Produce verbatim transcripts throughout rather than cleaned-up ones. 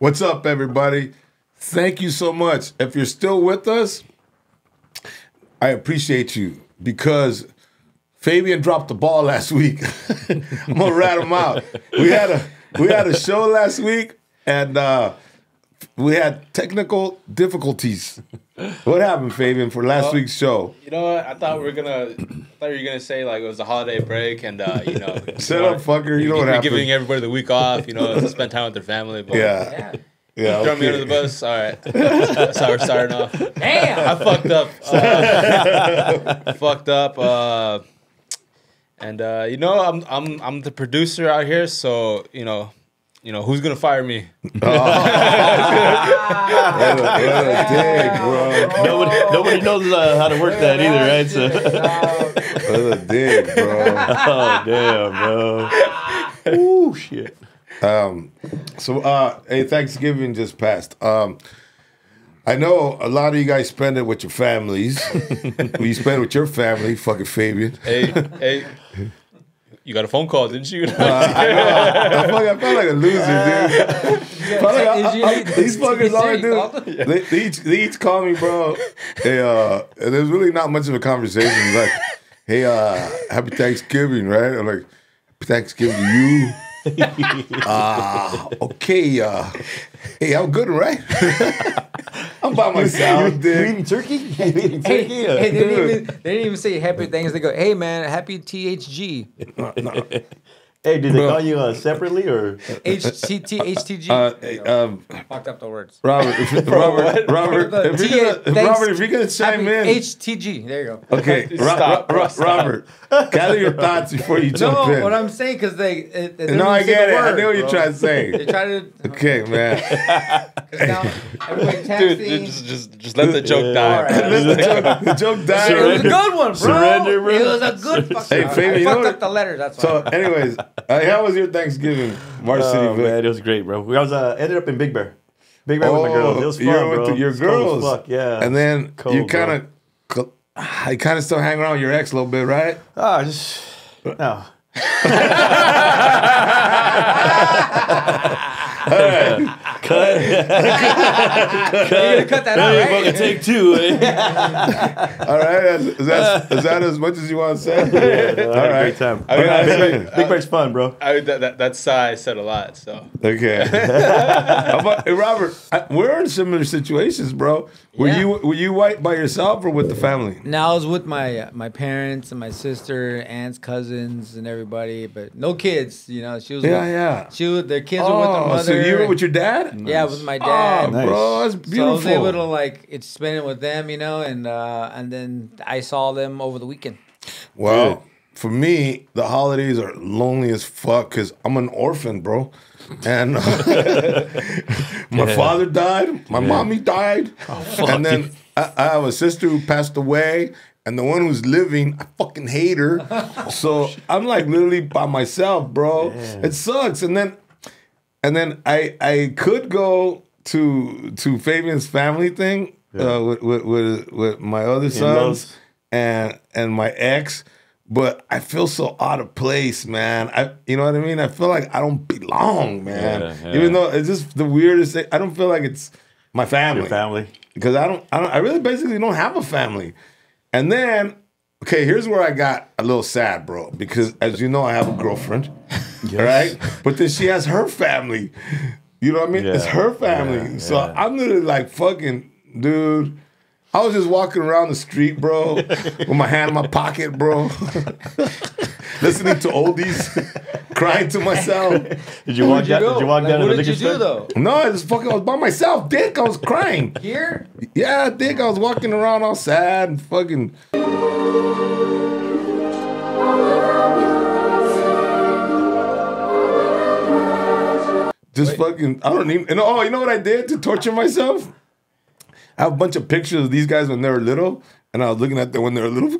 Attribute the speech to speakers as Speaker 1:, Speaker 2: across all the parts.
Speaker 1: What's up, everybody? Thank you so much. If you're still with us, I appreciate you because Fabian dropped the ball last week. I'm gonna rat him out. We had a we had a show last week, and uh, we had technical difficulties. What happened, Fabian, for last well, week's show?
Speaker 2: You know what? I thought we were gonna. I thought you were gonna say like it was a holiday break, and uh, you know.
Speaker 1: Shut up, fucker! You know what happened?
Speaker 2: Giving everybody the week off, you know, to spend time with their family. But
Speaker 1: yeah. yeah. Yeah,
Speaker 2: throw
Speaker 1: okay.
Speaker 2: me under the bus. All right. That's how we're starting off. Damn, I fucked up. Uh, fucked up. Uh, and uh, you know, I'm I'm I'm the producer out here, so you know, you know who's gonna fire me? Oh. What
Speaker 1: a, what a dig, bro.
Speaker 3: Nobody nobody knows uh, how to work that either, right? So.
Speaker 1: What a dig, bro.
Speaker 3: Oh damn, bro. Ooh, shit.
Speaker 1: Um, so, uh, hey, Thanksgiving just passed. Um, I know a lot of you guys spend it with your families. You spend it with your family, fucking Fabian.
Speaker 2: Hey, hey, you got a phone call, didn't you?
Speaker 1: uh, I know. I, felt, I felt like a loser, dude. Felt like I, I, I, these fuckers all I do, they, they, each, they each call me, bro. Hey, uh, and there's really not much of a conversation. Like, hey, uh, happy Thanksgiving, right? I'm like, happy Thanksgiving to you. Ah, uh, okay. Uh, hey, I'm good, right? I'm by myself.
Speaker 3: You, you eating turkey? You eating turkey?
Speaker 4: Hey, hey, they, didn't even, they didn't even say happy things. They go, hey, man, happy T H G.
Speaker 1: No, no.
Speaker 3: Hey, did they Bro. call you uh, separately or
Speaker 4: H T T H T G?
Speaker 1: Uh, hey, um,
Speaker 4: fucked up the words.
Speaker 1: Robert, if, Robert, Robert, if
Speaker 4: T-
Speaker 1: you're gonna,
Speaker 4: thanks,
Speaker 1: Robert, if you're gonna chime in,
Speaker 4: H T G. There you go.
Speaker 1: Okay, Stop, Ro- Ro- Ro- Robert, gather your thoughts before you jump
Speaker 4: no,
Speaker 1: in.
Speaker 4: No, what I'm saying because they. It, it
Speaker 1: no, I get it.
Speaker 4: Word,
Speaker 1: I know what you're
Speaker 4: bro.
Speaker 1: trying to say.
Speaker 4: They try to.
Speaker 1: Okay, man.
Speaker 4: Now,
Speaker 2: Dude, just just just let the joke die.
Speaker 4: Right.
Speaker 1: Let the joke, the joke die.
Speaker 4: It was a good one, bro.
Speaker 3: Surrender, bro.
Speaker 4: It was a good fucking.
Speaker 1: Hey, Fabian, you
Speaker 4: I fucked
Speaker 1: know
Speaker 4: up the letters. That's why.
Speaker 1: So, anyways, uh, how was your Thanksgiving, Varsity
Speaker 3: Oh,
Speaker 1: Vic?
Speaker 3: man, it was great, bro. I was uh, ended up in Big Bear. Big Bear
Speaker 1: oh,
Speaker 3: with my girls. It was fun,
Speaker 1: you
Speaker 3: bro.
Speaker 1: went to your
Speaker 3: It's cold
Speaker 1: girls.
Speaker 3: as fuck, yeah.
Speaker 1: And then
Speaker 3: cold,
Speaker 1: you kind of, you kind of still hang around with your ex a little bit, right?
Speaker 3: Ah, just no.
Speaker 1: All right.
Speaker 3: Cut.
Speaker 4: You're gonna cut that out, right?
Speaker 3: Fucking take two. Eh?
Speaker 1: All right, is, is, that, is that as much as you want to say?
Speaker 3: Yeah, no,
Speaker 1: all right,
Speaker 3: great time.
Speaker 2: I mean,
Speaker 3: Big,
Speaker 2: I,
Speaker 3: Big, Big Bear's fun, bro.
Speaker 2: I, that, that that sigh said a lot. So
Speaker 1: okay. How about, hey, Robert, I, we're in similar situations, bro. Were
Speaker 4: Yeah.
Speaker 1: you were you white by yourself or with the family?
Speaker 4: Now I was with my uh, my parents and my sister, aunts, cousins, and everybody, but no kids. You know, she was.
Speaker 1: Yeah,
Speaker 4: with,
Speaker 1: yeah.
Speaker 4: She was. Their kids were with their
Speaker 1: Oh,
Speaker 4: mother.
Speaker 1: so you were with your dad?
Speaker 4: Yeah, with my dad.
Speaker 1: Oh,
Speaker 3: Nice.
Speaker 1: bro, that's
Speaker 4: So I
Speaker 1: beautiful.
Speaker 4: was able to like it's spend it with them, you know, and uh, and then I saw them over the weekend.
Speaker 1: Well,
Speaker 3: Good.
Speaker 1: for me, the holidays are lonely as fuck because I'm an orphan, bro. And uh, my
Speaker 3: Yeah.
Speaker 1: father died, my
Speaker 3: Yeah.
Speaker 1: mommy died,
Speaker 3: fuck
Speaker 1: and then I, I have a sister who passed away, and the one who's living, I fucking hate her. So I'm like literally by myself, bro.
Speaker 3: Yeah.
Speaker 1: It sucks. And then, and then I I could go to to Fabian's family thing
Speaker 3: Yeah.
Speaker 1: uh, with, with with with my other sons
Speaker 3: In-laws.
Speaker 1: and and my ex. But I feel so out of place, man. I, you know what I mean? I feel like I don't belong, man.
Speaker 3: Yeah, yeah.
Speaker 1: Even though it's just the weirdest thing. I don't feel like it's my family.
Speaker 3: Your family.
Speaker 1: Because I don't, I don't, I really basically don't have a family. And then, okay, here's where I got a little sad, bro. Because as you know, I have a girlfriend,
Speaker 3: Yes.
Speaker 1: right? But then she has her family. You know what I mean?
Speaker 3: Yeah,
Speaker 1: It's her family.
Speaker 3: yeah,
Speaker 1: so
Speaker 3: yeah.
Speaker 1: I'm literally like, fucking, dude. I was just walking around the street, bro, with my hand in my pocket, bro, listening to oldies, crying to myself.
Speaker 3: Did you walk
Speaker 4: Where'd you
Speaker 3: down?
Speaker 4: go?
Speaker 3: Did you walk
Speaker 4: Like,
Speaker 3: down to
Speaker 4: what
Speaker 3: the
Speaker 4: did you
Speaker 3: liquor
Speaker 4: do
Speaker 3: store?
Speaker 4: though?
Speaker 1: No, I just fucking I was by myself, dick. I was crying.
Speaker 4: Here?
Speaker 1: Yeah, dick. I was walking around all sad and fucking. Just fucking, I don't even, and oh, you know what I did to torture myself? I have a bunch of pictures of these guys when they were little, and I was looking at them when they were little.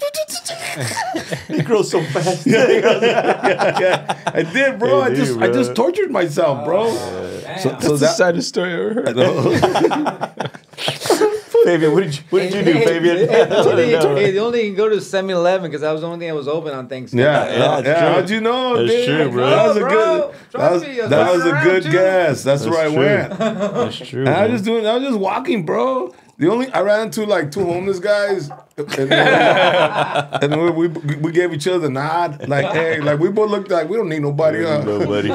Speaker 3: You grow so fast.
Speaker 1: yeah, yeah, yeah. I did, bro.
Speaker 3: Hey,
Speaker 1: I just,
Speaker 3: dude,
Speaker 1: I
Speaker 3: bro.
Speaker 1: just tortured myself, bro.
Speaker 4: Damn.
Speaker 1: So, so
Speaker 2: that's the
Speaker 1: that,
Speaker 2: saddest story I ever heard.
Speaker 1: I know.
Speaker 3: Fabian, what did you what did you do,
Speaker 4: Hey,
Speaker 3: Fabian?
Speaker 4: Hey, hey,
Speaker 3: Let
Speaker 4: they,
Speaker 3: us know.
Speaker 4: hey, they only can go to seven eleven because that was the only thing that was open on Thanksgiving.
Speaker 1: Yeah,
Speaker 3: Yeah,
Speaker 1: yeah.
Speaker 3: that's
Speaker 1: yeah.
Speaker 3: true.
Speaker 1: How'd you know?
Speaker 3: That's
Speaker 1: dude?
Speaker 3: true, bro.
Speaker 1: That was a
Speaker 4: Bro,
Speaker 1: good.
Speaker 4: trust
Speaker 1: That was,
Speaker 4: me, I was
Speaker 1: that was
Speaker 4: walking
Speaker 1: a
Speaker 4: around,
Speaker 1: good
Speaker 4: too.
Speaker 1: guess. That's,
Speaker 3: That's
Speaker 1: where I
Speaker 3: true.
Speaker 1: went.
Speaker 3: That's true.
Speaker 1: And I was
Speaker 3: man.
Speaker 1: just doing. I was just walking, bro. The only I ran into like two homeless guys, and, then, and we, we we gave each other the nod, like hey, like we both looked like we don't need nobody, huh?
Speaker 3: Nobody.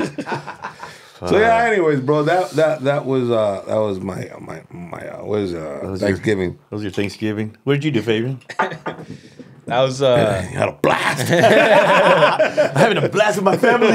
Speaker 1: So yeah. Anyways, bro, that that that was uh that was my my my uh, what is uh
Speaker 3: was your-
Speaker 1: Thanksgiving.
Speaker 3: That was your Thanksgiving. What did you do, Fabian?
Speaker 2: That was uh,
Speaker 1: I had a blast.
Speaker 3: I'm having a blast with my family.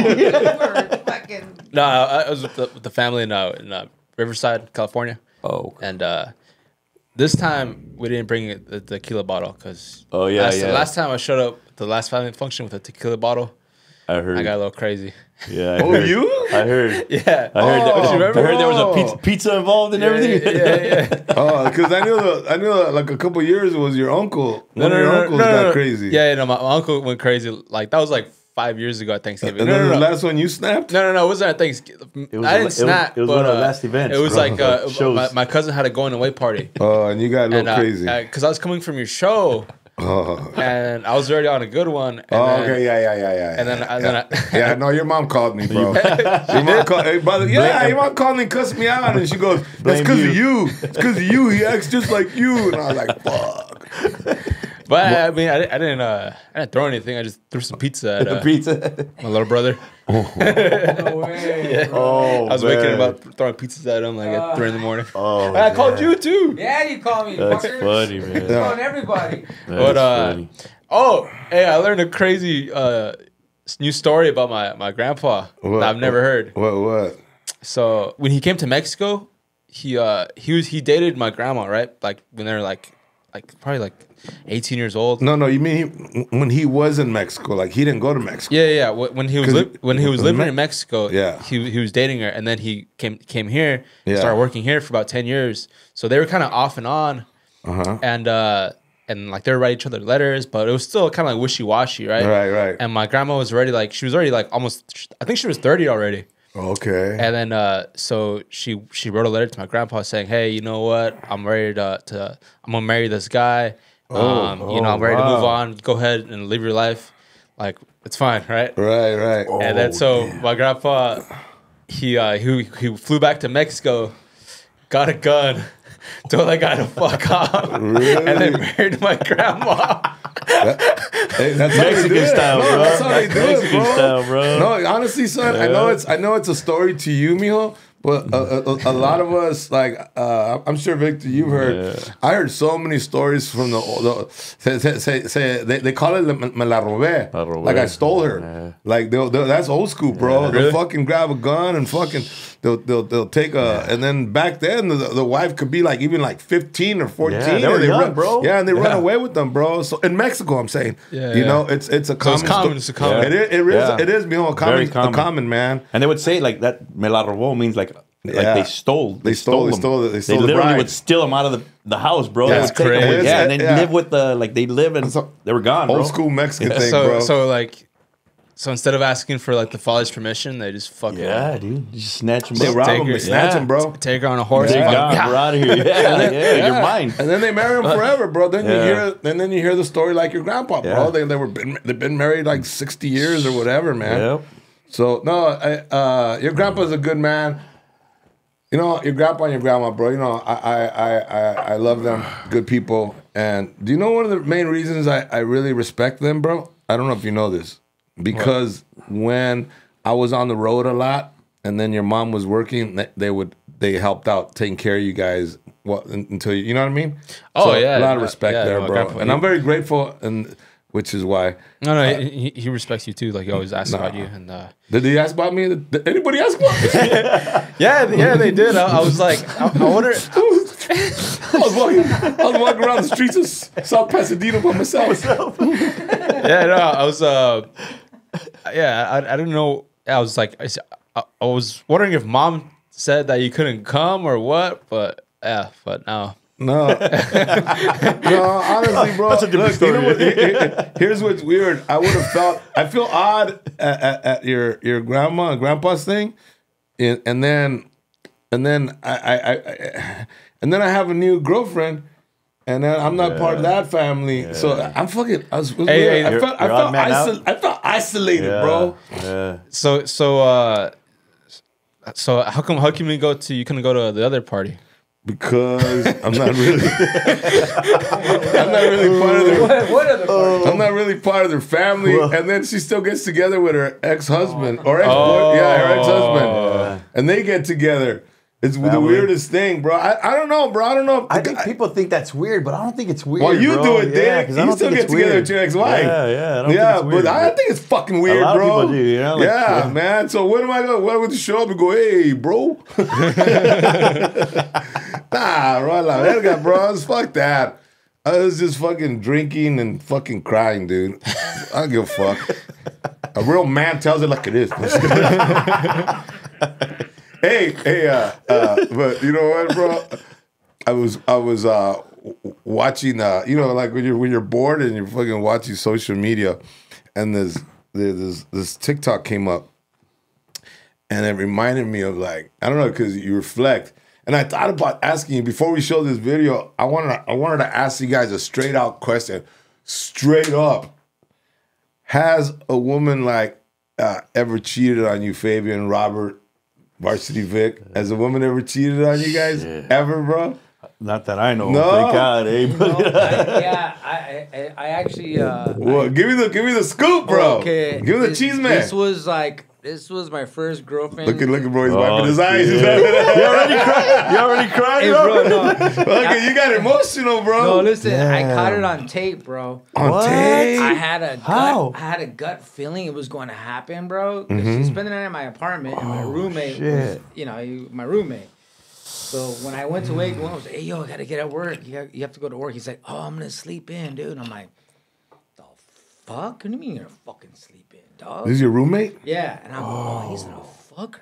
Speaker 2: no, I I was with the, with the family in uh, in uh, Riverside, California,
Speaker 3: Oh.
Speaker 2: and uh, this time we didn't bring it- the tequila bottle because
Speaker 3: Oh, yeah,
Speaker 2: last,
Speaker 3: yeah.
Speaker 2: last time I showed up at the last family function with a tequila bottle,
Speaker 3: I heard.
Speaker 2: I got a little crazy.
Speaker 3: Yeah. I
Speaker 1: Oh,
Speaker 3: heard.
Speaker 1: you?
Speaker 3: I heard.
Speaker 2: Yeah,
Speaker 3: I heard,
Speaker 1: Oh,
Speaker 3: that, I
Speaker 2: remember?
Speaker 3: heard there was a
Speaker 1: bro.
Speaker 3: pizza, pizza involved and
Speaker 2: yeah,
Speaker 3: everything.
Speaker 2: yeah, yeah, yeah.
Speaker 1: Oh, because I knew the, I knew that like a couple years it was your uncle.
Speaker 2: No,
Speaker 1: One
Speaker 2: no,
Speaker 1: of your
Speaker 2: no,
Speaker 1: uncles
Speaker 2: no, no,
Speaker 1: got
Speaker 2: no.
Speaker 1: crazy.
Speaker 2: Yeah, yeah, no, my, my uncle went crazy. Like that was like five years ago at Thanksgiving.
Speaker 1: And
Speaker 2: no,
Speaker 1: then
Speaker 2: no,
Speaker 1: the
Speaker 2: no.
Speaker 1: last one you snapped.
Speaker 2: No, no, no. It wasn't at Thanksgiving.
Speaker 3: It was
Speaker 2: I
Speaker 3: a-
Speaker 2: didn't
Speaker 3: it was-
Speaker 2: snap.
Speaker 3: it was
Speaker 2: but,
Speaker 3: one of the
Speaker 2: uh,
Speaker 3: last events,
Speaker 2: It was
Speaker 3: bro.
Speaker 2: like uh,
Speaker 3: Shows.
Speaker 2: my, my cousin had a going away party,
Speaker 1: Oh, and you got a little
Speaker 2: and uh,
Speaker 1: crazy.
Speaker 2: because I was coming from your show,
Speaker 1: oh.
Speaker 2: and I was already on a good one. And
Speaker 1: Oh,
Speaker 2: then,
Speaker 1: okay, yeah, yeah, yeah, yeah.
Speaker 2: and then-
Speaker 1: yeah,
Speaker 2: and
Speaker 1: yeah.
Speaker 2: then I-
Speaker 1: yeah, no, your mom called me, bro. your mom called, hey, brother, yeah, your mom called me and cussed me out, and she goes, "That's
Speaker 3: Blame
Speaker 1: because
Speaker 3: you.
Speaker 1: of you. It's because of you. He acts just like you." And I was like, "Fuck."
Speaker 2: But I, I mean, I, I didn't, uh, I didn't throw anything. I just threw some pizza at
Speaker 3: The
Speaker 2: uh,
Speaker 3: pizza.
Speaker 2: my little brother.
Speaker 4: No way.
Speaker 2: Yeah.
Speaker 3: Oh,
Speaker 2: I was
Speaker 3: man.
Speaker 2: waking him up, throwing pizzas at him like at three in the morning.
Speaker 3: Oh,
Speaker 2: And I called
Speaker 3: man.
Speaker 2: you too.
Speaker 4: Yeah, you call me.
Speaker 3: That's
Speaker 4: fucker.
Speaker 3: funny, man.
Speaker 4: You calling everybody.
Speaker 3: That's
Speaker 2: But uh,
Speaker 3: funny.
Speaker 2: oh, hey, I learned a crazy uh new story about my my grandpa
Speaker 1: What?
Speaker 2: that I've never heard.
Speaker 1: What? What?
Speaker 2: So when he came to Mexico, he uh he was he dated my grandma, right? Like when they were like like probably like eighteen years old.
Speaker 1: No, no. You mean he, when he was in Mexico? Like he didn't go to Mexico?
Speaker 2: Yeah, yeah. yeah. Wh- When he was
Speaker 1: 'Cause
Speaker 2: li- when he was
Speaker 1: when
Speaker 2: living
Speaker 1: Me-
Speaker 2: in Mexico,
Speaker 1: Yeah.
Speaker 2: he he was dating her, and then he came came here,
Speaker 1: Yeah.
Speaker 2: started working here for about ten years. So they were kind of off and on,
Speaker 1: Uh huh.
Speaker 2: and uh and like they would write each other letters, but it was still kind of like wishy washy, right?
Speaker 1: Right, right.
Speaker 2: And my grandma was already like she was already like almost I think she was thirty already.
Speaker 1: Okay.
Speaker 2: And then uh, so she she wrote a letter to my grandpa saying, "Hey, you know what? I'm ready to, to I'm gonna marry this guy.
Speaker 1: Oh,
Speaker 2: um, you know, I'm ready to
Speaker 1: wow.
Speaker 2: move on. Go ahead and live your life. Like it's fine, right?"
Speaker 1: Right, right.
Speaker 2: and then so my grandpa, he uh, he he flew back to Mexico, got a gun, told that guy to fuck off,
Speaker 1: Really?
Speaker 2: and then married my grandma.
Speaker 1: Hey, that's how they do
Speaker 3: Mexican
Speaker 1: it.
Speaker 3: style,
Speaker 1: no,
Speaker 3: bro.
Speaker 1: That's how they
Speaker 3: That's
Speaker 1: do it,
Speaker 3: Mexican
Speaker 1: bro.
Speaker 3: style, bro.
Speaker 1: No, honestly, son, I know it's I know it's a story to you, mijo. But a, a, a lot of us, like, uh, I'm sure, Victor, you've heard.
Speaker 3: Yeah.
Speaker 1: I heard so many stories from the, the say, say, say, say, they, they call it me, me la robé.
Speaker 3: La robé.
Speaker 1: Like I stole her.
Speaker 3: Yeah.
Speaker 1: Like they'll, they'll, that's old school, bro.
Speaker 3: Yeah.
Speaker 1: They'll
Speaker 2: Really?
Speaker 1: fucking grab a gun and fucking they'll they'll, they'll take a and then back then the, the wife could be like even like fifteen or fourteen.
Speaker 3: Yeah, they
Speaker 1: and
Speaker 3: were young,
Speaker 1: run,
Speaker 3: bro.
Speaker 1: Yeah, and they run
Speaker 2: Yeah.
Speaker 1: away with them, bro. So in Mexico, I'm saying,
Speaker 2: Yeah,
Speaker 1: you
Speaker 2: yeah.
Speaker 1: know, it's it's a
Speaker 2: So
Speaker 1: common.
Speaker 2: it's common.
Speaker 1: sto-
Speaker 2: It's a common.
Speaker 1: It is. It is.
Speaker 3: Yeah.
Speaker 1: It is. Mijo, a common,
Speaker 3: Very common.
Speaker 1: a common man.
Speaker 3: And they would say like that me la robó means like like
Speaker 1: Yeah.
Speaker 3: they stole.
Speaker 1: They stole- they
Speaker 3: them.
Speaker 1: stole the- they stole the
Speaker 3: literally
Speaker 1: bride.
Speaker 3: would steal them out of the, the house, bro.
Speaker 1: That's
Speaker 3: They would take them with-
Speaker 2: crazy.
Speaker 3: yeah, and then
Speaker 1: Yeah.
Speaker 3: live with the like they live and
Speaker 1: So-
Speaker 3: they were gone,
Speaker 1: Old
Speaker 3: bro.
Speaker 1: school Mexican
Speaker 3: Yeah.
Speaker 1: thing,
Speaker 2: so
Speaker 1: bro.
Speaker 2: so like so instead of asking for like the father's permission, they just fucking
Speaker 3: Yeah, dude. You just snatch them.
Speaker 1: they
Speaker 3: up.
Speaker 1: rob
Speaker 2: take
Speaker 1: them,
Speaker 2: her-
Speaker 1: they snatch
Speaker 3: yeah.
Speaker 1: them, bro.
Speaker 2: take her on a horse.
Speaker 3: They're
Speaker 2: and
Speaker 3: gone.
Speaker 2: fucking-
Speaker 3: We're out of here. Yeah, yeah, you're mine.
Speaker 1: And then they marry him forever, bro. Then you
Speaker 3: Yeah.
Speaker 1: hear, and then you hear the story like your grandpa, bro.
Speaker 3: Yeah.
Speaker 1: They they were been, they've been married like sixty years or whatever, man.
Speaker 3: Yep.
Speaker 1: So no, I, uh, your grandpa's a good man. You know, your grandpa and your grandma, bro. You know, I I I I, I love them, good people. And do you know one of the main reasons I, I really respect them, bro? I don't know if you know this, because when I was on the road a lot, and then your mom was working, they, they would they helped out taking care of you guys. Well, until you, you know what I mean?
Speaker 2: Oh,
Speaker 1: So,
Speaker 2: yeah,
Speaker 1: a lot of
Speaker 2: no,
Speaker 1: respect
Speaker 2: yeah,
Speaker 1: there,
Speaker 2: no,
Speaker 1: bro.
Speaker 2: grandpa,
Speaker 1: and
Speaker 2: he-
Speaker 1: I'm very grateful, and which is why.
Speaker 2: No, no, he, he respects you too. Like he always asks
Speaker 1: Nah.
Speaker 2: about you, and uh,
Speaker 1: Did he ask about me? Did anybody ask about me?
Speaker 2: yeah, yeah, they did. I, I was like, I, I wonder.
Speaker 1: I was walking, I was walking around the streets of S- South Pasadena by myself.
Speaker 2: Yeah, no, I was. Uh, yeah, I, I didn't know. I was like, I, s- I- I was wondering if mom said that you couldn't come or what, but yeah, but no.
Speaker 1: No, no, honestly, bro.
Speaker 3: That's a different
Speaker 1: look, you know
Speaker 3: story.
Speaker 1: what, here- here- here's what's weird. I would have felt. I feel odd at, at, at your your grandma and grandpa's thing, and, and then and then I, I, I and then I have a new girlfriend. And then I'm not
Speaker 3: Yeah.
Speaker 1: part of that family,
Speaker 3: Yeah.
Speaker 1: so I'm fucking. I, was,
Speaker 2: Hey, hey,
Speaker 1: I
Speaker 3: you're-
Speaker 1: felt, I
Speaker 3: you're
Speaker 1: felt,
Speaker 3: odd man
Speaker 1: isol-
Speaker 3: out?
Speaker 1: I felt isolated,
Speaker 3: Yeah.
Speaker 1: bro.
Speaker 3: Yeah.
Speaker 2: So so uh, so how come how can we go to you couldn't go to the other party?
Speaker 1: Because I'm not really, I'm not really part of their.
Speaker 4: What, what other part?
Speaker 1: I'm not really part of their family,
Speaker 3: Well-
Speaker 1: and then she still gets together with her ex-husband or ex,
Speaker 2: Oh.
Speaker 1: yeah, her ex-husband,
Speaker 3: Yeah.
Speaker 1: and they get together. It's the
Speaker 3: Family.
Speaker 1: weirdest thing, bro. I, I don't know, bro. I don't know. If
Speaker 3: I
Speaker 1: the
Speaker 3: think
Speaker 1: guy-
Speaker 3: people think that's weird, but I don't think it's weird.
Speaker 1: Well, you
Speaker 3: bro.
Speaker 1: do it,
Speaker 3: yeah,
Speaker 1: Dick.
Speaker 3: 'cause I
Speaker 1: You
Speaker 3: don't
Speaker 1: still
Speaker 3: think
Speaker 1: get
Speaker 3: it's
Speaker 1: together
Speaker 3: weird.
Speaker 1: with your ex-wife.
Speaker 3: Yeah, yeah. I don't
Speaker 1: yeah,
Speaker 3: think it's weird,
Speaker 1: but I think it's fucking weird,
Speaker 3: lot of
Speaker 1: bro.
Speaker 3: people do, you know, like,
Speaker 1: yeah,
Speaker 3: yeah.
Speaker 1: man. So when am I going? When am I going to show up and go, hey, bro? Nah, right la verga, bro. It's fuck that. I was just fucking drinking and fucking crying, dude. I don't give a fuck. A real man tells it like it is. hey, hey, uh, uh, but you know what, bro? I was, I was uh, w- watching, uh, you know, like when you're when you're bored and you're fucking watching social media, and this this this TikTok came up, and it reminded me of like I don't know because you reflect. And I thought about asking you before we show this video. I wanted to, I wanted to ask you guys a straight out question, straight up. Has a woman like uh, ever cheated on you, Fabian, Robert, Varsity Vic? Has a woman ever cheated on you guys
Speaker 3: Shit.
Speaker 1: ever, bro?
Speaker 3: Not that I know.
Speaker 1: No.
Speaker 3: Thank God, eh?
Speaker 4: No, I, yeah, I, I, I actually. Uh,
Speaker 1: Well, give me the give me the scoop, bro.
Speaker 4: Okay.
Speaker 1: Give me the
Speaker 4: this,
Speaker 1: cheese man.
Speaker 4: This was like this was my first girlfriend.
Speaker 1: Look at look at bro. He's
Speaker 3: Oh,
Speaker 1: wiping his eyes.
Speaker 3: shit. You already cried. You already cried,
Speaker 4: Hey,
Speaker 3: bro.
Speaker 4: bro, no.
Speaker 1: Look at you got emotional, bro.
Speaker 4: No, listen, I
Speaker 3: Damn.
Speaker 4: caught it on tape, bro.
Speaker 1: On
Speaker 3: What?
Speaker 1: tape.
Speaker 4: I had a gut,
Speaker 3: How?
Speaker 4: I had a gut feeling it was going to happen, bro. 'Cause
Speaker 1: Mm-hmm.
Speaker 4: She spent the night in my apartment, and my
Speaker 3: Oh,
Speaker 4: roommate was,
Speaker 3: shit.
Speaker 4: you know, he- my roommate. So when I went to wake, one was like, hey, yo, I gotta get at work. You, got, you have to go to work. He's like, oh, I'm gonna sleep in, dude. I'm like, the fuck? What do you mean you're gonna fucking sleep in, dog?
Speaker 1: This is your roommate?
Speaker 4: Yeah, and I'm like, oh, he's gonna fuck her.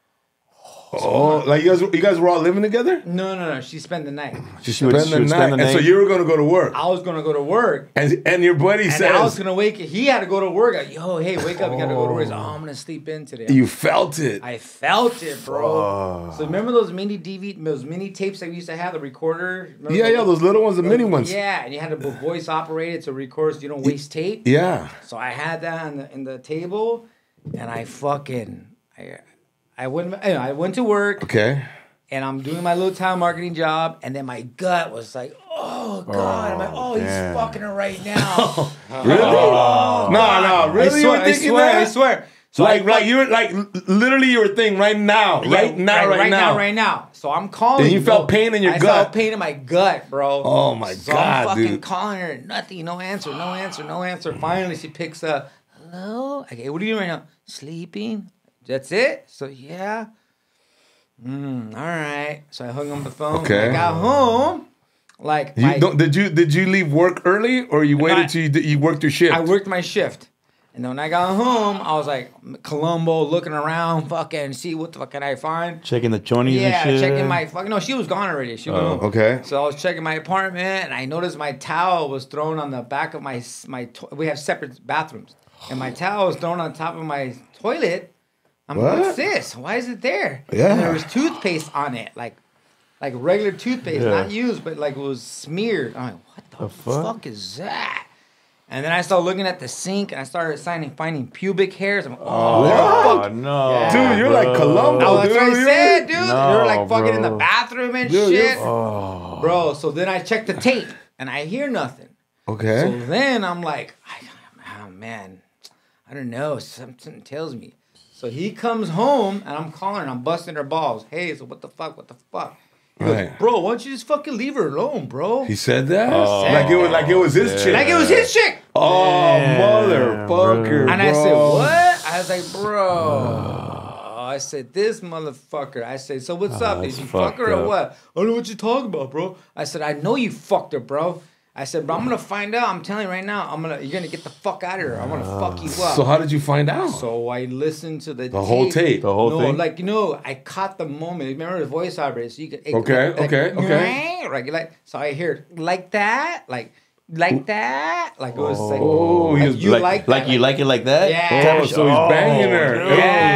Speaker 1: Oh, like you guys, you guys were all living together?
Speaker 4: No, no, no. She spent the night.
Speaker 3: She would,
Speaker 1: Spend
Speaker 3: she
Speaker 1: the
Speaker 3: would
Speaker 1: night.
Speaker 3: spend the
Speaker 1: And so
Speaker 3: night.
Speaker 1: you were gonna go to work,
Speaker 4: I was gonna go to work.
Speaker 1: and and your buddy
Speaker 4: And I was
Speaker 1: says
Speaker 4: gonna wake. He had to go to work. Like, yo, hey, wake up! You gotta go to work. He's like, oh, I'm gonna sleep in today.
Speaker 1: you felt it.
Speaker 4: I felt it, bro. So remember those mini D V, those mini tapes that we used to have, the recorder. Remember
Speaker 1: Yeah, yeah, those little ones, the mini ones.
Speaker 4: Yeah, and you had to voice operate it to record so you don't waste tape.
Speaker 1: Yeah.
Speaker 4: So I had that in the in the table, and I fucking I I went you know, I went to work.
Speaker 1: Okay.
Speaker 4: And I'm doing my little town marketing job, and then my gut was like, "Oh God!" I'm like, "Oh,
Speaker 3: damn.
Speaker 4: he's fucking her right now."
Speaker 1: Really?
Speaker 4: Oh,
Speaker 1: no, no, really?
Speaker 4: I
Speaker 1: you were
Speaker 4: swear, I
Speaker 1: thinking
Speaker 4: swear,
Speaker 1: that?
Speaker 4: I swear. So
Speaker 1: like,
Speaker 4: I,
Speaker 1: like you were like l- literally you were thinking right now,
Speaker 4: Yeah,
Speaker 1: right now, right, now.
Speaker 4: right now. So I'm calling.
Speaker 1: And you felt pain in your
Speaker 4: I
Speaker 1: gut.
Speaker 4: felt pain in my gut, bro.
Speaker 1: Oh, my
Speaker 4: so
Speaker 1: God,
Speaker 4: I'm fucking
Speaker 1: dude.
Speaker 4: calling her, nothing, no answer, no answer, no answer. Finally, she picks up. Hello. Okay, what are you doing right now? Sleeping. That's it. So yeah. Mm, all right. So I hung up the phone.
Speaker 1: Okay.
Speaker 4: When I got home. Like
Speaker 1: You
Speaker 4: my,
Speaker 1: don't, did you did you leave work early or you waited
Speaker 4: I-
Speaker 1: till you, did- you worked your shift?
Speaker 4: I worked my shift. And then when I got home, I was like Columbo looking around, fucking see what the fuck can I find.
Speaker 3: Checking the chonies
Speaker 4: Yeah,
Speaker 3: and shit.
Speaker 4: checking my fucking. No, she was gone already. She went
Speaker 3: Oh,
Speaker 4: home.
Speaker 1: okay.
Speaker 4: So I was checking my apartment, and I noticed my towel was thrown on the back of my my. To- we have separate bathrooms, and my towel was thrown on top of my toilet. I'm like,
Speaker 1: What?
Speaker 4: what's this? Why is it there?
Speaker 1: Yeah.
Speaker 4: And there was toothpaste on it, like like regular toothpaste,
Speaker 3: Yeah.
Speaker 4: not used, but like it was smeared. I'm like, what the,
Speaker 3: The fuck?
Speaker 4: fuck is that? And then I started looking at the sink, and I started finding finding pubic hairs. I'm like, oh, they're
Speaker 3: Oh,
Speaker 4: fucking-
Speaker 3: no.
Speaker 4: Yeah.
Speaker 1: Dude, you're like Columbo,
Speaker 4: Oh, that's
Speaker 1: dude.
Speaker 4: what I
Speaker 1: You-
Speaker 4: said, dude.
Speaker 3: No,
Speaker 4: You're like fucking in the
Speaker 3: bro.
Speaker 4: bathroom and
Speaker 1: Dude,
Speaker 4: shit.
Speaker 1: you're-
Speaker 3: Oh.
Speaker 4: Bro, so then I checked the tape and I hear nothing.
Speaker 1: Okay.
Speaker 4: So then I'm like, oh man, I don't know. Something tells me. So he comes home and I'm calling her. I'm busting her balls. Hey, so what the fuck? What the fuck? He goes,
Speaker 1: Right.
Speaker 4: bro, why don't you just fucking leave her alone, bro?
Speaker 1: He said that?
Speaker 3: Oh.
Speaker 1: like it was like it was his
Speaker 3: Yeah.
Speaker 1: chick.
Speaker 4: Like it was his chick.
Speaker 1: Oh,
Speaker 3: Damn,
Speaker 1: motherfucker.
Speaker 3: bro.
Speaker 4: And I said,
Speaker 1: bro.
Speaker 4: what? I was like, bro. I said, this motherfucker. I said, so what's up? Did
Speaker 3: that's
Speaker 4: you fuck her
Speaker 3: fucked
Speaker 4: or
Speaker 3: up.
Speaker 4: what? I don't know what you're talking about, bro. I said, I know you fucked her, bro. I said, bro, I'm gonna find out. I'm telling you right now, I'm gonna you're gonna get the fuck out of here. I'm gonna fuck you up.
Speaker 1: So how did you find out?
Speaker 4: So I listened to the
Speaker 1: The whole tape.
Speaker 3: The whole
Speaker 4: no,
Speaker 3: thing?
Speaker 4: like you know, I caught the moment. Remember the voice operator, so you could
Speaker 1: Okay,
Speaker 4: like,
Speaker 1: okay,
Speaker 4: like,
Speaker 1: okay.
Speaker 4: Like, like so I hear like that, like like that, like it was like,
Speaker 1: Oh, he
Speaker 4: like
Speaker 1: was
Speaker 4: you
Speaker 3: like,
Speaker 4: like,
Speaker 3: like
Speaker 4: that,
Speaker 3: you like it like that?
Speaker 4: Yeah.
Speaker 1: Oh, so he's banging her.
Speaker 3: no.
Speaker 4: Yeah,
Speaker 1: was it was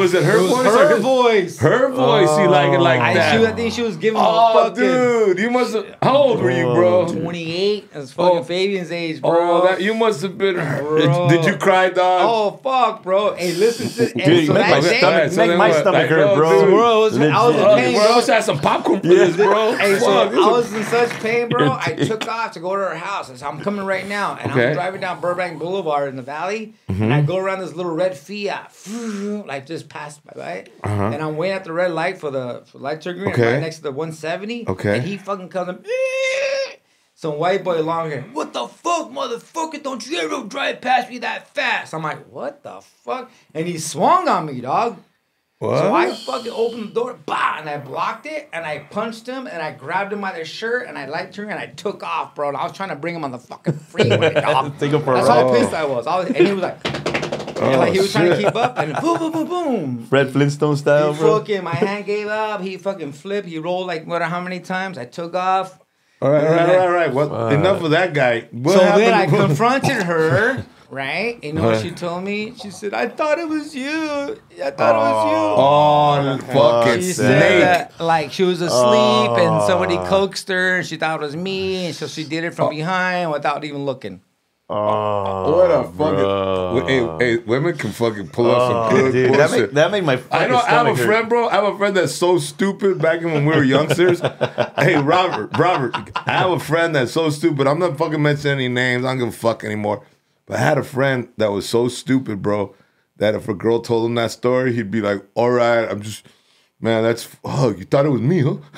Speaker 1: was it her
Speaker 4: It was
Speaker 1: voice?
Speaker 4: her
Speaker 1: or his-
Speaker 4: voice.
Speaker 1: Her voice. You like it like
Speaker 4: I,
Speaker 1: that?
Speaker 4: she, I think she was giving him
Speaker 1: Oh,
Speaker 4: a fucking
Speaker 1: dude, you must have. How old were you, bro?
Speaker 4: twenty-eight. That's fucking
Speaker 1: Oh.
Speaker 4: Fabian's age, bro.
Speaker 1: Oh, that you must have been.
Speaker 4: Bro.
Speaker 1: Did you cry, dog?
Speaker 4: Oh fuck, bro! Hey, listen to and
Speaker 3: Dude,
Speaker 4: so
Speaker 3: make
Speaker 4: that
Speaker 3: my
Speaker 4: day,
Speaker 3: stomach,
Speaker 1: so
Speaker 3: make
Speaker 1: then
Speaker 3: my
Speaker 1: what?
Speaker 3: stomach
Speaker 1: Like,
Speaker 3: hurt,
Speaker 1: no,
Speaker 3: bro.
Speaker 1: dude.
Speaker 4: bro, I was, I was in
Speaker 1: Fuck,
Speaker 4: pain,
Speaker 1: bro. I
Speaker 4: bro.
Speaker 1: wish I had some popcorn for this, bro.
Speaker 4: Hey, so
Speaker 1: Fuck, this
Speaker 4: I
Speaker 1: is-
Speaker 4: was in such pain, bro. I took off to go to her house. I said, I'm coming right now. And
Speaker 1: Okay.
Speaker 4: I'm driving down Burbank Boulevard in the valley.
Speaker 1: Mm-hmm.
Speaker 4: And I go around this little red Fiat. Like just passed by, right?
Speaker 1: Uh-huh.
Speaker 4: And I'm waiting at the red light for the for light to green.
Speaker 1: Okay.
Speaker 4: Right next to the one seventy.
Speaker 1: Okay.
Speaker 4: And he fucking comes up. Some white boy long hair. What the fuck, motherfucker? Don't you ever drive past me that fast. I'm like, what the fuck? And he swung on me, dog.
Speaker 1: What?
Speaker 4: So I fucking opened the door, bah, and I blocked it, and I punched him, and I grabbed him by the shirt, and I light turned, and I took off, bro. And I was trying to bring him on the fucking freeway, dog.
Speaker 3: Take him for a
Speaker 4: That's
Speaker 3: ride.
Speaker 4: how pissed I was. I was, and he was like, and like he was trying to keep up, and boom, boom, boom, boom.
Speaker 3: Fred Flintstone style,
Speaker 4: He
Speaker 3: bro.
Speaker 4: fucking, my hand gave up. He fucking flipped. He rolled like what? How many times? I took off.
Speaker 1: All right, all right, all right, all right. Well, enough of that guy. What
Speaker 4: So
Speaker 1: happened?
Speaker 4: then I confronted her, right? You know what
Speaker 1: What?
Speaker 4: she told me? She said, "I thought it was you. I thought it was you."
Speaker 1: Oh, the fucking
Speaker 4: She
Speaker 1: snake.
Speaker 4: said that, like, she was asleep and somebody
Speaker 3: Oh.
Speaker 4: coaxed her and she thought it was me. And so she did it from behind without even looking.
Speaker 3: Oh,
Speaker 1: What a
Speaker 3: bro.
Speaker 1: fucking. Hey, hey, women can fucking pull up
Speaker 3: Oh,
Speaker 1: some good
Speaker 3: dude, that
Speaker 1: bullshit.
Speaker 3: make, that make my fucking
Speaker 1: I know. I have
Speaker 3: stomach
Speaker 1: a
Speaker 3: hurt.
Speaker 1: friend, bro. I have a friend that's so stupid. Back in when we were youngsters. Hey, Robert, Robert. I have a friend that's so stupid. I'm not fucking mentioning any names. I don't give a fuck anymore. But I had a friend that was so stupid, bro, that if a girl told him that story, he'd be like, "All right, I'm just." Man, that's oh, you thought it was me, huh?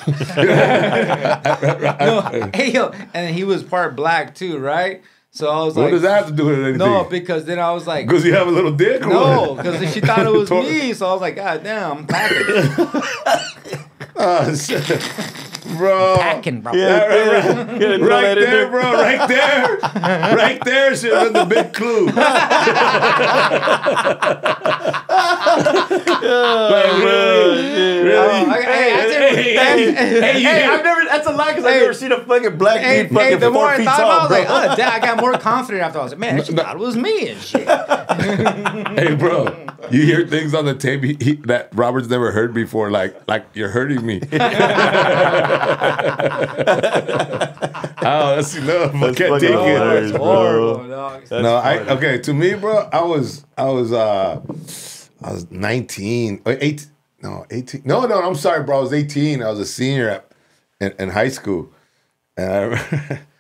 Speaker 4: No, hey, yo. And he was part black too, right? So I was
Speaker 1: What
Speaker 4: like,
Speaker 1: does that have to do with anything?
Speaker 4: no, because then I was like,
Speaker 1: Because you have a little dick? Or
Speaker 4: no,
Speaker 1: what?
Speaker 4: because she thought it was
Speaker 1: Tor-
Speaker 4: me. So I was like, God damn, I'm packing.
Speaker 1: Oh, shit. Bro.
Speaker 4: Packing, bro.
Speaker 3: Yeah,
Speaker 1: Right, right,
Speaker 3: yeah,
Speaker 1: right.
Speaker 3: yeah, throw
Speaker 1: Right
Speaker 3: that in
Speaker 1: there,
Speaker 3: there.
Speaker 1: bro. Right there. Right there should have been the big clue. Like, really? Really?
Speaker 4: Oh, okay, hey, I didn't-
Speaker 1: hey, hey, hey,
Speaker 3: Hey,
Speaker 1: you-
Speaker 3: I've never. That's a lie because I've
Speaker 4: Hey.
Speaker 3: never seen a fucking black
Speaker 4: Hey,
Speaker 3: dude fucking
Speaker 4: hey, the more
Speaker 3: four
Speaker 4: I
Speaker 3: feet
Speaker 4: thought about it, I
Speaker 3: tall,
Speaker 4: was
Speaker 3: bro.
Speaker 4: like, oh, damn, I got more confident after. I was like, man, she thought it was me and shit.
Speaker 1: Hey, bro, you hear things on the tape he, he, that Robert's never heard before, like like you're hurting me. Oh, that's enough. I
Speaker 3: That's
Speaker 1: can't
Speaker 3: fucking
Speaker 1: take it.
Speaker 3: hilarious,
Speaker 4: It's
Speaker 3: bro.
Speaker 4: horrible, dog.
Speaker 3: That's
Speaker 1: No, I
Speaker 3: funny.
Speaker 1: okay. To me, bro, I was I was uh I was nineteen, or eighteen. No, eighteen. No, no, I'm sorry, bro. I was eighteen. I was a senior at, in, in high school, and I remember,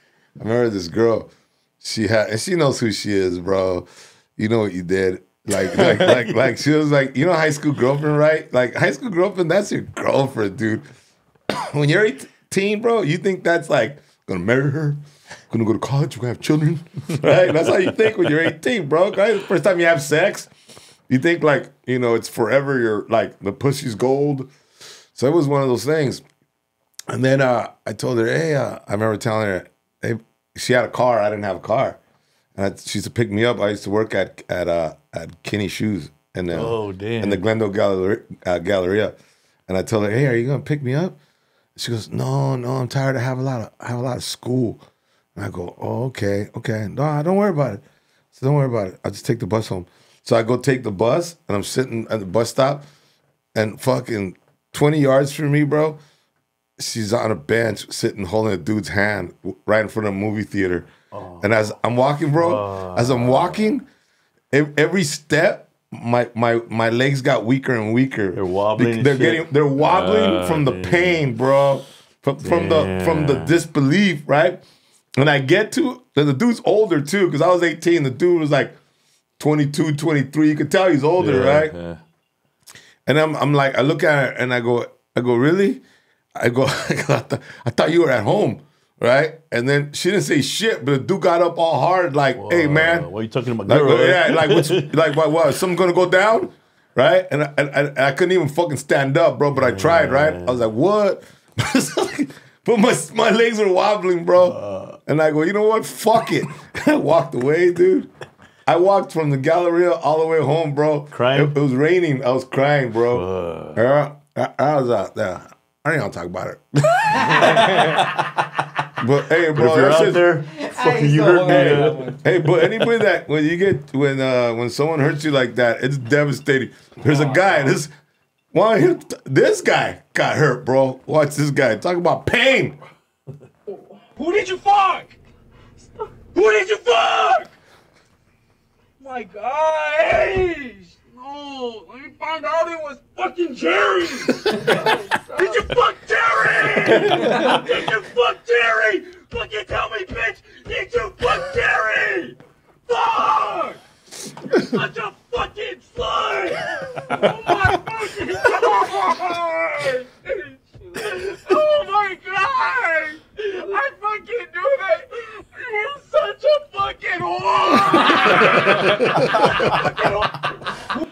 Speaker 1: I remember this girl. She had, and she knows who she is, bro. You know what you did. Like, like, like, like, she was like, you know, high school girlfriend, right? Like, high school girlfriend, that's your girlfriend, dude. When you're eighteen, bro, you think that's like, gonna marry her, gonna go to college, we're gonna have children, right? That's how you think when you're eighteen, bro. Right? The first time you have sex, you think like, you know, it's forever. You're like, the pussy's gold. So it was one of those things. And then uh, I told her, hey, uh, I remember telling her, hey, she had a car, I didn't have a car. And I, she used to pick me up. I used to work at at uh, at Kenny Shoes in the,
Speaker 3: Oh, damn.
Speaker 1: in the Glendale Galleria, uh, Galleria. And I told her, hey, are you gonna pick me up? She goes, no, no, I'm tired. I have a lot of I have a lot of school. And I go, oh, okay, okay. No, don't worry about it. So don't worry about it. I'll just take the bus home. So I go take the bus, and I'm sitting at the bus stop, and fucking twenty yards from me, bro, she's on a bench sitting holding a dude's hand right in front of a movie theater. Oh. And as I'm walking, bro, oh. as I'm walking, every step, my my my legs got weaker and weaker.
Speaker 3: They're wobbling.
Speaker 1: They're
Speaker 3: and
Speaker 1: getting
Speaker 3: shit.
Speaker 1: they're wobbling
Speaker 3: Uh,
Speaker 1: from the
Speaker 3: damn.
Speaker 1: pain, bro. From from the from the
Speaker 3: Damn.
Speaker 1: disbelief, right? And I get to the, the dude's older too, because I was eighteen. The dude was like twenty-two, twenty-three. You could tell he's older,
Speaker 3: Yeah,
Speaker 1: right?
Speaker 3: yeah.
Speaker 1: And I'm I'm like, I look at her and I go, I go, really? I go, I, go, I, th- I thought you were at home, right? And then she didn't say shit, but the dude got up all hard, like, hey man,
Speaker 3: What are you talking about?
Speaker 1: like,
Speaker 3: girl,
Speaker 1: yeah,
Speaker 3: eh?
Speaker 1: like what's like what what? Something gonna go down, right? And I, I, I couldn't even fucking stand up, bro. But I tried, right? I was like, what? But my my legs were wobbling, bro.
Speaker 3: Uh.
Speaker 1: And I go, you know what? Fuck it. I walked away, dude. I walked from the Galleria all the way home, bro.
Speaker 3: Crying?
Speaker 1: It, it was raining. I was crying, bro.
Speaker 3: Uh.
Speaker 1: Yeah, I, I was out there. I ain't gonna talk about it. But hey,
Speaker 3: But
Speaker 1: bro,
Speaker 3: if you're
Speaker 1: that
Speaker 3: out
Speaker 1: shit-
Speaker 3: there, Fucking you hurt me.
Speaker 1: Hey, but anybody that when you get when uh when someone hurts you like that, it's devastating. There's a guy. This one, this guy got hurt, bro. Watch this guy. Talk about pain.
Speaker 5: Who did you fuck? Who did you fuck? My gosh! No, let me find out it was fucking Jerry. Did you fuck Jerry? Did you fuck Jerry? Fucking tell me, bitch. Did you fuck Jerry? Fuck! Such a fucking slut! Oh my fucking god! Oh my god! I fucking knew that! You're such a fucking whore!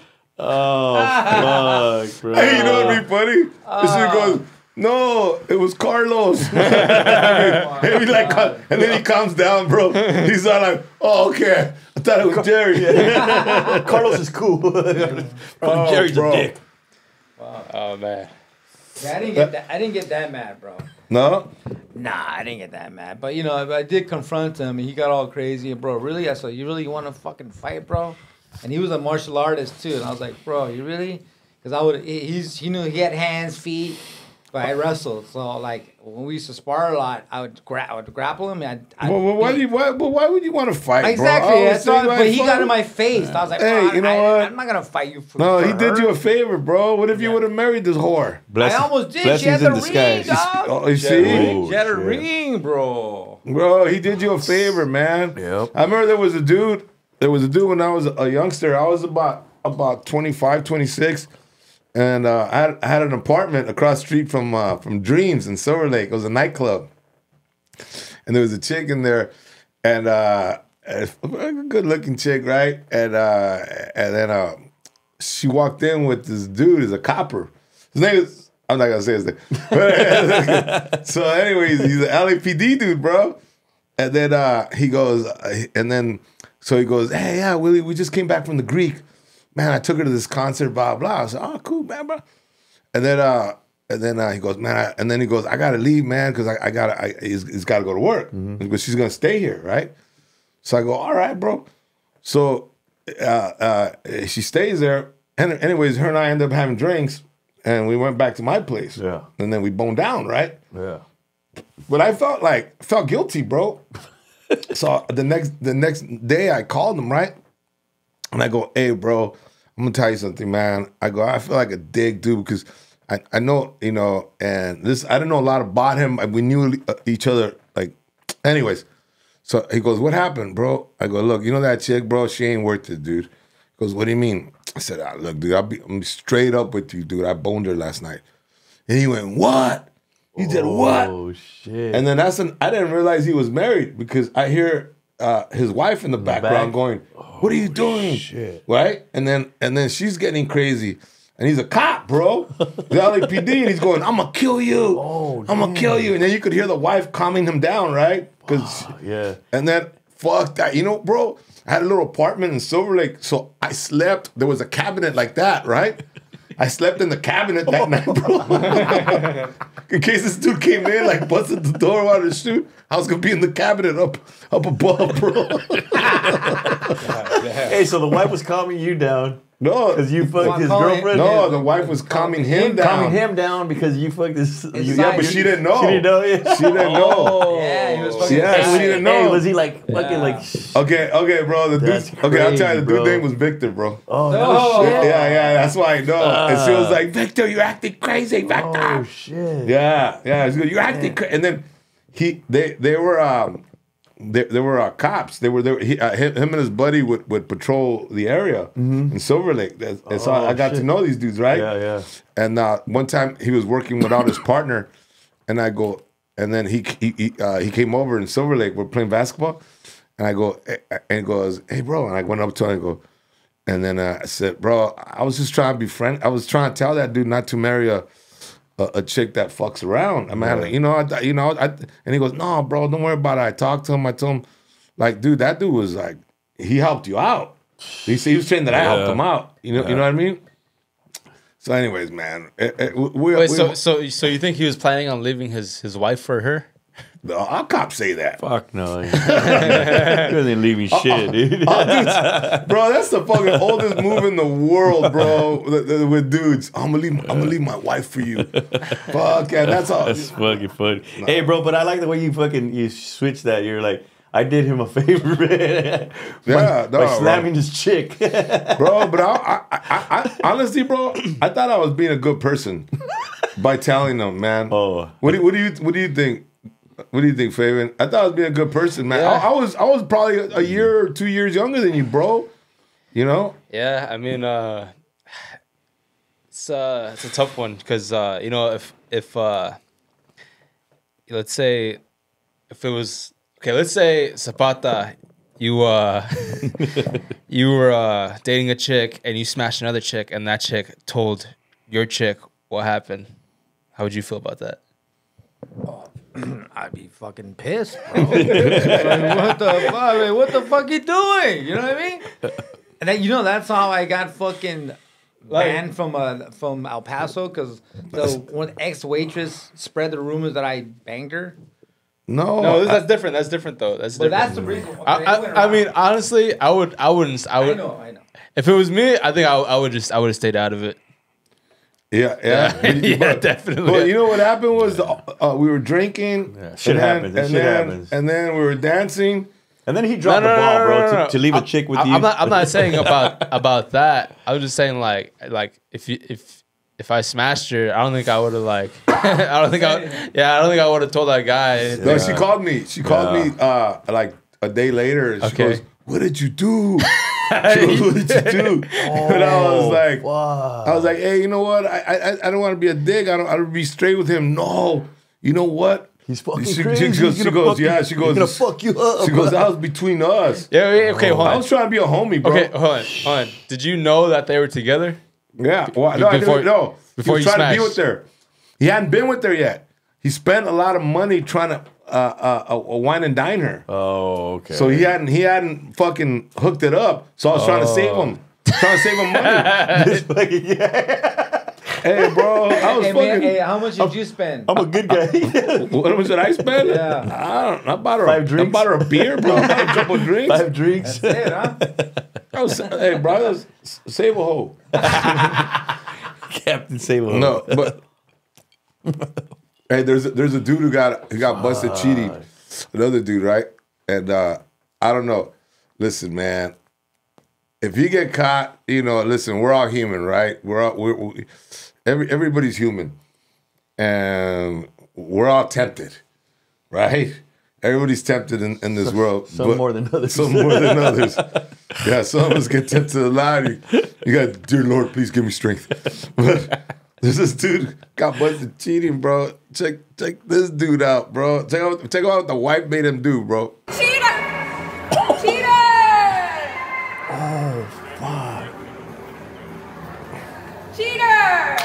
Speaker 3: Oh, fuck, bro.
Speaker 1: Hey, you know what'd be funny? This shit goes, no, it was Carlos. and, he like, and then he calms down, bro. He's all like, oh, okay. I thought it was Jerry.
Speaker 3: Carlos is cool.
Speaker 1: Oh,
Speaker 3: Jerry's
Speaker 1: bro.
Speaker 3: a dick.
Speaker 2: Oh man.
Speaker 4: Yeah, I didn't get that. I didn't get that mad, bro.
Speaker 1: No?
Speaker 4: Nah, I didn't get that mad. But you know, I did confront him, and he got all crazy. And bro, really? I said, you really want to fucking fight, bro? And he was a martial artist too. And I was like, bro, you really? Because I would. he- He's he knew he had hands, feet. But I wrestled, so like when we used to spar a lot, I would gra- I would grapple him. And I'd, I'd
Speaker 1: Well, well, why, do you, why, but why would you want to fight,
Speaker 4: exactly.
Speaker 1: bro? I
Speaker 4: That's
Speaker 1: always
Speaker 4: all,
Speaker 1: say,
Speaker 4: but he
Speaker 1: like,
Speaker 4: got
Speaker 1: fuck.
Speaker 4: in my face. I was like,
Speaker 1: Hey,
Speaker 4: bro,
Speaker 1: you know
Speaker 4: I,
Speaker 1: what?
Speaker 4: I'm not gonna fight you for.
Speaker 1: No,
Speaker 4: for
Speaker 1: he did
Speaker 4: her.
Speaker 1: you a favor, bro. What if you would have married this whore?
Speaker 3: Bless-
Speaker 4: I almost did. She
Speaker 3: blessings
Speaker 4: had the
Speaker 3: in
Speaker 4: ring,
Speaker 3: disguise.
Speaker 4: dog.
Speaker 1: Oh, you
Speaker 4: She had a
Speaker 1: see?
Speaker 4: ring. She had a
Speaker 3: shit.
Speaker 4: ring, bro.
Speaker 1: Bro, he did you a favor, man.
Speaker 3: Yep.
Speaker 1: I remember there was a dude, there was a dude when I was a youngster. I was about about twenty-five, twenty-six. And uh, I, had, I had an apartment across the street from uh, from Dreams in Silver Lake. It was a nightclub. And there was a chick in there, and uh, a good-looking chick, right? And uh, and then uh, she walked in with this dude, he's a copper. His name is, I'm not going to say his name. But, so anyways, he's an L A P D dude, bro. And then uh, he goes, uh, and then, so he goes, hey, yeah, Willie, we just came back from the Greek. Man, I took her to this concert, blah, blah. I was like, oh, cool, man, bro. And then uh, and then uh, he goes, man, I, and then he goes, I got to leave, man, because I, I got to, he's, he's got to go to work. Because she's going to stay here, right? So I go, all right, bro. So uh, uh, she stays there. And anyways, her and I ended up having drinks, and we went back to my place.
Speaker 3: Yeah.
Speaker 1: And then we boned down, right?
Speaker 3: Yeah.
Speaker 1: But I felt like, felt guilty, bro. So the next the next day I called him, right? And I go, hey, bro, I'm gonna tell you something, man. I go, I feel like a dick, dude, because I, I know, you know, and this, I didn't know a lot about him. We knew each other, like, anyways. So he goes, what happened, bro? I go, look, you know that chick, bro? She ain't worth it, dude. He goes, what do you mean? I said, ah, look, dude, I'll be, I'm straight up with you, dude. I boned her last night. And he went, what? He said, what?
Speaker 3: Oh, shit.
Speaker 1: And then that's an, I didn't realize he was married because I hear uh, his wife in the background
Speaker 3: back?
Speaker 1: going, what are you doing?
Speaker 3: shit.
Speaker 1: Right? And then and then she's getting crazy. And he's a cop, bro. The L A P D, and he's going, I'm gonna kill you.
Speaker 3: Oh,
Speaker 1: I'm gonna kill you. And then you could hear the wife calming him down, right? Because
Speaker 3: yeah.
Speaker 1: and then fuck that. You know, bro, I had a little apartment in Silver Lake, so I slept. There was a cabinet like that, right? I slept in the cabinet that night, bro. In case this dude came in, like busted the door out of the shoot, I was gonna be in the cabinet up up above, bro.
Speaker 3: Hey, so the wife was calming you down
Speaker 1: No,
Speaker 3: because you fucked his
Speaker 4: calling-
Speaker 3: girlfriend?
Speaker 1: no, the wife was calming him down.
Speaker 3: Calming him down because you fucked his... You,
Speaker 1: Yeah, but she didn't know.
Speaker 3: She didn't know, yeah.
Speaker 1: She didn't know.
Speaker 4: Yeah, he was fucking.
Speaker 1: Yeah, she didn't know.
Speaker 3: Hey, was he like fucking
Speaker 4: Yeah.
Speaker 3: like...
Speaker 1: Okay, okay, bro. The
Speaker 3: That's
Speaker 1: dude. Okay, I'll tell you. The
Speaker 3: crazy,
Speaker 1: dude's
Speaker 3: bro.
Speaker 1: name was Victor, bro.
Speaker 3: Oh, no
Speaker 4: Oh.
Speaker 3: shit.
Speaker 1: Yeah, yeah, that's why I know. and she was
Speaker 3: Uh.
Speaker 1: like, Victor, you're acting crazy, Victor.
Speaker 3: Oh, shit.
Speaker 1: Yeah, yeah. She goes, you're acting crazy. And then he, they, they were, um, they, they were uh, cops. They were there. He, uh, him, him and his buddy would, would patrol the area in Silver Lake. And and so
Speaker 3: Oh,
Speaker 1: I got
Speaker 3: shit.
Speaker 1: to know these dudes, right?
Speaker 3: Yeah, yeah.
Speaker 1: And uh, one time he was working without his partner, and I go, and then he he he, uh, he came over in Silver Lake. We're playing basketball, and I go, eh, and he goes, hey, bro. And I went up to him and I go, and then uh, I said, bro, I was just trying to be friend. I was trying to tell that dude not to marry a a, a chick that fucks around. I mean,
Speaker 3: Yeah.
Speaker 1: you know, I, you know, I, and he goes, no, bro, don't worry about it. I talked to him. I told him, like, dude, that dude was like, he helped you out. He, he was saying that I helped
Speaker 3: Yeah.
Speaker 1: him out. You know,
Speaker 3: Yeah.
Speaker 1: you know what I mean? So, anyways, man, it, it, we,
Speaker 2: Wait,
Speaker 1: we,
Speaker 2: so so so you think he was planning on leaving his his wife for her?
Speaker 1: Our cops say that.
Speaker 3: Fuck no. You ain't leaving shit, dude.
Speaker 1: Oh, dude. Bro, that's the fucking oldest move in the world, bro. With dudes, I'm gonna leave. I'm gonna leave my wife for you. Fuck yeah, that's all.
Speaker 3: That's fucking funny. No. Hey, bro, but I like the way you fucking you switch that. You're like, I did him a favor, by,
Speaker 1: yeah, no,
Speaker 3: by slamming
Speaker 1: bro.
Speaker 3: this chick,
Speaker 1: bro. But I, I, I, I, honestly, bro, I thought I was being a good person by telling them, man.
Speaker 3: Oh,
Speaker 1: what do, what do you, what do you think? What do you think, Fabian? I thought I was being a good person, man.
Speaker 2: Yeah.
Speaker 1: I, I was, I was probably a, a year or two years younger than you, bro. You know?
Speaker 2: Yeah, I mean, uh, it's uh, it's a tough one because uh, you know, if if uh, let's say if it was okay, let's say Zapata, you uh, you were uh, dating a chick and you smashed another chick, and that chick told your chick what happened. How would you feel about that?
Speaker 4: Oh. I'd be fucking pissed, bro. Like, what the fuck? Like, what the fuck you doing? You know what I mean? And then, you know, that's how I got fucking banned from uh, from El Paso because the one ex waitress spread the rumors that I banged her.
Speaker 1: No,
Speaker 2: no, that's different. That's different though. That's
Speaker 4: but
Speaker 2: different.
Speaker 4: that's the reason. Okay,
Speaker 2: I, I, I mean, honestly, I would, I wouldn't, I would.
Speaker 4: I know, I know.
Speaker 2: If it was me, I think I, I would just, I would have stayed out of it.
Speaker 1: Yeah, yeah,
Speaker 2: yeah, yeah
Speaker 1: but,
Speaker 2: definitely.
Speaker 1: But you know what happened was the, uh, we were drinking.
Speaker 3: Yeah, shit
Speaker 1: and
Speaker 3: happens.
Speaker 1: Then, and,
Speaker 3: shit
Speaker 1: then,
Speaker 3: happens.
Speaker 1: and then we were dancing.
Speaker 3: And then he dropped
Speaker 2: no, no,
Speaker 3: the ball,
Speaker 2: no,
Speaker 3: bro,
Speaker 2: no, no, no.
Speaker 3: To, to leave
Speaker 2: I,
Speaker 3: a chick with
Speaker 2: I,
Speaker 3: you.
Speaker 2: I'm not. I'm not saying about about that. I was just saying like like if you if if I smashed her, I don't think I would have like. I don't think I. Yeah, I don't think I would have told that guy.
Speaker 1: No, she called me. She called
Speaker 3: Yeah.
Speaker 1: me uh, like a day later. And she
Speaker 2: Okay.
Speaker 1: goes, "What did you do?" She goes, "What did you do?" And I was like,
Speaker 3: wow.
Speaker 1: I was like, "Hey, you know what? I I, I don't want to be a dick. I don't. I don't be straight with him. No, you know what?
Speaker 3: He's fucking
Speaker 1: She,
Speaker 3: crazy.
Speaker 1: she goes,
Speaker 3: He's
Speaker 1: she
Speaker 3: gonna
Speaker 1: goes
Speaker 3: fuck
Speaker 1: yeah.
Speaker 3: you-
Speaker 1: She goes,
Speaker 3: He's gonna fuck you up.
Speaker 1: She goes, that was between us.
Speaker 2: Yeah. yeah, Okay. Hold
Speaker 1: I
Speaker 2: on.
Speaker 1: was trying to be a homie, bro.
Speaker 2: Okay. Hold on. Hold on. Did you know that they were together?
Speaker 1: Yeah. Well, no, I
Speaker 2: Before-
Speaker 1: didn't know.
Speaker 2: before
Speaker 1: he was
Speaker 2: you
Speaker 1: trying to be
Speaker 2: smashed.
Speaker 1: with her. He hadn't been with her yet. He spent a lot of money trying to uh, uh, uh, wine and dine her.
Speaker 3: Oh, okay.
Speaker 1: So he hadn't he hadn't fucking hooked it up. So I was trying to save him. Trying to save him money.
Speaker 3: This fucking- yeah.
Speaker 1: Hey, bro, I was
Speaker 4: Hey,
Speaker 1: fucking.
Speaker 4: man, hey, how much did you spend?
Speaker 3: I'm a good guy.
Speaker 1: What was it I spent?
Speaker 4: Yeah.
Speaker 1: I don't. I bought her.
Speaker 3: Five
Speaker 1: I
Speaker 3: drinks?
Speaker 1: bought her a beer, bro. I bought her a couple drinks.
Speaker 3: Five drinks.
Speaker 4: That's it, huh?
Speaker 1: I was, hey, bro, I was, save a hoe.
Speaker 3: Captain Sable.
Speaker 1: No, but hey, there's a, there's a dude who got who got busted cheating. Another dude, right? And uh, I don't know. Listen, man. If you get caught, you know, listen, we're all human, right? We're all we're, we every everybody's human, and we're all tempted, right? Everybody's tempted in, in this world.
Speaker 3: Some
Speaker 1: but
Speaker 3: more than others.
Speaker 1: Some more than others. Yeah, some of us get tempted a lot. You, you got, dear Lord, please give me strength. But there's this dude got busted cheating, bro. Check check this dude out, bro. Check out check out what the wife made him do, bro.
Speaker 6: Cheater! Cheater!
Speaker 3: Oh, fuck.
Speaker 6: Cheater!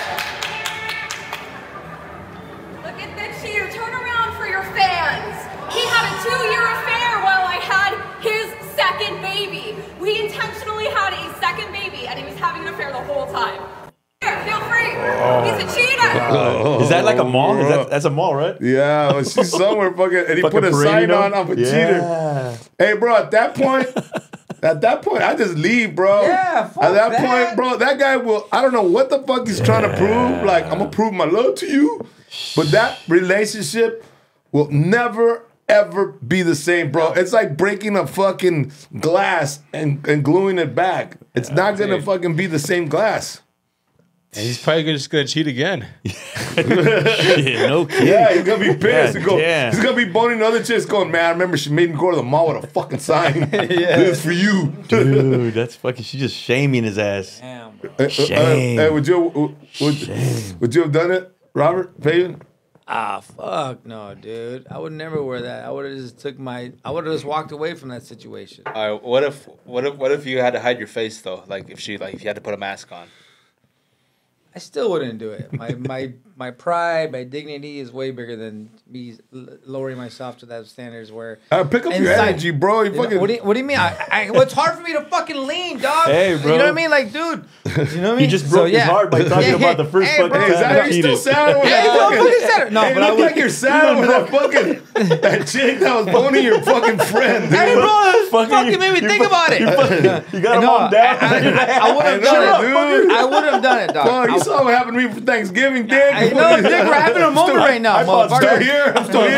Speaker 6: Look at the cheater. Turn around for your fans. He had a two-year affair while I had his second baby. We intentionally had a second baby, and he was having an affair the whole time. Here, feel free. He's a cheater.
Speaker 3: Is that like a mall? Is that, that's a mall, right?
Speaker 1: Yeah, well, she's somewhere fucking, and he
Speaker 3: Fucking
Speaker 1: put a
Speaker 3: parading
Speaker 1: sign
Speaker 3: him?
Speaker 1: on of a
Speaker 3: Yeah.
Speaker 1: cheater. Hey, bro, at that point, at that point, I just leave, bro.
Speaker 4: Yeah, fuck
Speaker 1: At that,
Speaker 4: that.
Speaker 1: point, bro, that guy will, I don't know what the fuck he's trying to prove. Like, I'm going to prove my love to you. But that relationship will never, ever be the same, bro. It's like breaking a fucking glass and, and gluing it back. It's not going to
Speaker 2: dude.
Speaker 1: fucking be the same glass.
Speaker 2: And he's probably just gonna cheat again.
Speaker 3: Shit, no kidding.
Speaker 1: Yeah, he's gonna be pissed.
Speaker 3: God
Speaker 1: He's, go,
Speaker 3: damn.
Speaker 1: he's gonna be boning other chicks going, man, I remember she made me go to the mall with a fucking sign. This is for you.
Speaker 3: Dude, that's fucking, she's just shaming his ass.
Speaker 4: Damn, bro.
Speaker 1: Hey, uh,
Speaker 3: Shame.
Speaker 1: Hey, would you would, would you have done it, Robert Payton?
Speaker 4: Ah, fuck no, dude. I would never wear that. I would have just took my. I would have just walked away from that situation.
Speaker 2: All right. What if what if what if you had to hide your face though? Like if she like if you had to put a mask on.
Speaker 4: I still wouldn't do it. My my my pride, my dignity is way bigger than me lowering myself to that standards where.
Speaker 1: Uh, pick up
Speaker 4: inside,
Speaker 1: your energy, bro. You
Speaker 4: you know,
Speaker 1: fucking.
Speaker 4: what, do you, what do you mean? I, I, well, it's hard for me to fucking lean, dog.
Speaker 3: Hey, bro.
Speaker 4: You know what I mean? Like, dude. You know what I mean?
Speaker 3: He just broke
Speaker 4: so, yeah.
Speaker 3: his heart by talking
Speaker 4: Yeah,
Speaker 3: about the first
Speaker 4: hey,
Speaker 3: fucking
Speaker 4: bro.
Speaker 1: Hey, is
Speaker 3: time
Speaker 1: that
Speaker 3: he
Speaker 1: you still
Speaker 3: cheated.
Speaker 1: sad with
Speaker 4: Yeah,
Speaker 1: that
Speaker 4: I'm
Speaker 1: fucking?
Speaker 4: fucking sad. No,
Speaker 1: Hey,
Speaker 4: but I
Speaker 1: look
Speaker 4: would.
Speaker 1: like you're sad with that fucking that chick that was boning your fucking friend, dude.
Speaker 4: Hey, bro,
Speaker 3: Fucking-
Speaker 4: fucking, fucking made me
Speaker 3: you
Speaker 4: think
Speaker 3: fu-
Speaker 4: about it.
Speaker 3: You got him
Speaker 4: No,
Speaker 3: on down.
Speaker 4: I, I, I would have
Speaker 1: I know,
Speaker 4: done it,
Speaker 1: dude.
Speaker 4: I would have done it, dog.
Speaker 1: Oh, you
Speaker 4: I-
Speaker 1: saw what happened to me for Thanksgiving, Dick.
Speaker 4: I know, Dick. We're having a moment right now,
Speaker 1: I'm
Speaker 4: motherfucker.
Speaker 1: still here. I'm still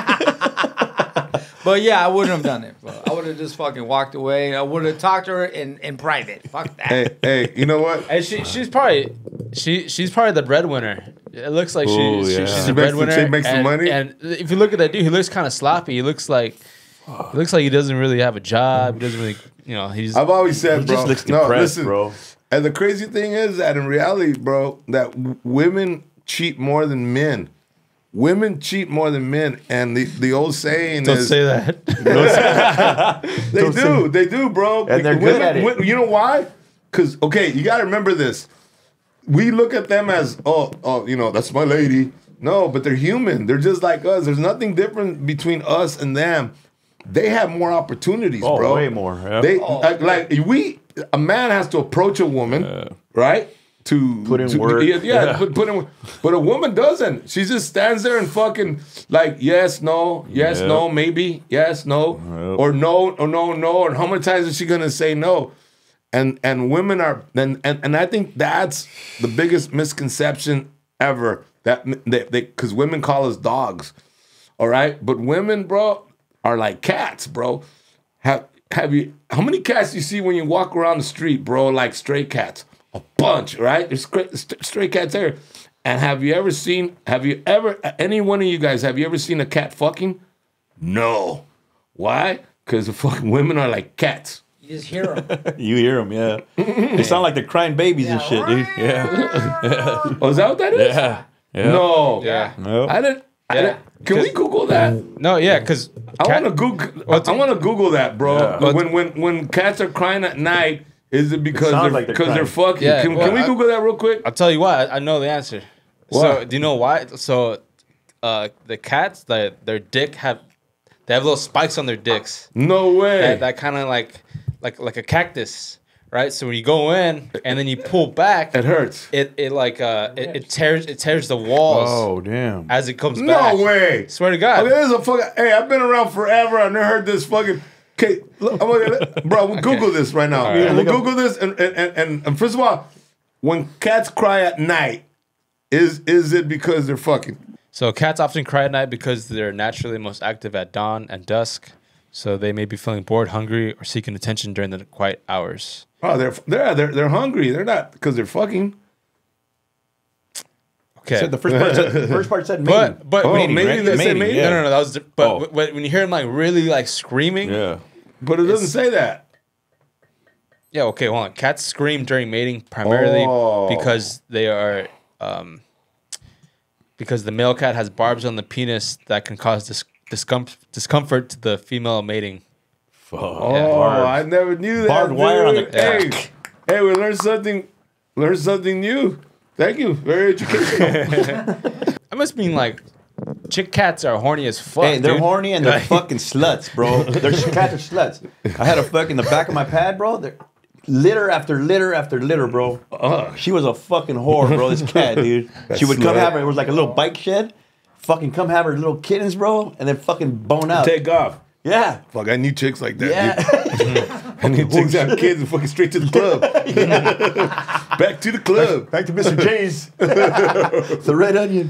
Speaker 1: here.
Speaker 4: But yeah, I wouldn't have done it, bro. I would have just fucking walked away. I would have talked to her in, in private. Fuck that.
Speaker 1: Hey, hey, you know what?
Speaker 2: And she she's probably she she's probably the breadwinner. It looks like
Speaker 3: Ooh,
Speaker 2: she,
Speaker 3: yeah.
Speaker 2: she she's
Speaker 1: She
Speaker 2: a
Speaker 1: makes the-
Speaker 2: breadwinner.
Speaker 1: she makes the
Speaker 2: and,
Speaker 1: money?
Speaker 2: And if you look at that dude, he looks kind of sloppy. He looks like he looks like he doesn't really have a job. He doesn't really, you know, he's.
Speaker 1: I've always said,
Speaker 3: He
Speaker 1: bro.
Speaker 3: just looks
Speaker 1: no,
Speaker 3: depressed,
Speaker 1: listen,
Speaker 3: bro.
Speaker 1: And the crazy thing is that in reality, bro, that w- women cheat more than men. Women cheat more than men, and the, the old saying
Speaker 2: Don't
Speaker 1: is
Speaker 2: say that.
Speaker 1: they
Speaker 3: Don't
Speaker 1: do,
Speaker 3: say-
Speaker 1: they do, bro.
Speaker 3: And they're
Speaker 1: Women-
Speaker 3: good at it.
Speaker 1: wo- You know why? Because okay, you got to remember this. We look at them as oh, oh, you know, that's my lady. No, but they're human. They're just like us. There's nothing different between us and them. They have more opportunities,
Speaker 3: Oh,
Speaker 1: bro.
Speaker 3: way more. Yeah.
Speaker 1: They like, like we. A man has to approach a woman, right? To
Speaker 3: Put in
Speaker 1: to-
Speaker 3: work.
Speaker 1: Yeah, yeah,
Speaker 3: Yeah.
Speaker 1: Put, put in work. But a woman doesn't. She just stands there and fucking like yes, no, yes,
Speaker 3: Yep.
Speaker 1: no, maybe, yes, no,
Speaker 3: Yep.
Speaker 1: or no, or no, no. And how many times is she gonna say no? And and women are and and, and I think that's the biggest misconception ever. That they because women call us dogs, all right. But women, bro, are like cats, bro. Have have you? How many cats you see when you walk around the street, bro? Like stray cats, a bunch, right? There's stray, stray cats there. And have you ever seen? Have you ever? Any one of you guys? Have you ever seen a cat fucking? No. Why? Because the fucking women are like cats.
Speaker 4: You just hear them.
Speaker 3: You hear them, yeah. They sound like they're crying babies and shit, dude. Yeah.
Speaker 1: Oh, is that what that is?
Speaker 3: Yeah. Yeah.
Speaker 1: No.
Speaker 2: Yeah.
Speaker 3: Nope.
Speaker 1: I didn't. I
Speaker 2: Yeah.
Speaker 1: didn't can we Google that?
Speaker 2: No, yeah, because
Speaker 1: I want to Google. I, want to Google that, bro.
Speaker 3: Yeah.
Speaker 1: When when when cats are crying at night, is it because
Speaker 3: sounds
Speaker 1: they're
Speaker 3: like they're
Speaker 1: because they're
Speaker 3: crying.
Speaker 1: fucking?
Speaker 2: Yeah,
Speaker 1: can,
Speaker 2: well,
Speaker 1: can we
Speaker 2: I-
Speaker 1: Google that real quick?
Speaker 2: I'll tell you why. I, I know the answer.
Speaker 1: Why?
Speaker 2: So do you know why? So uh, the cats, the, their dick have they have little spikes on their dicks.
Speaker 1: No way.
Speaker 2: That, that kind of like like like a cactus, right? So when you go in and then you pull back,
Speaker 1: It hurts.
Speaker 2: it it like uh it, it tears it tears the walls
Speaker 3: Oh, damn.
Speaker 2: as it comes
Speaker 1: No
Speaker 2: back.
Speaker 1: way.
Speaker 2: Swear to God.
Speaker 1: Okay, this is a fucking. Hey, I've been around forever. I've never heard this fucking. Okay, look, I'm gonna, bro, we'll Google this right now.
Speaker 2: right.
Speaker 1: We'll Google this, and and, and and and first of all, when cats cry at night, is is it because they're fucking?
Speaker 2: So cats often cry at night because they're naturally most active at dawn and dusk. So they may be feeling bored, hungry, or seeking attention during the quiet hours.
Speaker 1: Oh, they're they're they're they're hungry. They're not because they're fucking.
Speaker 2: Okay.
Speaker 3: Said the first part said, the first part said mating.
Speaker 2: But but
Speaker 1: Oh,
Speaker 2: when-
Speaker 1: maybe
Speaker 3: right?
Speaker 1: they say
Speaker 3: Mating,
Speaker 1: maybe.
Speaker 3: yeah.
Speaker 2: no, no, no. That was. di- But
Speaker 3: Oh.
Speaker 2: when, when you hear them like really like screaming,
Speaker 3: Yeah.
Speaker 1: But it doesn't say that.
Speaker 2: yeah. Okay, hold on. Cats scream during mating primarily
Speaker 1: Oh.
Speaker 2: because they are, um, because the male cat has barbs on the penis that can cause dis- discom- discomfort to the female mating.
Speaker 3: Fuck.
Speaker 1: Oh,
Speaker 2: Yeah.
Speaker 1: I never knew that.
Speaker 3: Barbed wire on the
Speaker 1: dude. Hey,
Speaker 3: cock.
Speaker 1: hey, we learned something. Learned something new. Thank you. Very educational.
Speaker 2: I must mean like, chick cats are horny as fuck.
Speaker 3: Hey, they're
Speaker 2: dude.
Speaker 3: horny and they're
Speaker 2: Like-
Speaker 3: fucking sluts, bro. They're cats are sluts. I had a fuck in the back of my pad, bro. They're litter after litter after litter, bro. She was a fucking whore, bro. This cat, dude. She would come
Speaker 1: slut.
Speaker 3: have her. It was like a little bike shed. Fucking come have her little kittens, bro, and then fucking bone out.
Speaker 1: Take off.
Speaker 3: Yeah.
Speaker 1: Fuck, I need chicks like that.
Speaker 3: Yeah.
Speaker 1: Dude. I need chicks that have kids and fucking straight to the club. Back to the club.
Speaker 3: Back to Mister J's. The red onion.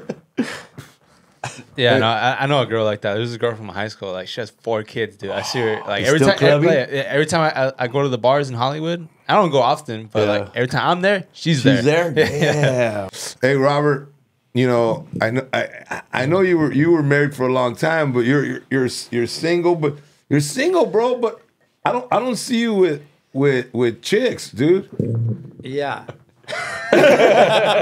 Speaker 2: Yeah, no, I, I know a girl like that. There's a girl from high school. Like she has four kids, dude. I see her like
Speaker 3: You
Speaker 2: every
Speaker 3: still
Speaker 2: time.
Speaker 3: clubbing?
Speaker 2: Every, every time I, I, I go to the bars in Hollywood, I don't go often, but
Speaker 3: Yeah.
Speaker 2: like every time I'm there, she's,
Speaker 3: She's
Speaker 2: there.
Speaker 3: there. Yeah.
Speaker 1: Hey, Robert. You know, I know, I, I know you were you were married for a long time, but you're you're you're, you're single. But you're single, bro. But I don't I don't see you with with with chicks, dude.
Speaker 4: Yeah.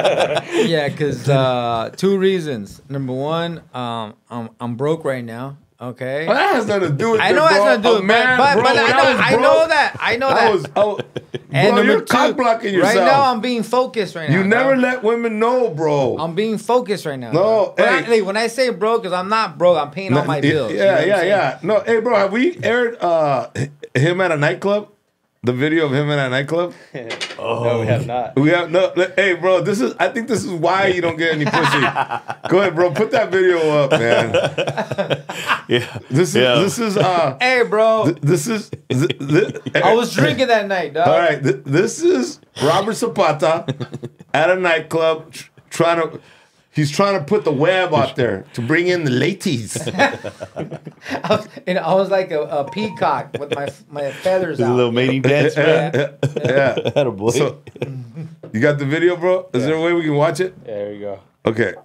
Speaker 4: yeah, because uh, two reasons. Number one, um, I'm I'm broke right now, Okay.
Speaker 1: Well, that has nothing to do with
Speaker 4: I
Speaker 1: it,
Speaker 4: know it has
Speaker 1: bro.
Speaker 4: nothing to do
Speaker 1: A
Speaker 4: with it,
Speaker 1: man,
Speaker 4: but,
Speaker 1: bro,
Speaker 4: but I,
Speaker 1: when
Speaker 4: know,
Speaker 1: was
Speaker 4: I
Speaker 1: broke,
Speaker 4: know that. I know
Speaker 1: I
Speaker 4: that.
Speaker 1: was, oh,
Speaker 4: and
Speaker 1: bro, you're
Speaker 4: two,
Speaker 1: cock blocking yourself.
Speaker 4: Right now, I'm being focused right now.
Speaker 1: You never
Speaker 4: dog.
Speaker 1: let women know, bro.
Speaker 4: I'm being focused right now.
Speaker 1: No,
Speaker 4: When, I,
Speaker 1: hey.
Speaker 4: hey, when I say broke, because I'm not broke, I'm paying all my bills.
Speaker 1: Yeah,
Speaker 4: you know what I'm
Speaker 1: yeah,
Speaker 4: saying?
Speaker 1: yeah. No, hey, bro, have we aired uh, him at a nightclub? The video of him in a nightclub?
Speaker 2: No, we have not.
Speaker 1: We have no. Hey, bro, this is. I think this is why you don't get any pussy. Go ahead, bro. Put that video up, man.
Speaker 3: Yeah.
Speaker 1: This is.
Speaker 3: Yeah.
Speaker 1: This is. Uh.
Speaker 4: Hey, bro.
Speaker 1: th- This is. th- th-
Speaker 4: I was drinking that night, dog.
Speaker 1: All right. th- This is Robert Zapata at a nightclub tr- trying to. He's trying to put the web out there to bring in the ladies.
Speaker 4: I was, and I was like a, a peacock with my my feathers
Speaker 3: There's a
Speaker 4: out.
Speaker 3: little mating dance, man.
Speaker 1: Yeah.
Speaker 3: That a boy.
Speaker 1: So, you got the video, bro? Is there a way we can watch it?
Speaker 2: Yeah, there we go.
Speaker 1: Okay.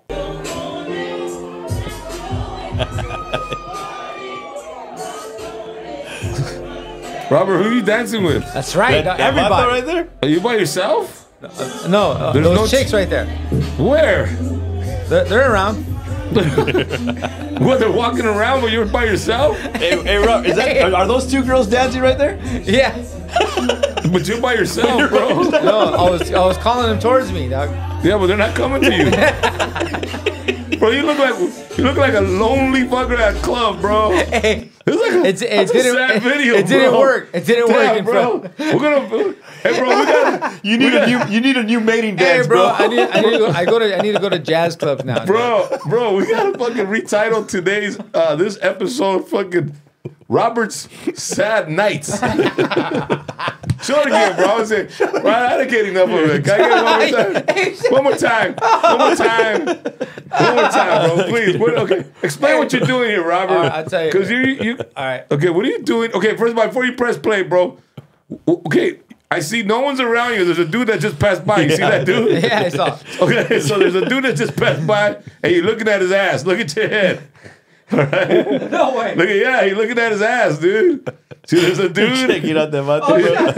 Speaker 1: Robert, who are you dancing with?
Speaker 4: That's right,
Speaker 3: That-
Speaker 4: dog.
Speaker 3: that
Speaker 4: Everybody.
Speaker 3: vato right there?
Speaker 1: Are you by yourself?
Speaker 4: No, uh,
Speaker 1: There's
Speaker 4: those
Speaker 1: no
Speaker 4: chicks right there.
Speaker 1: Where?
Speaker 4: They're, they're around.
Speaker 1: What, they're walking around while you're by yourself?
Speaker 3: Hey, hey, Rob, is that, are, are those two girls dancing right there?
Speaker 4: Yeah.
Speaker 1: But you're by yourself, bro.
Speaker 4: No, I was I was calling them towards me, dog.
Speaker 1: Yeah, but they're not coming to you. Bro, you look like you look like a lonely fucker at a club, bro.
Speaker 4: Hey,
Speaker 1: It's like a,
Speaker 4: It's- it
Speaker 1: that's a
Speaker 4: didn't-
Speaker 1: sad
Speaker 4: it-
Speaker 1: video,
Speaker 4: it didn't
Speaker 1: bro.
Speaker 4: work. It didn't work
Speaker 1: Damn,
Speaker 4: in
Speaker 1: bro. We're gonna. Hey, bro, we gotta.
Speaker 3: You need a new you need a new mating
Speaker 4: hey,
Speaker 3: dance,
Speaker 4: bro.
Speaker 3: bro.
Speaker 4: I need I need to go. I go to I need to go to jazz clubs now, dog.
Speaker 1: Bro, bro, we gotta fucking retitle today's uh this episode fucking Robert's Sad Nights. Show it again, bro. I was saying, bro, I had to get enough of it. Can I get it one more time? One more time. One more time. One more time, bro. Please. What, okay. Explain what you're doing here, Robert.
Speaker 4: All right, I'll tell you.
Speaker 1: Because you, you.
Speaker 4: All right.
Speaker 1: Okay, what are you doing? Okay, first of all, before you press play, bro. w- Okay, I see no one's around you. There's a dude that just passed by. You see that dude?
Speaker 4: Yeah, I saw.
Speaker 1: Okay, so there's a dude that just passed by, and you're looking at his ass. Look at your head. All right.
Speaker 4: No way.
Speaker 1: Look at yeah, you're looking at his ass, dude. See, there's a dude.
Speaker 3: Checking out that vato.
Speaker 4: Oh,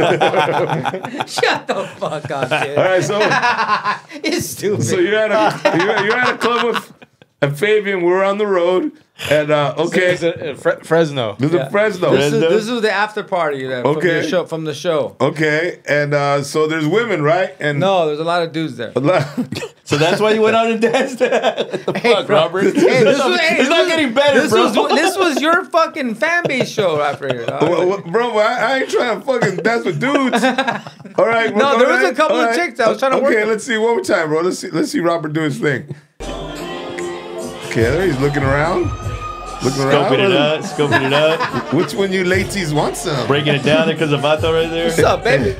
Speaker 4: Shut the fuck up, kid.
Speaker 1: All right, so
Speaker 4: It's stupid.
Speaker 1: so you're at a you're, you're at a club with and Fabian. We're on the road, and uh, okay,
Speaker 2: It's a, uh, Fre- Fresno.
Speaker 1: there's a Fresno.
Speaker 4: this is this is the after party that from
Speaker 1: Okay.
Speaker 4: the show from the show.
Speaker 1: Okay, and uh, so there's women, right? And
Speaker 4: No, there's a lot of dudes there.
Speaker 3: So that's why you went out and danced. What the fuck,
Speaker 4: bro.
Speaker 3: Robert?
Speaker 4: Hey, this was, hey,
Speaker 3: it's
Speaker 4: this
Speaker 3: not
Speaker 4: was-
Speaker 3: getting better,
Speaker 4: this
Speaker 3: bro.
Speaker 4: Was, this was your fucking fan base show right here, dog.
Speaker 1: Well, well, bro, I, I ain't trying to fucking dance with dudes. All right,
Speaker 4: No,
Speaker 1: all
Speaker 4: there was a
Speaker 1: right,
Speaker 4: couple
Speaker 1: all
Speaker 4: of chicks I was trying to
Speaker 1: okay,
Speaker 4: work
Speaker 1: Okay,
Speaker 4: with.
Speaker 1: let's see one more time, bro. Let's see. Let's see Robert do his thing. Okay, there he's looking around, looking around.
Speaker 3: Scoping it out, scoping it out,
Speaker 1: Which one you ladies want some?
Speaker 3: breaking it down there because of vato right there.
Speaker 4: What's up, baby?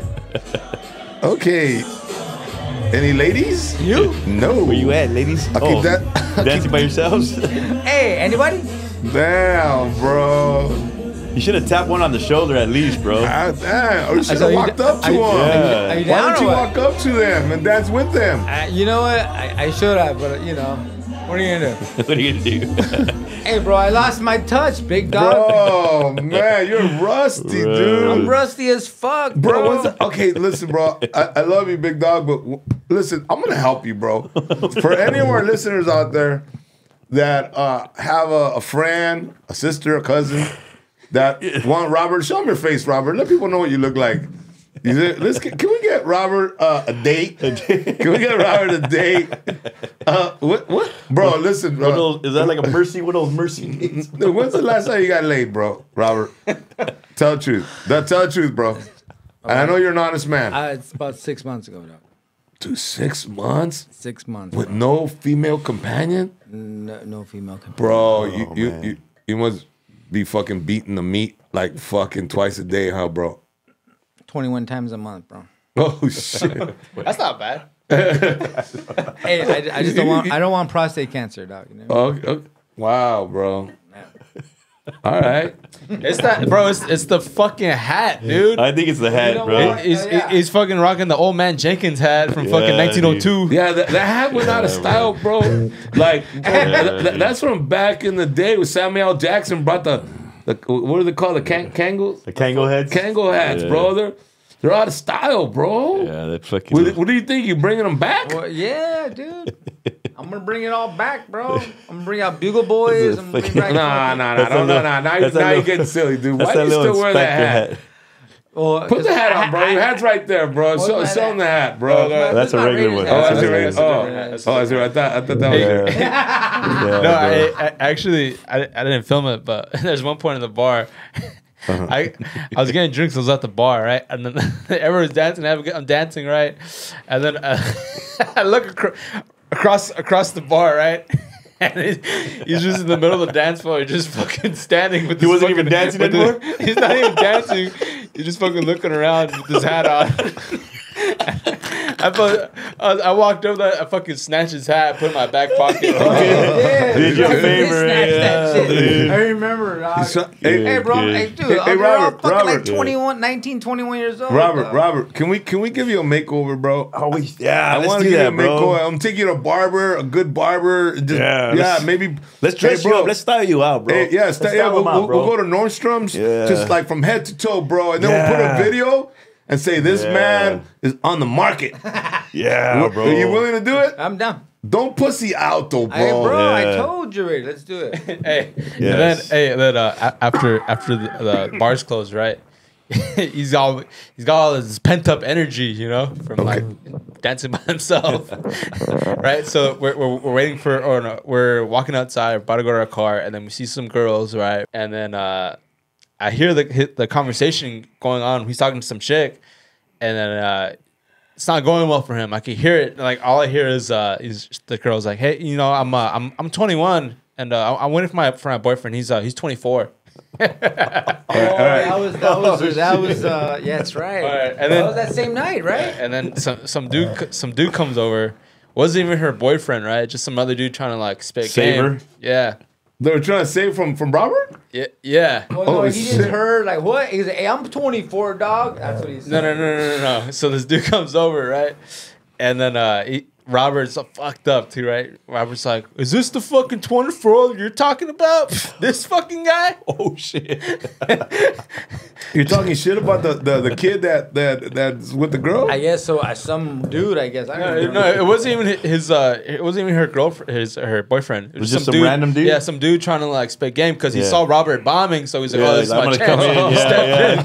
Speaker 1: Okay. Any ladies?
Speaker 4: You?
Speaker 1: No.
Speaker 3: Where you at, ladies?
Speaker 1: I'll keep that. I'll
Speaker 3: dancing
Speaker 1: keep-
Speaker 3: by yourselves.
Speaker 4: Hey, anybody?
Speaker 1: Damn, bro.
Speaker 3: You should have tapped one on the shoulder at least, bro.
Speaker 1: Ah, damn. Or you should
Speaker 4: saw
Speaker 1: have
Speaker 4: you
Speaker 1: walked
Speaker 4: d-
Speaker 1: up to
Speaker 4: I-
Speaker 1: them.
Speaker 3: Yeah.
Speaker 4: Are you
Speaker 1: Why
Speaker 4: down
Speaker 1: don't
Speaker 4: or
Speaker 1: you
Speaker 4: what?
Speaker 1: walk up to them and dance with them?
Speaker 4: Uh, you know what? I, I should have, but you know, what are you gonna do?
Speaker 3: What are you gonna do?
Speaker 4: Hey, bro, I lost my touch, big dog.
Speaker 1: Bro, man, you're rusty,
Speaker 3: Bro.
Speaker 1: dude.
Speaker 4: I'm rusty as fuck,
Speaker 1: Bro,
Speaker 4: bro.
Speaker 1: what's the, okay, listen, bro. I, I love you, big dog, but w- listen, I'm gonna help you, bro. For any of our listeners out there that uh, have a, a friend, a sister, a cousin that want Robert, show them your face, Robert. Let people know what you look like. You say, Let's get, can we get Robert uh, a date? Can we get Robert a date? Uh, what? What? Bro, listen,
Speaker 3: What
Speaker 1: bro.
Speaker 3: those- is that like a mercy? What are those mercy dates?
Speaker 1: When's the last time you got laid, bro, Robert? Tell the truth. That- Tell the truth, bro. And I know you're an honest man.
Speaker 4: Uh, it's about six months ago, dog.
Speaker 1: Dude, six months
Speaker 4: Six months.
Speaker 1: with
Speaker 4: bro.
Speaker 1: no female companion?
Speaker 4: No, no female. companion.
Speaker 1: Bro, you,
Speaker 3: Oh,
Speaker 1: you,
Speaker 3: man.
Speaker 1: you you must be fucking beating the meat like fucking twice a day, huh, bro?
Speaker 4: twenty-one times a month, bro.
Speaker 1: Oh shit.
Speaker 2: That's not bad.
Speaker 4: Hey, I, I just don't want. I don't want prostate cancer, dog. You know?
Speaker 1: Okay, okay. Wow, bro. All right.
Speaker 2: It's that, bro. It's, it's the fucking hat, dude.
Speaker 3: I think it's the hat,
Speaker 4: You know
Speaker 3: bro.
Speaker 4: what?
Speaker 2: He's,
Speaker 4: Oh, yeah.
Speaker 2: he's fucking rocking the old man Jenkins hat from fucking
Speaker 3: Yeah,
Speaker 2: nineteen oh two.
Speaker 1: Yeah, that, that hat went out of style, bro. Like, bro, that- that- that's from back in the day when Samuel L. Jackson brought the, the what do they call the can, Kangol?
Speaker 3: The Kango heads.
Speaker 1: Kango hats,
Speaker 3: Yeah.
Speaker 1: bro. They're, they're out of style, bro.
Speaker 3: Yeah, that fucking.
Speaker 1: What, what do you think? You bringing them back?
Speaker 4: Well, yeah, dude. I'm gonna bring it all back, bro. I'm gonna bring out Bugle Boys. I'm gonna bring back.
Speaker 1: Nah, nah, nah, nah, nah, nah. Now, you- now you're getting silly, dude. Why do you still wear that hat?
Speaker 3: hat.
Speaker 4: Well,
Speaker 1: Put the hat on, bro. Your hat's right there, bro.
Speaker 4: What's
Speaker 1: Show,
Speaker 4: my
Speaker 1: show
Speaker 4: hat?
Speaker 1: him the hat, bro.
Speaker 4: That's
Speaker 3: That's a
Speaker 4: my
Speaker 3: regular
Speaker 4: Raiders
Speaker 3: one.
Speaker 4: hat.
Speaker 1: Oh,
Speaker 3: That's
Speaker 1: that's
Speaker 3: a
Speaker 1: it.
Speaker 3: regular
Speaker 1: Right?
Speaker 3: one.
Speaker 1: Oh,
Speaker 2: That's
Speaker 1: oh, that's it. I thought, I thought that was it.
Speaker 3: Yeah,
Speaker 2: No,
Speaker 3: bro.
Speaker 2: I, I actually I, I didn't film it, but there's one point in the bar.
Speaker 1: Uh-huh.
Speaker 2: I I was getting drinks. I was at the bar, right, and then everyone's dancing. I'm dancing, right, and then uh, I look acro- across across the bar, right, and he's, he's just in the middle of the dance floor, just fucking standing with.
Speaker 3: He
Speaker 2: this
Speaker 3: wasn't
Speaker 2: fucking,
Speaker 3: even dancing
Speaker 2: with
Speaker 3: anymore?
Speaker 2: the- he's not even dancing. He's just fucking looking around with his hat on. I, felt, I, I walked over there, I fucking snatched his hat, put it in my back pocket.
Speaker 4: Yeah,
Speaker 3: Did your
Speaker 4: dude,
Speaker 3: favorite,
Speaker 4: snatch that
Speaker 3: yeah,
Speaker 4: shit.
Speaker 3: dude.
Speaker 4: I remember, dog.
Speaker 1: So- hey,
Speaker 4: Hey, bro,
Speaker 3: Good.
Speaker 4: hey, dude,
Speaker 1: Hey,
Speaker 4: I'm
Speaker 1: hey,
Speaker 4: you're all
Speaker 1: Robert,
Speaker 4: fucking
Speaker 1: Robert.
Speaker 4: like twenty-one, nineteen, twenty-one years old.
Speaker 1: Robert,
Speaker 4: dog.
Speaker 1: Robert, can we can we give you a makeover, bro?
Speaker 3: Oh, we, yeah,
Speaker 1: I
Speaker 3: let's
Speaker 1: want to
Speaker 3: do
Speaker 1: give
Speaker 3: that,
Speaker 1: you a
Speaker 3: bro.
Speaker 1: makeover. I'm taking you to a barber, a good barber. Just,
Speaker 3: Yeah,
Speaker 1: yeah,
Speaker 3: let's-
Speaker 1: maybe.
Speaker 3: Let's dress
Speaker 1: Hey,
Speaker 3: you
Speaker 1: bro.
Speaker 3: up. Let's style you out, bro.
Speaker 1: Hey, yeah,
Speaker 3: Let's
Speaker 1: sta-
Speaker 3: style
Speaker 1: yeah, we'll,
Speaker 3: him out,
Speaker 1: we'll,
Speaker 3: bro.
Speaker 1: we'll go to Nordstrom's,
Speaker 3: Yeah.
Speaker 1: just like from head to toe, bro, and then we'll put
Speaker 3: Yeah.
Speaker 1: a video and say this
Speaker 3: Yeah.
Speaker 1: man is on the market.
Speaker 3: Yeah, bro.
Speaker 1: Are you willing to do it?
Speaker 4: I'm down.
Speaker 1: Don't pussy out though, bro.
Speaker 4: Hey, bro, I
Speaker 3: Yeah.
Speaker 4: told you already. Let's do it.
Speaker 2: Hey,
Speaker 3: Yes.
Speaker 2: and then hey, then uh, a- after after the, the bars closed, right? he's all he's got all this pent up energy, you know, from like dancing by himself, right? So we're, we're we're waiting for, or no, we're walking outside, about to go to our car, and then we see some girls, right? And then uh, I hear the hit the conversation going on. He's talking to some chick, and then uh, it's not going well for him. I can hear it. Like all I hear is uh, is the girl's like, "Hey, you know, I'm uh, I'm I'm twenty-one, and uh, I'm waiting for my for my boyfriend. He's uh, he's twenty-four."
Speaker 4: Oh, that was that was that was uh yeah, that's right.
Speaker 2: All right, and
Speaker 4: that
Speaker 2: then-
Speaker 4: was that same night, right?
Speaker 2: And then some some dude co- some dude comes over. Wasn't even her boyfriend, right? Just some other dude trying to like spit
Speaker 3: Save
Speaker 2: game.
Speaker 3: her?
Speaker 2: Yeah,
Speaker 1: They were trying to save from from Robert.
Speaker 2: yeah, yeah.
Speaker 4: Well, no,
Speaker 1: Holy
Speaker 4: he
Speaker 1: shit.
Speaker 4: just heard like what? He's like, "Hey, I'm twenty-four, dog." That's what he said.
Speaker 2: No, no, no, no, no, no. So this dude comes over, right? And then uh, he, Robert's fucked up too, right? Robert's like, "Is this the fucking twenty-four you're talking about? This fucking guy?"
Speaker 3: Oh, shit.
Speaker 1: You're talking shit about the, the, the kid that that that's with the girl.
Speaker 4: I guess so. Uh, some dude, I guess. I don't
Speaker 2: No,
Speaker 4: remember.
Speaker 2: no, it wasn't even his. Uh, it wasn't even her girlfriend. His her boyfriend. It
Speaker 3: was just some random dude?
Speaker 2: Yeah, some dude trying to like spit game because he
Speaker 3: Yeah.
Speaker 2: saw Robert bombing, so he's like,
Speaker 3: Yeah,
Speaker 2: "Oh, this is
Speaker 3: I'm
Speaker 2: my
Speaker 3: gonna
Speaker 2: chance."
Speaker 3: come in.
Speaker 2: to step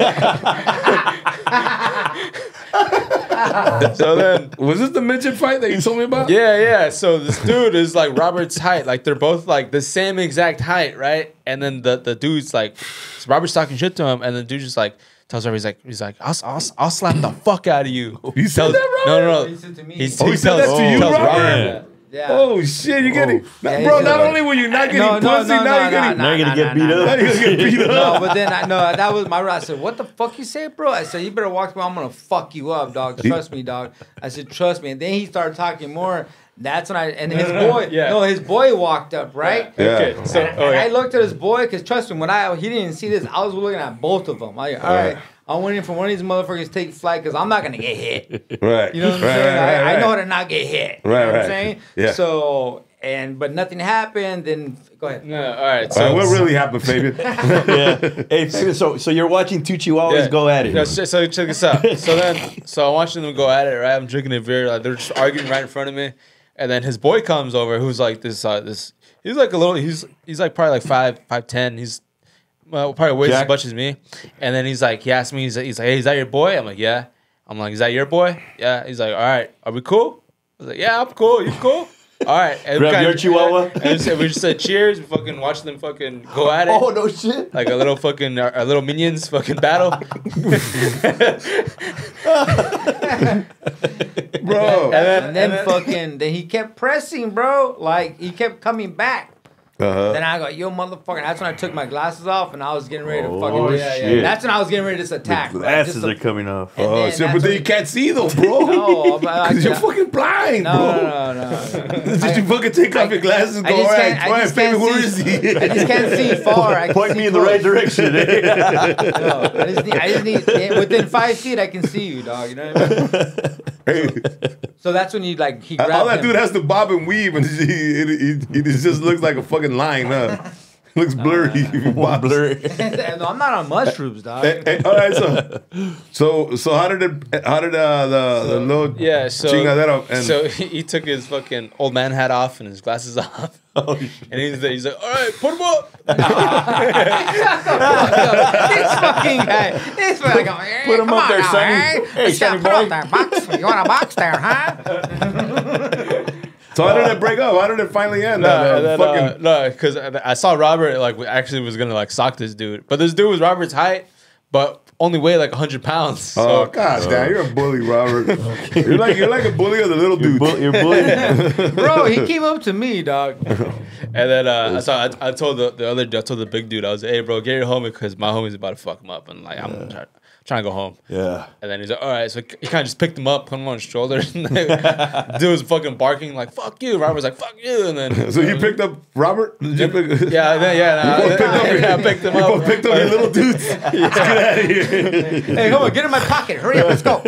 Speaker 3: Yeah,
Speaker 2: in. So then,
Speaker 1: Was this the midget fight that you told me about?
Speaker 2: yeah, yeah. So this dude is like Robert's height. Like they're both like the same exact height, right? And then the the dude's like, so Robert's talking shit to him, and the dude just like tells her, he's like, he's like, I'll, I'll, I'll slap the fuck out of you.
Speaker 1: You said
Speaker 2: Tells-
Speaker 1: that,
Speaker 2: No,
Speaker 1: Robert?
Speaker 2: no, no.
Speaker 4: He said to me.
Speaker 2: He's,
Speaker 1: Oh, he said that to you,
Speaker 2: tells
Speaker 1: Robert?
Speaker 2: Robert.
Speaker 4: Yeah.
Speaker 1: Oh shit! You're getting
Speaker 4: Yeah,
Speaker 1: bro.
Speaker 4: he's
Speaker 1: Not
Speaker 4: a-
Speaker 1: only were you not getting
Speaker 4: No, no,
Speaker 1: pussy,
Speaker 4: no,
Speaker 1: now
Speaker 4: no,
Speaker 1: you're getting
Speaker 4: no,
Speaker 3: Now you're
Speaker 4: no,
Speaker 3: gonna get
Speaker 4: no,
Speaker 3: beat
Speaker 4: no,
Speaker 3: up.
Speaker 1: now you're gonna get beat
Speaker 4: No,
Speaker 1: up.
Speaker 4: but then I no, that was my I said, "What the fuck you say, bro?" I said, "You better walk me. I'm gonna fuck you up, dog. Trust me, dog." I said, "Trust me." And then he started talking more. That's when I and his
Speaker 2: no, no,
Speaker 4: boy,
Speaker 2: yeah.
Speaker 4: no, his boy walked up, right?
Speaker 1: Yeah.
Speaker 2: Okay, so
Speaker 4: And,
Speaker 2: oh,
Speaker 4: and
Speaker 2: yeah.
Speaker 4: I looked at his boy because trust me, when I he didn't see this, I was looking at both of them. I all right,
Speaker 1: Right.
Speaker 4: I'm waiting for one of these motherfuckers to take flight because I'm not gonna get hit.
Speaker 1: Right.
Speaker 4: You know what I'm
Speaker 1: right,
Speaker 4: saying?
Speaker 1: Right, right,
Speaker 4: I, I
Speaker 1: right.
Speaker 4: know how to not get hit. You
Speaker 1: Right,
Speaker 4: know what
Speaker 1: right.
Speaker 4: I'm saying?
Speaker 1: Yeah.
Speaker 4: So and but nothing happened. Then go ahead.
Speaker 2: No, all right.
Speaker 1: All
Speaker 2: So
Speaker 1: right, what really happened, Fabian?
Speaker 3: Yeah. Hey, Fabian, so so you're watching Tucci always
Speaker 2: Yeah.
Speaker 3: go at it.
Speaker 2: No, so, so check this out. So then, so I'm watching them go at it, right? I'm drinking a beer, like they're just arguing right in front of me, and then his boy comes over, who's like this, uh, this. He's like a little. He's he's like probably like five, five ten. He's well, probably weighs
Speaker 3: Jack?
Speaker 2: as much as me, and then he's like, he asked me, he's like, he's like, hey, is that your boy? I'm like, yeah. I'm like, is that your boy? Yeah. He's like, all right, are we cool? I was like, yeah, I'm cool. You cool? All right. And we
Speaker 3: Grab
Speaker 2: kinda-
Speaker 3: your chihuahua?
Speaker 2: And we just, we just said cheers. We fucking watched them fucking go at it.
Speaker 3: Oh no shit.
Speaker 2: Like a little fucking, our, our little minions fucking battle.
Speaker 1: Bro.
Speaker 2: And then,
Speaker 4: And then fucking, then he kept pressing, bro. Like he kept coming back.
Speaker 1: Uh-huh.
Speaker 4: Then I go, yo, motherfucker. That's when I took my glasses off and I was getting ready to
Speaker 3: Oh,
Speaker 4: fucking.
Speaker 3: yeah, yeah, yeah.
Speaker 4: That's when I was getting ready to just attack.
Speaker 3: The
Speaker 4: bro.
Speaker 3: glasses
Speaker 4: Just to-
Speaker 3: are coming off.
Speaker 4: And
Speaker 1: Oh
Speaker 4: then
Speaker 1: shit!
Speaker 4: that's
Speaker 1: But then
Speaker 4: when-
Speaker 1: you can't see though, bro.
Speaker 4: No, but I-
Speaker 1: Because you're fucking blind,
Speaker 4: No,
Speaker 1: bro.
Speaker 4: no, no, no.
Speaker 1: Did you fucking take off your glasses and
Speaker 4: I
Speaker 1: go,
Speaker 4: just
Speaker 1: all right,
Speaker 4: can't- I
Speaker 1: Brian,
Speaker 4: just
Speaker 1: Fabian,
Speaker 4: can't
Speaker 1: where
Speaker 4: see-
Speaker 1: is he?
Speaker 4: I just can't see far. I can
Speaker 3: Point
Speaker 4: see
Speaker 3: me in the
Speaker 4: close.
Speaker 3: right direction. Eh?
Speaker 4: No, I just need, I just need yeah, within five feet I can see you, dog. You know what I mean?
Speaker 1: Hey,
Speaker 4: So that's when you like he
Speaker 1: all
Speaker 4: grabbed
Speaker 1: that
Speaker 4: him.
Speaker 1: dude has to bob and weave, and he, he, he, he just looks like a fucking line, huh? Looks blurry.
Speaker 3: Uh, blurry.
Speaker 4: No, I'm not on mushrooms, dog.
Speaker 1: Hey, hey, all right, so, so, so how did it? How did uh, the
Speaker 2: So,
Speaker 1: the little
Speaker 2: yeah, so
Speaker 1: chingadera and
Speaker 2: so he, he took his fucking old man hat off and his glasses off,
Speaker 3: Oh,
Speaker 2: and he's he's like, all right, put him up.
Speaker 4: This fucking guy. This fucking guy. Hey,
Speaker 3: Put him
Speaker 4: come
Speaker 3: up
Speaker 4: on
Speaker 3: there,
Speaker 4: now,
Speaker 3: Sonny.
Speaker 4: Hey,
Speaker 3: Hey, Sonny
Speaker 4: put
Speaker 3: boy.
Speaker 4: up that box. You want a box there, huh?
Speaker 1: so how did it break up? How did it finally end?
Speaker 2: No,
Speaker 1: Uh,
Speaker 2: and then,
Speaker 1: fucking,
Speaker 2: uh, no, because I saw Robert like actually was gonna like sock this dude, but this dude was Robert's height, but only weighed like hundred pounds. So.
Speaker 1: oh god damn, you're a bully, Robert. You're like you're like a bully of the little
Speaker 3: You're,
Speaker 1: dude.
Speaker 3: bull- you're bullying.
Speaker 4: Bro, he came up to me, dog.
Speaker 2: And then uh, so I, I told the, the other dude, I told the big dude, I was like, hey bro, get your homie because my homie's about to fuck him up, and like I'm
Speaker 3: Yeah.
Speaker 2: try, trying to go home.
Speaker 3: Yeah.
Speaker 2: And then he's like, all right, so he kind of just picked him up, put him on his shoulder. And dude was fucking barking like, fuck you. Robert was like, fuck you. And then
Speaker 1: So you picked up Robert? Did you pick,
Speaker 2: yeah, and then, yeah, nah,
Speaker 1: You both picked up your-
Speaker 2: yeah, I picked him
Speaker 1: you
Speaker 2: up.
Speaker 1: both picked up your little dudes. Let's get out of here.
Speaker 4: Hey, come on, get in my pocket. Hurry up, let's go.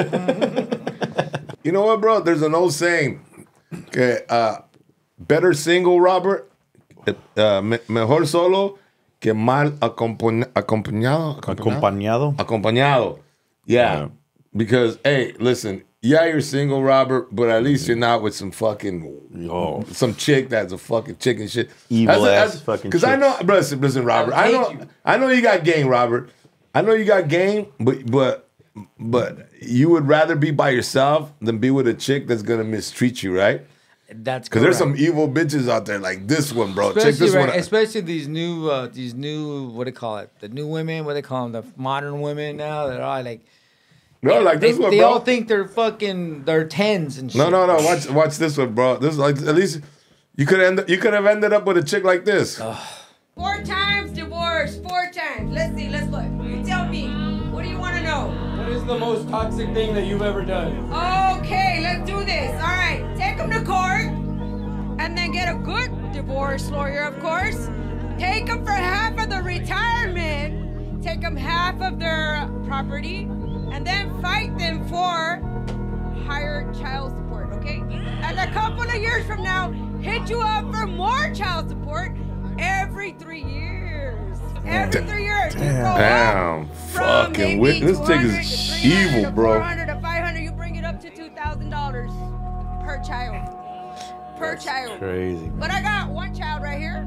Speaker 1: You know what, bro? There's an old saying. Okay, uh, better single, Robert. Uh, me- mejor solo que mal acompañ- acompañado.
Speaker 3: Acompañado.
Speaker 1: Acompañado. Yeah.
Speaker 3: Yeah.
Speaker 1: Because, hey, listen, yeah, you're single, Robert, but at least you're not with some fucking,
Speaker 3: Oh.
Speaker 1: some chick that's a fucking chicken shit.
Speaker 3: Evil ass fucking
Speaker 1: Because I
Speaker 3: chicks.
Speaker 1: know, bro, listen, listen, Robert. I
Speaker 4: hate
Speaker 1: know,
Speaker 4: you.
Speaker 1: I know you got game, Robert. I know you got game, but but but you would rather be by yourself than be with a chick that's gonna mistreat you, right?
Speaker 4: That's
Speaker 1: Because there's some
Speaker 4: correct.
Speaker 1: evil bitches out there like this one, bro. Check
Speaker 4: Especially,
Speaker 1: this
Speaker 4: right,
Speaker 1: one.
Speaker 4: especially these new, uh, these new, what do you call it? The new women, what do they call them? The modern women now. They're all like,
Speaker 1: No, like
Speaker 4: they,
Speaker 1: this one,
Speaker 4: they
Speaker 1: bro.
Speaker 4: all think they're fucking, they're tens and shit.
Speaker 1: No, no, no. Watch, watch this one, bro. This is like at least you could end. You could have ended up with a chick like this.
Speaker 6: Four times divorced, four times. Let's see, let's look. You tell me. What do you want to know?
Speaker 7: What is the most toxic thing that you've ever done?
Speaker 6: Okay, let's do this. All right, take them to court and then get a good divorce lawyer, of course. Take them for half of the retirement. Take them half of their property and then fight them for higher child support, okay? And a couple of years from now, hit you up for more child support every three years. Every three years. You go up
Speaker 1: Damn,
Speaker 6: from
Speaker 1: fucking
Speaker 6: maybe
Speaker 1: wit- this chick
Speaker 6: two hundred
Speaker 1: is
Speaker 6: to three hundred
Speaker 1: evil,
Speaker 6: to
Speaker 1: bro.
Speaker 6: four hundred to five hundred, you bring it up to two thousand dollars per child. Per child.
Speaker 3: Crazy.
Speaker 6: But I got one child right here.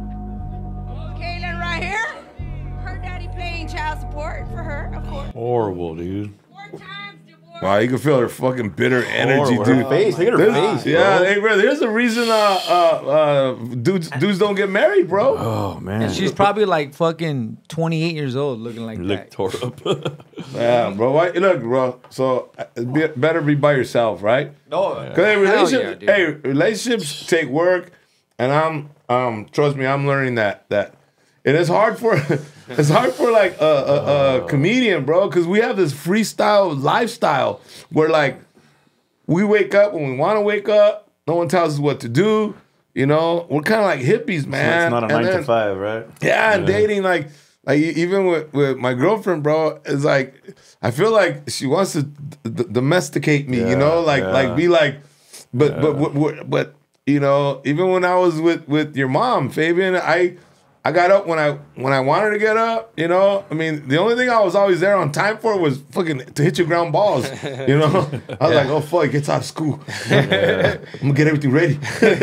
Speaker 6: Kaylin right here. Her daddy paying child support for her, of course.
Speaker 3: Horrible, dude.
Speaker 6: Four times divorce.
Speaker 1: Wow, you can feel her fucking bitter energy,
Speaker 3: Horrible.
Speaker 1: dude.
Speaker 3: Her face. Look at her
Speaker 1: There's-
Speaker 3: face.
Speaker 1: yeah,
Speaker 3: bro.
Speaker 1: hey, bro. There's a reason uh, uh, uh, dudes dudes don't get married, bro.
Speaker 3: Oh man.
Speaker 4: And she's probably like fucking twenty-eight years old looking like
Speaker 3: Look
Speaker 4: that.
Speaker 3: tore up.
Speaker 1: Yeah, bro. Why, look, bro. So uh, be, better be by yourself, right?
Speaker 4: No,
Speaker 1: Because hey,
Speaker 4: Hell
Speaker 1: relationship,
Speaker 4: yeah, dude.
Speaker 1: hey, relationships take work, and I'm um trust me, I'm learning that that it is hard for it's hard for like a, a, a comedian, bro, because we have this freestyle lifestyle where like we wake up when we want to wake up. No one tells us what to do. You know, we're kind of like hippies, man.
Speaker 3: It's not a
Speaker 1: And
Speaker 3: nine
Speaker 1: then-
Speaker 3: to five, right?
Speaker 1: yeah, and dating like like e- even with, with my girlfriend, bro, is like I feel like she wants to d- d- domesticate me, you
Speaker 3: Yeah,
Speaker 1: know, like
Speaker 3: yeah.
Speaker 1: like be like, but but but but, but you know, even when I was with with your mom, Fabian, I I got up when I when I wanted to get up, you know. I mean, the only thing I was always there on time for was fucking to hit your ground balls, you know. I was like, oh fuck, he gets out of school, I'm gonna get everything ready.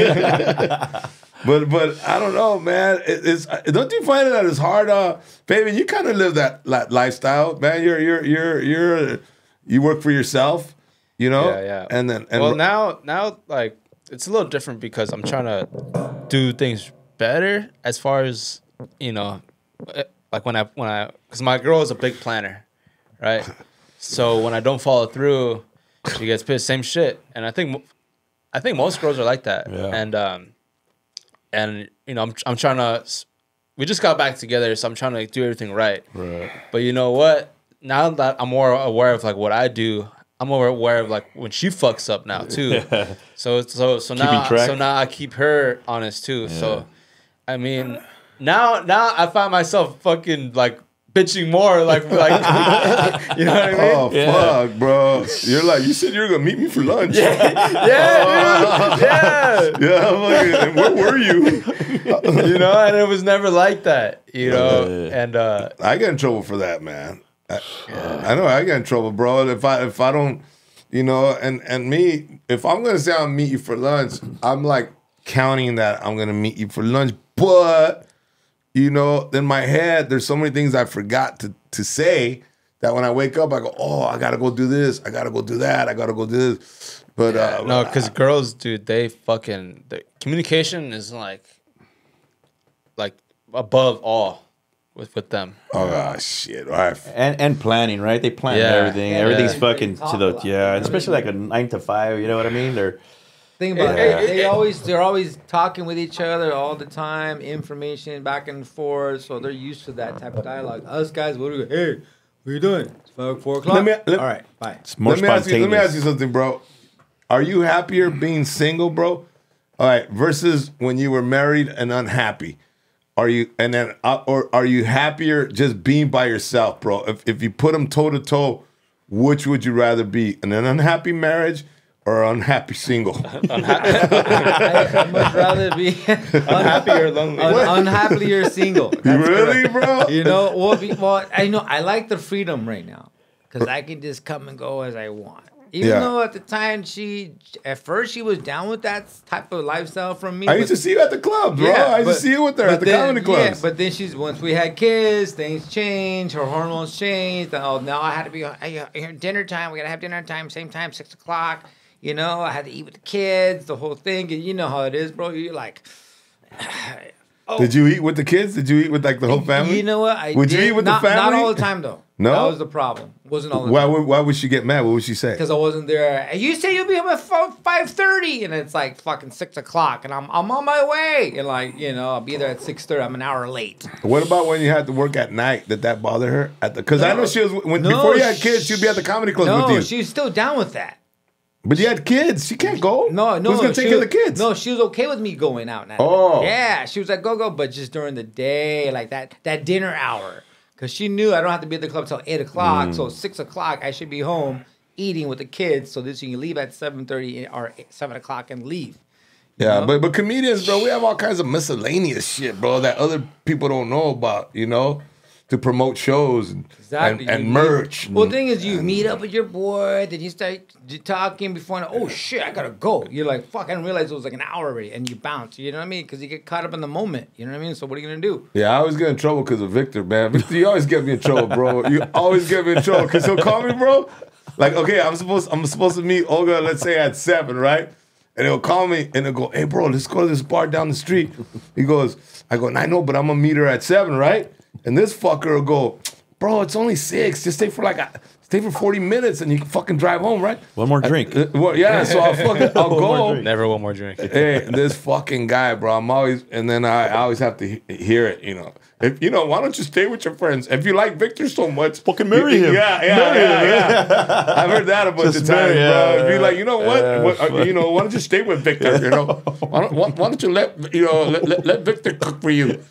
Speaker 1: But but I don't know, man. It, it's don't you find that it's hard, uh, baby? You kind of live that, that lifestyle, man. You're you're you're you're you work for yourself, you know.
Speaker 2: Yeah, yeah.
Speaker 1: And then and
Speaker 2: well, now, now, like, it's a little different because I'm trying to do things better as far as, you know, eh, like when I, when I, because my girl is a big planner, right? So when I don't follow through, she gets pissed, same shit. And I think, mo- I think most girls are like that.
Speaker 3: Yeah.
Speaker 2: And, um, and, you know, I'm, I'm trying to, s- we just got back together, so I'm trying to like, do everything right.
Speaker 3: Right.
Speaker 2: But you know what? Now that I'm more aware of like what I do, I'm more aware of like when she fucks up now too. So so so
Speaker 3: Keeping
Speaker 2: now
Speaker 3: track.
Speaker 2: so now I keep her honest too. So I mean now now I find myself fucking like bitching more, like, like you know what I mean?
Speaker 1: Oh
Speaker 3: Yeah.
Speaker 1: fuck, bro! You're like, you said you were gonna meet me for lunch.
Speaker 2: Yeah, dude. Yeah.
Speaker 1: Yeah, I'm like, and where were you?
Speaker 2: You know, and it was never like that, you know. And uh,
Speaker 1: I get in trouble for that, man. I, I know I get in trouble, bro. If I if I don't, you know, and and me, if I'm gonna say I'll meet you for lunch, I'm like counting that I'm gonna meet you for lunch, but you know, in my head, there's so many things I forgot to to say that when I wake up, I go, oh, I gotta go do this, I gotta go do that, I gotta go do this. But uh,
Speaker 2: no, because girls, dude, they fucking the communication is like, like above all with with them.
Speaker 1: Oh uh, shit! All right.
Speaker 3: And and planning, right? They plan
Speaker 2: Yeah.
Speaker 3: everything.
Speaker 4: Yeah.
Speaker 3: Everything's
Speaker 4: Yeah.
Speaker 3: fucking
Speaker 4: They talk
Speaker 3: to
Speaker 4: a
Speaker 3: the
Speaker 4: lot.
Speaker 3: yeah, and especially like a nine to five. You know what I mean? They're
Speaker 4: Think about
Speaker 3: Yeah.
Speaker 4: it. They always they're always talking with each other all the time, information back and forth. So they're used to that type of dialogue. Us guys, what do we? Hey, what are you doing? It's five, four o'clock.
Speaker 1: Let me- let-
Speaker 4: all right, bye.
Speaker 3: it's more
Speaker 1: let me ask you. Let me
Speaker 3: spontaneous.
Speaker 1: ask you something, bro. Are you happier being single, bro? All right, versus when you were married and unhappy. Are you and then uh, or are you happier just being by yourself, bro? If if you put them toe to toe, which would you rather be? In an unhappy marriage or an unhappy single?
Speaker 4: I, I'd much rather be
Speaker 2: Unhappy or lonely?
Speaker 4: un, unhappily or single. That's
Speaker 1: Really,
Speaker 4: correct.
Speaker 1: bro?
Speaker 4: You know, well, be, well, I know I like the freedom right now because I can just come and go as I want. Even
Speaker 1: Yeah.
Speaker 4: though at the time she, at first she was down with that type of lifestyle from me.
Speaker 1: I
Speaker 4: but-
Speaker 1: used to see you at the clubs, bro. I used
Speaker 4: but-
Speaker 1: to see you with her
Speaker 4: but
Speaker 1: at the
Speaker 4: then-
Speaker 1: comedy clubs.
Speaker 4: Yeah, but then she's once we had kids, things changed. Her hormones changed. Oh, now I had to be I, I, dinner time. We gotta have dinner time, same time, six o'clock. You know, I had to eat with the kids, the whole thing. And you know how it is, bro. You're like, oh,
Speaker 1: Did you eat with the kids? Did you eat with like the whole family?
Speaker 4: You know what? I
Speaker 1: Would you
Speaker 4: did.
Speaker 1: eat with the
Speaker 4: not,
Speaker 1: family?
Speaker 4: Not all the time though.
Speaker 1: No?
Speaker 4: that was the problem. Wasn't all the
Speaker 1: Why
Speaker 4: time.
Speaker 1: would why would she get mad? What would she say?
Speaker 4: Because I wasn't there. You say you'll be home at five thirty, and it's like fucking six o'clock, and I'm I'm on my way, and like you know I'll be there at six thirty. I'm an hour late.
Speaker 1: What about when you had to work at night? Did that bother her? At the because I know she was when
Speaker 4: No,
Speaker 1: before you had
Speaker 4: sh-
Speaker 1: kids, she'd be at the comedy clubs
Speaker 4: No,
Speaker 1: with you.
Speaker 4: she's still down with that.
Speaker 1: But you had kids. She can't go.
Speaker 4: No, no.
Speaker 1: Who's gonna take
Speaker 4: she
Speaker 1: care of
Speaker 4: was-
Speaker 1: the kids?
Speaker 4: No, she was okay with me going out. Now.
Speaker 1: Oh.
Speaker 4: Yeah, she was like, go, go, but just during the day, like that that dinner hour. Because she knew I don't have to be at the club till eight o'clock.
Speaker 1: Mm.
Speaker 4: So six o'clock, I should be home eating with the kids so that you can leave at seven thirty or seven o'clock and leave. You
Speaker 1: Yeah,
Speaker 4: know?
Speaker 1: but but comedians, bro, we have all kinds of miscellaneous shit, bro, that other people don't know about, you know, to promote shows and
Speaker 4: Exactly.
Speaker 1: and, and
Speaker 4: You-
Speaker 1: merch.
Speaker 4: Well, the thing is, you meet up with your boy, then you start talking before, and, oh shit, I gotta go. You're like, fuck, I didn't realize it was like an hour already, and you bounce. You know what I mean? Because you get caught up in the moment. You know what I mean? So what are you gonna do?
Speaker 1: Yeah, I always get in trouble because of Victor, man. Victor, you always get me in trouble, bro. You always get me in trouble because he'll call me, bro. Like, okay, I'm supposed I'm supposed to meet Olga, let's say at seven, right? And he'll call me and he'll go, hey, bro, let's go to this bar down the street. He goes, I go, I know, but I'm gonna meet her at seven, right? And this fucker will go, bro, it's only six. Just stay for like a, stay for forty minutes and you can fucking drive home, right?
Speaker 3: One more drink.
Speaker 1: Uh, well, yeah, so I'll fucking I'll
Speaker 3: One more
Speaker 1: go.
Speaker 3: drink.
Speaker 2: Never one more drink.
Speaker 1: Hey, this fucking guy, bro. I'm always, and then I, I always have to he- hear it, you know. If you know, why don't you stay with your friends? If you like Victor so much,
Speaker 3: Fucking marry
Speaker 1: you-
Speaker 3: him.
Speaker 1: Yeah, yeah,
Speaker 3: Marry
Speaker 1: yeah,
Speaker 3: him,
Speaker 1: yeah. I've heard that a bunch
Speaker 3: Just
Speaker 1: of times,
Speaker 3: marry- yeah,
Speaker 1: bro. If you like, you know what,
Speaker 3: yeah,
Speaker 1: what uh,
Speaker 3: fuck.
Speaker 1: you know, why don't you stay with Victor? You know, why don't, why, why don't you let you know let, let, let Victor cook for you?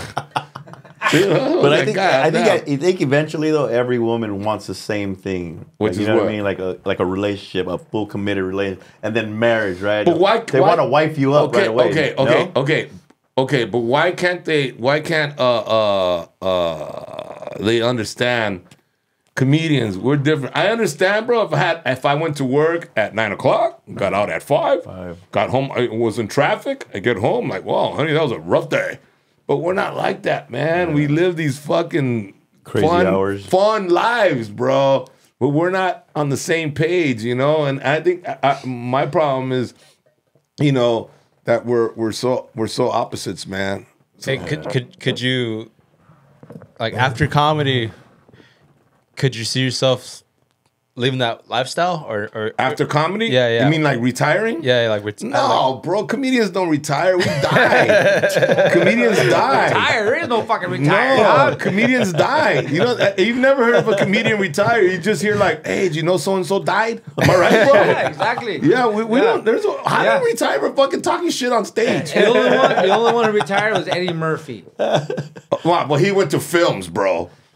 Speaker 1: You know,
Speaker 3: But I
Speaker 1: like,
Speaker 3: think
Speaker 1: God
Speaker 3: I think
Speaker 1: damn.
Speaker 3: I, I think eventually though every woman wants the same thing,
Speaker 1: Which
Speaker 3: Like, you
Speaker 1: is
Speaker 3: know what?
Speaker 1: what?
Speaker 3: I mean, like a like a relationship, a full committed relationship, and then marriage, right?
Speaker 1: But why
Speaker 3: they
Speaker 1: why-
Speaker 3: want to wife you up
Speaker 1: okay,
Speaker 3: right away?
Speaker 1: Okay,
Speaker 3: no?
Speaker 1: okay, okay, okay. But why can't they? Why can't uh uh uh they understand? Comedians, we're different. I understand, bro. If I had, if I went to work at nine o'clock, got out at five,
Speaker 3: Five.
Speaker 1: got home, I was in traffic. I get home, like, wow, honey, that was a rough day. But we're not like that, man. We live these fucking
Speaker 3: Crazy
Speaker 1: fun,
Speaker 3: hours.
Speaker 1: fun lives, bro. But we're not on the same page, you know. And I think I, I, my problem is, you know, that we're we're so we're so opposites, man.
Speaker 2: Hey, could could could you, like after comedy, could you see yourself living that lifestyle or or
Speaker 1: After comedy,
Speaker 2: Yeah, yeah.
Speaker 1: You mean like retiring?
Speaker 2: yeah, like ret-
Speaker 1: No, bro. Comedians don't retire. We die. Comedians die.
Speaker 4: Retire? There is no fucking retire.
Speaker 1: No,
Speaker 4: huh?
Speaker 1: comedians die. You know, uh, you've never heard of a comedian retire. You just hear like, "Hey, do you know so and so died?" Am I right, bro?
Speaker 4: Yeah, exactly.
Speaker 1: Yeah, we, we
Speaker 4: Yeah.
Speaker 1: don't. There's a, how
Speaker 4: Yeah.
Speaker 1: do you retire for fucking talking shit on stage?
Speaker 4: The only one, the only one who retired was Eddie Murphy.
Speaker 1: Wow, well, he went to films, bro.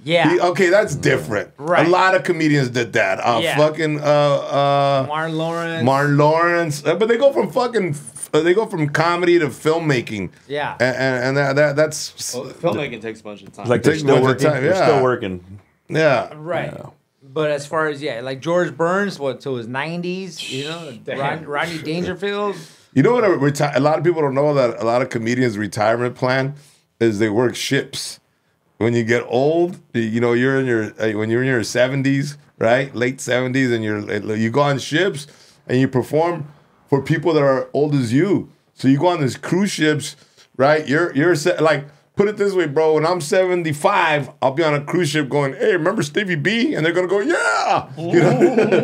Speaker 4: Yeah.
Speaker 1: He, okay, that's different.
Speaker 4: Right.
Speaker 1: A lot of comedians did that. Uh,
Speaker 4: Yeah.
Speaker 1: Fucking uh, uh,
Speaker 4: Martin Lawrence.
Speaker 1: Martin Lawrence. Uh, but they go from fucking. Uh, they go from comedy to filmmaking.
Speaker 4: Yeah.
Speaker 1: And and, and that, that that's.
Speaker 2: Well, filmmaking takes a bunch of time.
Speaker 3: It's like they're
Speaker 1: Takes a
Speaker 3: still
Speaker 1: bunch of
Speaker 3: working.
Speaker 1: time,
Speaker 3: They're
Speaker 1: yeah.
Speaker 3: still working.
Speaker 1: Yeah.
Speaker 4: Right. But as far as, yeah, like George Burns, what, to his nineties, you know, Rod, Rodney Dangerfield.
Speaker 1: You know what? A, reti- a lot of people don't know that a lot of comedians' retirement plan is they work ships. When you get old, you know, you're in your uh, when you're in your seventies, right, late seventies, and you're you go on ships and you perform for people that are old as you. So you go on these cruise ships, right? You're you're se- like. Put it this way, bro. When I'm seventy-five, I'll be on a cruise ship going, hey, remember Stevie B? And they're going to go, yeah. You know, you know what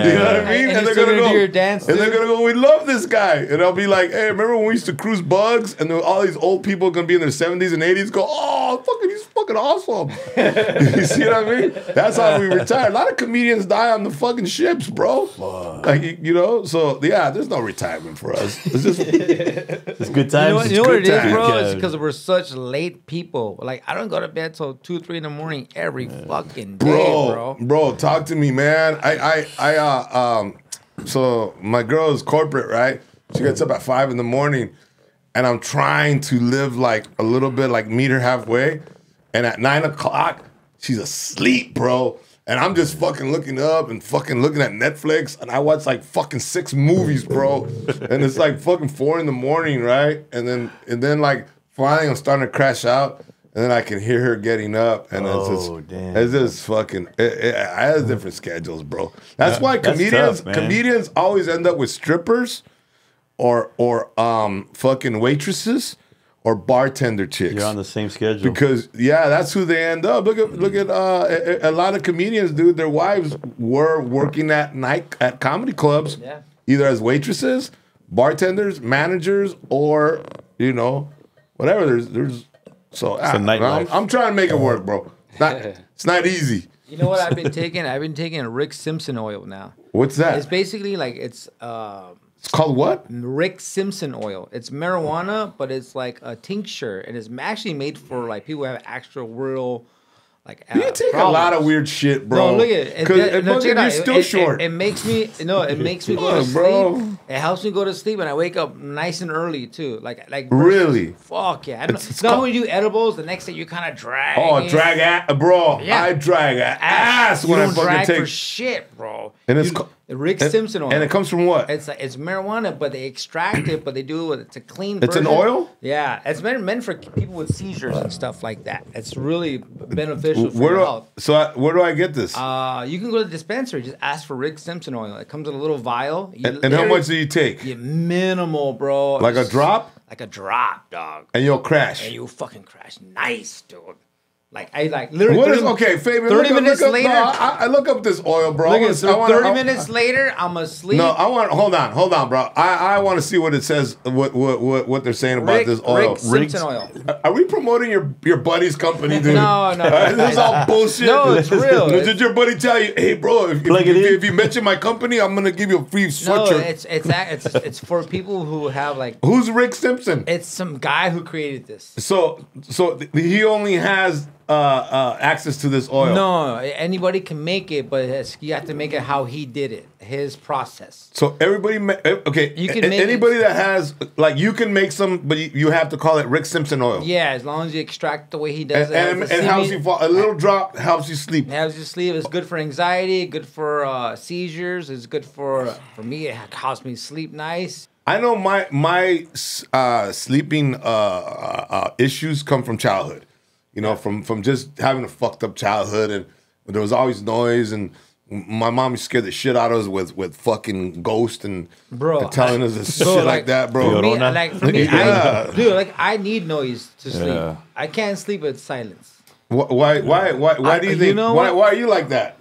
Speaker 1: I mean?
Speaker 4: And
Speaker 1: And,
Speaker 4: you're
Speaker 1: they're
Speaker 4: still
Speaker 1: going to
Speaker 4: gonna
Speaker 1: go,
Speaker 4: do your dance,
Speaker 1: and they're
Speaker 4: too?
Speaker 1: going to go, we love this guy. And I'll be like, hey, remember when we used to cruise bugs? And then all these old people are going to be in their seventies and eighties go, oh, fucking, he's fucking awesome. You see what I mean? That's how we retire. A lot of comedians die on the fucking ships, bro. Like, you- you know? So, yeah, there's no retirement for us. It's just,
Speaker 3: It's good
Speaker 4: You
Speaker 3: times.
Speaker 4: know what,
Speaker 3: It's
Speaker 4: you know what it
Speaker 3: good
Speaker 4: is,
Speaker 3: times.
Speaker 4: bro?
Speaker 3: Yeah.
Speaker 4: It's because we're such late people. Like, I don't go to bed till two, three in the morning every fucking day,
Speaker 1: bro,
Speaker 4: bro.
Speaker 1: bro, talk to me, man. I, I, I, uh, um, so my girl is corporate, right? She gets up at five in the morning, and I'm trying to live like a little bit, like meet her halfway. And at nine o'clock, she's asleep, bro. And I'm just fucking looking up and fucking looking at Netflix, and I watch like fucking six movies, bro. And it's like fucking four in the morning, right? And then, and then like finally, I'm starting to crash out. And then I can hear her getting up, and it's just,
Speaker 3: Oh, damn.
Speaker 1: it's just fucking. It, it, I have different schedules, bro. That's why
Speaker 3: that's
Speaker 1: comedians,
Speaker 3: tough, man.
Speaker 1: comedians always end up with strippers, or or um fucking waitresses, or bartender chicks.
Speaker 3: You're on the same schedule.
Speaker 1: Because yeah, that's who they end up. Look at look at uh, a, a lot of comedians, dude. Their wives were working at night at comedy clubs,
Speaker 4: Yeah.
Speaker 1: either as waitresses, bartenders, managers, or you know, whatever. There's there's so ah,
Speaker 3: a nightlife.
Speaker 1: I'm, I'm trying to make it work, bro. It's not it's not easy.
Speaker 4: You know what I've been taking? I've been taking Rick Simpson oil now.
Speaker 1: What's that?
Speaker 4: It's basically like it's uh,
Speaker 1: It's called what?
Speaker 4: Rick Simpson oil. It's marijuana, but it's like a tincture, and it's actually made for like people who have actual real like. Uh,
Speaker 1: You take
Speaker 4: problems.
Speaker 1: a lot of weird shit, bro.
Speaker 4: No, look at it.
Speaker 1: Because
Speaker 4: It- no, check it
Speaker 1: you're
Speaker 4: out.
Speaker 1: still
Speaker 4: It- it-
Speaker 1: short.
Speaker 4: It, makes me no. It makes me go
Speaker 1: Come
Speaker 4: to
Speaker 1: on,
Speaker 4: sleep.
Speaker 1: bro.
Speaker 4: It helps me go to sleep, and I wake up nice and early too. Like like
Speaker 1: Really?
Speaker 4: Fuck yeah! I don't
Speaker 1: It's- it's
Speaker 4: know. Not
Speaker 1: called-
Speaker 4: when you do edibles, the next day you kind of drag.
Speaker 1: Oh, drag ass, bro.
Speaker 4: Yeah.
Speaker 1: I drag a ass
Speaker 4: You
Speaker 1: when I
Speaker 4: don't
Speaker 1: fucking
Speaker 4: drag
Speaker 1: take.
Speaker 4: for shit, bro.
Speaker 1: And it's
Speaker 4: You-
Speaker 1: co-
Speaker 4: Rick
Speaker 1: and-
Speaker 4: Simpson oil.
Speaker 1: And it comes from what?
Speaker 4: It's like, it's marijuana, but they extract it, but they do it with it's a clean.
Speaker 1: It's an
Speaker 4: version.
Speaker 1: oil?
Speaker 4: Yeah, it's meant meant for people with seizures and stuff like that. It's really beneficial for
Speaker 1: Where
Speaker 4: your
Speaker 1: do,
Speaker 4: health.
Speaker 1: so I, where do I get this?
Speaker 4: Uh, you can go to the dispensary. Just ask for Rick Simpson oil. It comes in a little vial. You
Speaker 1: and, and how
Speaker 4: literally-
Speaker 1: much do you take?
Speaker 4: You minimal, bro.
Speaker 1: Like a
Speaker 4: It's-
Speaker 1: drop?
Speaker 4: Like a drop, dog.
Speaker 1: And you'll crash.
Speaker 4: And you fucking crash. Nice, dude. Like I like literally.
Speaker 1: What is
Speaker 4: thirty
Speaker 1: okay, Fabian?
Speaker 4: thirty
Speaker 1: look up,
Speaker 4: minutes
Speaker 1: look up,
Speaker 4: later.
Speaker 1: No, I, I look up this oil, bro.
Speaker 4: Look
Speaker 1: I
Speaker 4: at
Speaker 1: wanna- I wanna-
Speaker 4: thirty
Speaker 1: I-
Speaker 4: minutes later. I'm asleep.
Speaker 1: No, I want. Hold on, hold on, bro. I, I want to see what it says. What what what, what they're saying about
Speaker 4: Rick,
Speaker 1: this oil.
Speaker 4: Rick Simpson oil.
Speaker 1: Are we promoting your your buddy's company, dude?
Speaker 4: No, no.
Speaker 1: Uh, this is all bullshit.
Speaker 4: No, it's real.
Speaker 1: Did your buddy tell you, hey, bro, if, if,
Speaker 3: Plug
Speaker 1: if,
Speaker 3: it in.
Speaker 1: if you mention my company, I'm gonna give you a free
Speaker 4: No,
Speaker 1: sweatshirt?
Speaker 4: it's it's a- it's it's for people who have like.
Speaker 1: Who's Rick Simpson?
Speaker 4: It's some guy who created this.
Speaker 1: So so th- he only has uh, uh, access to this oil.
Speaker 4: No, anybody can make it, but it's, you have to make it how he did it, his process.
Speaker 1: So everybody, ma- eh, okay.
Speaker 4: You can
Speaker 1: a-
Speaker 4: make
Speaker 1: anybody
Speaker 4: it-
Speaker 1: that has like you can make some, but you, you have to call it Rick Simpson oil.
Speaker 4: Yeah, as long as you extract the way he does
Speaker 1: And,
Speaker 4: it.
Speaker 1: and,
Speaker 4: as
Speaker 1: and
Speaker 4: a
Speaker 1: helps
Speaker 4: semi-
Speaker 1: you fall. A little drop helps you sleep.
Speaker 4: It helps you sleep. It's good for anxiety. Good for uh, seizures. It's good for for me. It helps me sleep nice.
Speaker 1: I know my my uh, sleeping uh, uh, uh, issues come from childhood. You know, from from just having a fucked up childhood, and there was always noise, and my mom used to scare the shit out of us with with fucking ghosts and,
Speaker 4: Bro,
Speaker 1: and telling
Speaker 4: I-
Speaker 1: us this
Speaker 4: bro,
Speaker 1: shit like, that, bro.
Speaker 4: For me,
Speaker 3: Llorona?
Speaker 4: like for me,
Speaker 1: Yeah.
Speaker 4: I, dude, like I need noise to sleep.
Speaker 3: Yeah.
Speaker 4: I can't sleep with silence.
Speaker 1: Wh- Why why why why
Speaker 4: I-
Speaker 1: do you
Speaker 4: you
Speaker 1: think?
Speaker 4: know
Speaker 1: why
Speaker 4: what?
Speaker 1: why are you like that?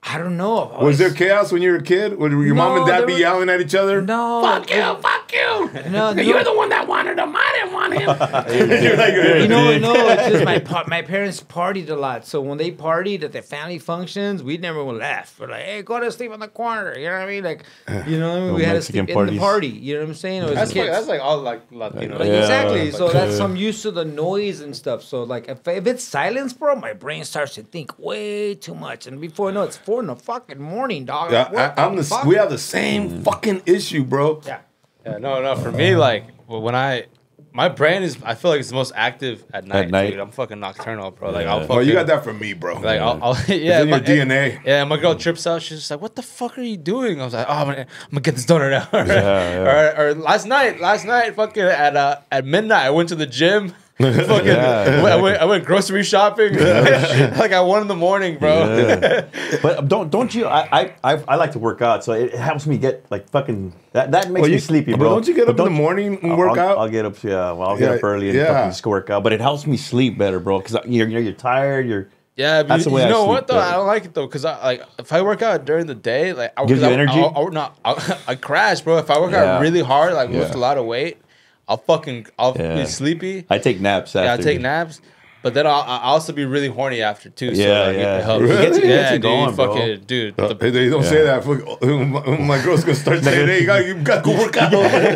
Speaker 4: I don't know.
Speaker 1: Was, was there chaos when you were a kid? Would your no, mom and dad be was, yelling at each other?
Speaker 4: No.
Speaker 5: Fuck you, was, fuck you.
Speaker 4: No, no.
Speaker 5: You're the one that wanted him. I didn't want him.
Speaker 4: You're like, you know, no, it's just my, my parents partied a lot. So when they partied at the family functions, we never left. We're like, hey, go to sleep in the corner. You know what I mean? Like, you know what I mean? We had to sleep parties. in the party. You know what I'm saying?
Speaker 2: That's like, that's like all like Latino.
Speaker 4: Like, yeah, exactly. So like, that's I'm used to the noise and stuff. So like if, if it's silence, bro, my brain starts to think way too much. And before I know it, it's four in the fucking morning, dog.
Speaker 1: Yeah, I, I'm the, fuck? We have the same mm. fucking issue, bro.
Speaker 4: Yeah.
Speaker 2: Yeah, no, no. For me, like, when I, my brain is, I feel like it's the most active at night. At night, dude. I'm fucking nocturnal, bro. Like,
Speaker 1: yeah.
Speaker 2: I'll fucking,
Speaker 1: oh, you got that from me, bro.
Speaker 2: Like, I'll, I'll yeah,
Speaker 1: it's in
Speaker 2: my,
Speaker 1: your D N A.
Speaker 2: Yeah, my girl trips out. She's just like, "What the fuck are you doing?" I was like, "Oh, I'm gonna, I'm gonna get this donut out." yeah, yeah. Or, or last night, last night, fucking at uh, at midnight, I went to the gym. Fucking, yeah, I, went, I went grocery shopping like at one in the morning, bro.
Speaker 3: Yeah. But don't don't you? I, I I like to work out, so it helps me get like fucking that that makes well, you, me sleepy, bro.
Speaker 1: Don't you get up in the morning and work
Speaker 3: I'll,
Speaker 1: out?
Speaker 3: I'll get up, yeah. Well, I'll get yeah, up early and yeah. just work out, but it helps me sleep better, bro. Because you're you're tired, you're.
Speaker 2: Yeah, but that's you, the way you know what though? Better. I don't like it though, cause I like if I work out during the day, like I,
Speaker 3: gives you
Speaker 2: I,
Speaker 3: energy.
Speaker 2: I, I, I, not, I, I crash, bro. If I work yeah. out really hard, like yeah. lift a lot of weight. I'll fucking, I'll yeah. be sleepy.
Speaker 3: I take naps after.
Speaker 2: Yeah, I take naps. But then I'll, I'll also be really horny after, too. So
Speaker 3: yeah,
Speaker 2: like,
Speaker 3: yeah.
Speaker 2: It helps.
Speaker 3: Really? It gets, it gets
Speaker 2: yeah,
Speaker 3: you going,
Speaker 2: dude,
Speaker 3: bro.
Speaker 2: Fucking, dude.
Speaker 1: Uh, the, they don't yeah. say that. My, my girl's going to start saying, hey, you got, you got to go work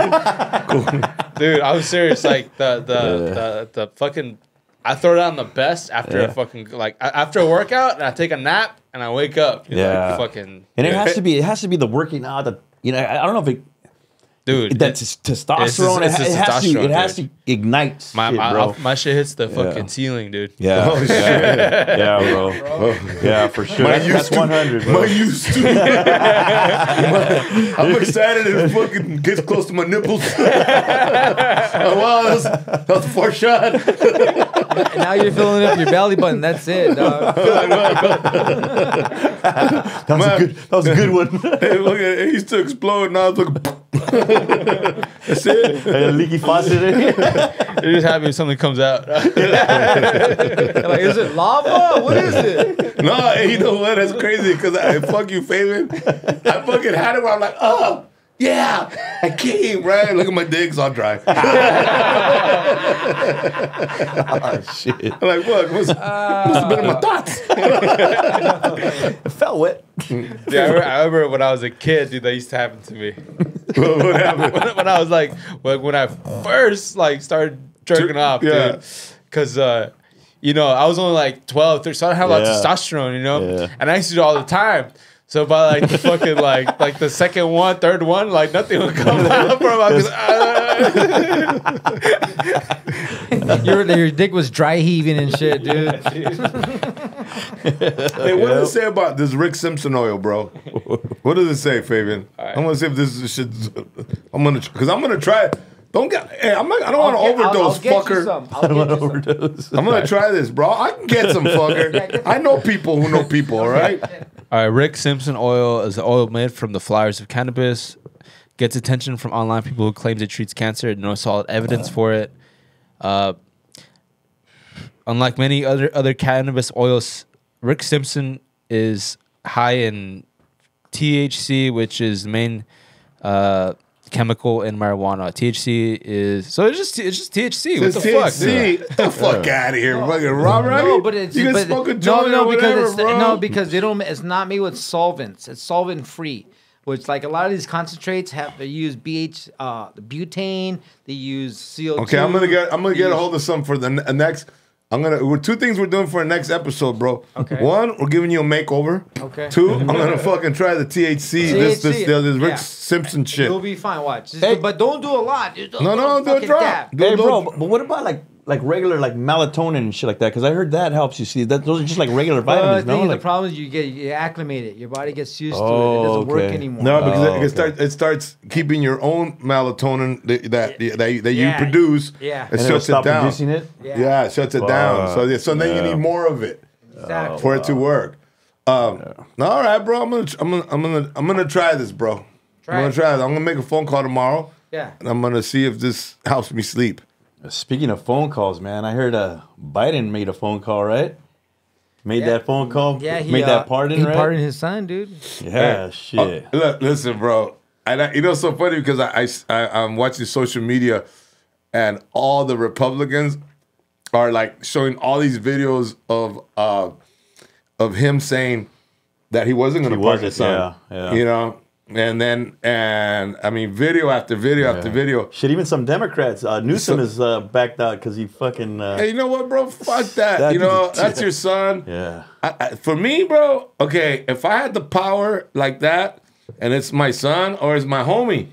Speaker 1: out.
Speaker 2: Dude, I was serious. Like, the, the, yeah. the, the fucking, I throw down the best after yeah. a fucking, like, after a workout, and I take a nap, and I wake up.
Speaker 3: Yeah.
Speaker 2: Like, fucking.
Speaker 3: And it has to be, it has to be the working out that, you know, I don't know if it,
Speaker 2: dude,
Speaker 3: that's testosterone. It's, it's, it's it, has to, it has to ignite.
Speaker 2: My,
Speaker 3: shit,
Speaker 2: my,
Speaker 3: bro.
Speaker 2: my shit hits the fucking
Speaker 3: yeah.
Speaker 2: ceiling, dude.
Speaker 3: Yeah, oh, shit. yeah, bro. bro. Yeah, for sure. That's, that's one hundred. Bro.
Speaker 1: My used to. I'm excited it fucking gets close to my nipples. Oh, wow, that was, that was a far shot.
Speaker 4: Now you're filling up your belly button. That's it, dog.
Speaker 3: that, was a good, that was a good one.
Speaker 1: Hey, look at it. It used to explode. Now it's like. That's it.
Speaker 3: A leaky faucet in here.
Speaker 2: You're just happy if something comes out.
Speaker 4: Like, is it lava? What is it?
Speaker 1: No, hey, you know what? That's crazy because I fuck you, Fabian. I fucking had it where I'm like, oh, yeah, I came, right? Look at my dick's all dry.
Speaker 3: Oh, shit.
Speaker 1: I'm like, what? Must, uh, must have been in my thoughts.
Speaker 3: It felt wet.
Speaker 2: Yeah, I remember, I remember when I was a kid, dude, that used to happen to me.
Speaker 1: What, what happened?
Speaker 2: when, when I was like, when, when I first like started jerking off, yeah. dude. Because, uh, you know, I was only like twelve, thirteen, so I didn't have a lot of testosterone, you know? Yeah. And I used to do it all the time. So by like the fucking like like the second one, third one, like nothing would come out from. I was, uh.
Speaker 4: your your dick was dry heaving and shit, dude.
Speaker 1: Hey, what does it say about this Rick Simpson oil, bro? What does it say, Fabian? Right. I'm gonna see if this is shit. I'm gonna because I'm gonna try it. Don't get. Hey, I'm not, I don't want to overdose,
Speaker 4: I'll, I'll
Speaker 1: fucker.
Speaker 4: I don't want to overdose.
Speaker 1: I'm gonna try this, bro. I can get some, fucker. I know people who know people. All right.
Speaker 2: All right. Rick Simpson oil is the oil made from the flowers of cannabis. Gets attention from online people who claims it treats cancer. No solid evidence for it. Uh, unlike many other other cannabis oils, Rick Simpson is high in T H C, which is the main uh, chemical in marijuana. T H C is so it's just it's just T H C. What the
Speaker 1: T H C.
Speaker 2: fuck?
Speaker 1: Get the fuck out of here, fucking Robert.
Speaker 4: No, but it's
Speaker 1: you can
Speaker 4: but
Speaker 1: smoke a
Speaker 4: no,
Speaker 1: joint
Speaker 4: no,
Speaker 1: or
Speaker 4: because
Speaker 1: whatever,
Speaker 4: it's,
Speaker 1: bro.
Speaker 4: no, because they don't. It's not made with solvents. It's solvent free. Which like a lot of these concentrates have they use B H uh, butane. They use C O two.
Speaker 1: Okay, I'm gonna get I'm gonna get a hold of some for the ne- next. I'm gonna. We're two things we're doing for our next episode, bro.
Speaker 4: Okay.
Speaker 1: One, we're giving you a makeover.
Speaker 4: Okay.
Speaker 1: Two, I'm gonna fucking try the T H C. This this this, this Rick yeah. Simpson shit.
Speaker 4: You'll be fine. Watch. Just, hey. But don't do a lot. Just don't,
Speaker 1: no, no, do a drop.
Speaker 3: Hey, bro. But, but what about like like regular like melatonin and shit like that? Because I heard that helps you see that those are just like regular vitamins.
Speaker 4: Uh,
Speaker 3: no,
Speaker 4: the
Speaker 3: like,
Speaker 4: problem is you get you acclimate it. Your body gets used
Speaker 3: oh,
Speaker 4: to it. It doesn't
Speaker 3: okay.
Speaker 4: work anymore.
Speaker 1: No, because
Speaker 3: oh,
Speaker 1: it, it
Speaker 3: okay.
Speaker 1: starts it starts keeping your own melatonin that that, that, that you
Speaker 4: yeah.
Speaker 1: produce.
Speaker 4: Yeah.
Speaker 1: It
Speaker 3: and
Speaker 1: shuts
Speaker 3: it'll
Speaker 1: it
Speaker 3: stop
Speaker 1: down.
Speaker 3: producing it.
Speaker 1: Yeah, yeah it shuts it uh, down. So yeah, so then
Speaker 3: yeah.
Speaker 1: you need more of it
Speaker 4: exactly.
Speaker 1: for it to work. Um, yeah. All right, bro. I'm gonna I'm gonna I'm gonna I'm gonna try this, bro.
Speaker 4: Try
Speaker 1: I'm gonna
Speaker 4: it.
Speaker 1: try it. I'm gonna make a phone call tomorrow.
Speaker 4: Yeah.
Speaker 1: And I'm gonna see if this helps me sleep.
Speaker 3: Speaking of phone calls, man, I heard uh, Biden made a phone call, right? Made
Speaker 4: Yeah.
Speaker 3: that phone call.
Speaker 4: Yeah, he
Speaker 3: made
Speaker 4: uh,
Speaker 3: that pardon.
Speaker 4: He
Speaker 3: right?
Speaker 4: pardoned his son, dude.
Speaker 3: Yeah, shit.
Speaker 1: Oh, look, listen, bro. And I, you know, it's so funny because I, I, I I'm watching social media, and all the Republicans are like showing all these videos of uh of him saying that he wasn't going to
Speaker 3: He
Speaker 1: pardon
Speaker 3: wasn't,
Speaker 1: his son.
Speaker 3: yeah, yeah.
Speaker 1: You know, and then and I mean, video after video after video.
Speaker 3: Shit, even some Democrats. Uh, Newsom
Speaker 1: So-
Speaker 3: is uh, backed out because he fucking. Uh,
Speaker 1: Hey, you know what, bro? Fuck that.
Speaker 3: That
Speaker 1: you know,
Speaker 3: dude's-
Speaker 1: that's your son.
Speaker 3: yeah.
Speaker 1: I, I, for me, bro, okay, if I had the power like that, and it's my son or it's my homie,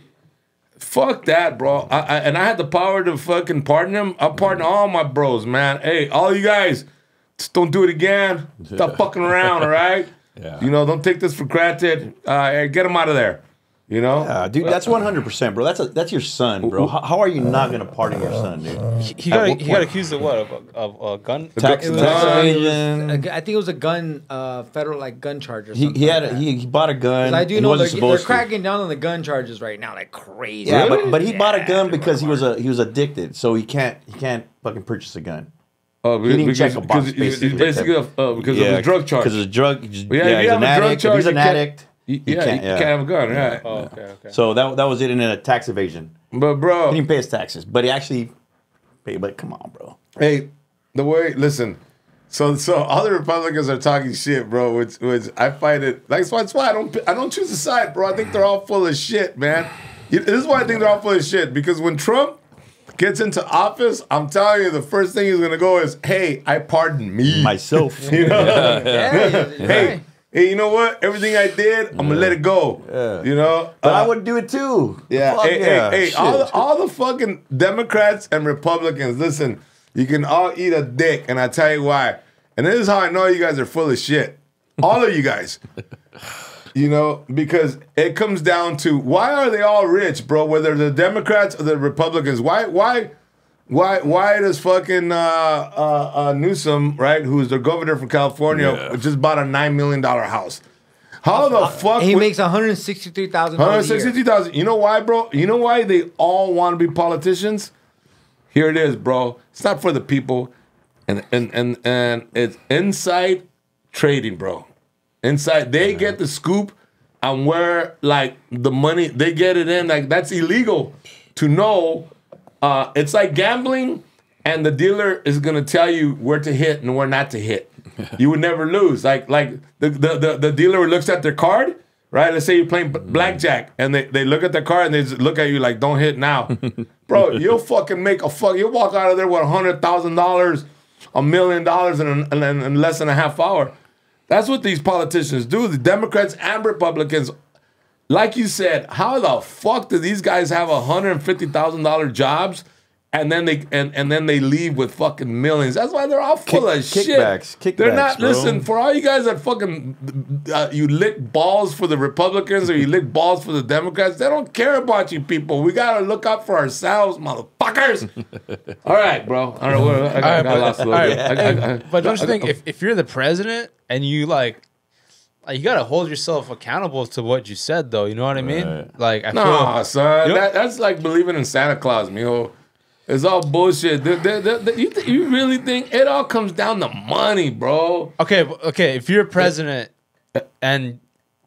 Speaker 1: fuck that, bro. I, I, and I had the power to fucking pardon him, I'll pardon all my bros, man. Hey, all you guys, just don't do it again. Stop fucking around, all right?
Speaker 3: Yeah.
Speaker 1: You know, don't take this for granted. Uh, hey, get him out of there. You know?
Speaker 3: Uh, dude, that's one hundred percent, bro. That's a, that's your son, bro. How, how are you not gonna pardon your son, dude?
Speaker 2: He, he
Speaker 3: At
Speaker 2: got
Speaker 3: what
Speaker 2: he got
Speaker 3: point?
Speaker 2: accused of what? Of a, of a gun?
Speaker 3: Tax,
Speaker 4: It was,
Speaker 3: tax
Speaker 4: uh, it was
Speaker 3: evasion.
Speaker 4: a gu- I think it was a gun, uh, federal like gun charge or
Speaker 3: He,
Speaker 4: something.
Speaker 3: he had
Speaker 4: like
Speaker 3: a,
Speaker 4: that.
Speaker 3: he, he bought a gun.
Speaker 4: 'Cause I do
Speaker 3: and he
Speaker 4: know they're,
Speaker 3: wasn't
Speaker 4: they're
Speaker 3: supposed to.
Speaker 4: cracking down on the gun charges right now, like crazy.
Speaker 3: Yeah,
Speaker 1: Really?
Speaker 3: but but he bought a
Speaker 4: Yeah,
Speaker 3: gun
Speaker 4: dude,
Speaker 3: because he was
Speaker 4: hard.
Speaker 3: a he was addicted, so he can't he can't fucking purchase a gun.
Speaker 1: Oh,
Speaker 3: He didn't
Speaker 1: because,
Speaker 3: check a box,
Speaker 1: because he's
Speaker 3: basically.
Speaker 1: basically, uh, because of his drug charge.
Speaker 3: Because of his drug.
Speaker 1: Yeah,
Speaker 3: Yeah,
Speaker 1: if
Speaker 3: he's
Speaker 1: you have
Speaker 3: an
Speaker 1: a drug
Speaker 3: addict. If
Speaker 1: charge,
Speaker 3: he's
Speaker 1: you
Speaker 3: an
Speaker 1: can't-
Speaker 3: addict.
Speaker 1: You,
Speaker 3: You
Speaker 1: yeah,
Speaker 3: can't-
Speaker 1: you
Speaker 3: yeah.
Speaker 1: can't have a gun, right?
Speaker 2: Oh, okay, okay.
Speaker 3: So that that was it in a tax evasion.
Speaker 1: But bro,
Speaker 3: He didn't pay his taxes, but he actually paid. But come on, bro.
Speaker 1: hey, the way listen, so so all the Republicans are talking shit, bro. Which which I find it like that's why I don't I don't choose a side, bro. I think they're all full of shit, man. You- This is why I think they're all full of shit because when Trump gets into office, I'm telling you, the first thing he's gonna go is, "Hey, I pardon me
Speaker 3: Myself.
Speaker 1: You know?
Speaker 4: Yeah, you're
Speaker 1: hey,
Speaker 4: right.
Speaker 1: hey, you know what? Everything I did, I'm gonna let it go.
Speaker 3: Yeah.
Speaker 1: You know,
Speaker 3: But
Speaker 1: Uh,
Speaker 3: I would do it too.
Speaker 1: Yeah,
Speaker 3: Fuck
Speaker 1: hey,
Speaker 3: yeah.
Speaker 1: hey, hey,
Speaker 3: Shit.
Speaker 1: all the, all the fucking Democrats and Republicans, listen, you can all eat a dick, and I tell you why. And this is how I know you guys are full of shit. All of you guys. You know, because it comes down to why are they all rich, bro? Whether the Democrats or the Republicans, why, why, why, why does fucking uh, uh, uh, Newsom, right, who's the governor from California,
Speaker 3: Yeah.
Speaker 1: just bought a nine million dollar house? How the fuck?
Speaker 4: He
Speaker 1: would-
Speaker 4: makes one hundred sixty-three thousand
Speaker 1: one hundred
Speaker 4: dollars a year.
Speaker 1: sixty thousand. You know why, bro? You know why they all want to be politicians? Here it is, bro. It's not for the people. And and and, and it's inside trading, bro. Inside, they get the scoop on where, like, the money, they get it in. Like, that's illegal to know. Uh, it's like gambling, and the dealer is going to tell you where to hit and where not to hit. You would never lose. Like, like the, the, the, the dealer looks at their card, right? Let's say you're playing b- blackjack, and they, they look at their card, and they just look at you like, don't hit now. Bro, you'll fucking make a fuck. You'll walk out of there with one hundred thousand dollars, a million dollars in, in, in less than a half hour. That's what these politicians do. The Democrats and Republicans, like you said, how the fuck do these guys have one hundred fifty thousand dollar jobs and then they and, and then they leave with fucking millions? That's why they're all full
Speaker 3: Kick-
Speaker 1: of shit.
Speaker 3: kickbacks,
Speaker 1: They're
Speaker 3: kickbacks,
Speaker 1: not.
Speaker 3: bro.
Speaker 1: Listen, for all you guys that fucking uh, you lick balls for the Republicans or you lick balls for the Democrats, they don't care about you people. We gotta look out for ourselves, motherfuckers. All right, bro. All right, well, I, got, I got lost a little
Speaker 2: all
Speaker 1: bit.
Speaker 2: right,
Speaker 1: I- I-
Speaker 2: hey,
Speaker 1: I-
Speaker 2: but don't you
Speaker 1: I-
Speaker 2: think
Speaker 1: I-
Speaker 2: if, if you're the president and you like, like you gotta hold yourself accountable to what you said, though. You know what I mean?
Speaker 3: Right.
Speaker 2: Like I feel.
Speaker 1: Nah, son.
Speaker 2: You know-
Speaker 1: That, that's like believing in Santa Claus, mijo. It's all bullshit. The- the- the- the- you, th- you really think it all comes down to money, bro?
Speaker 2: Okay, but- okay. If you're president and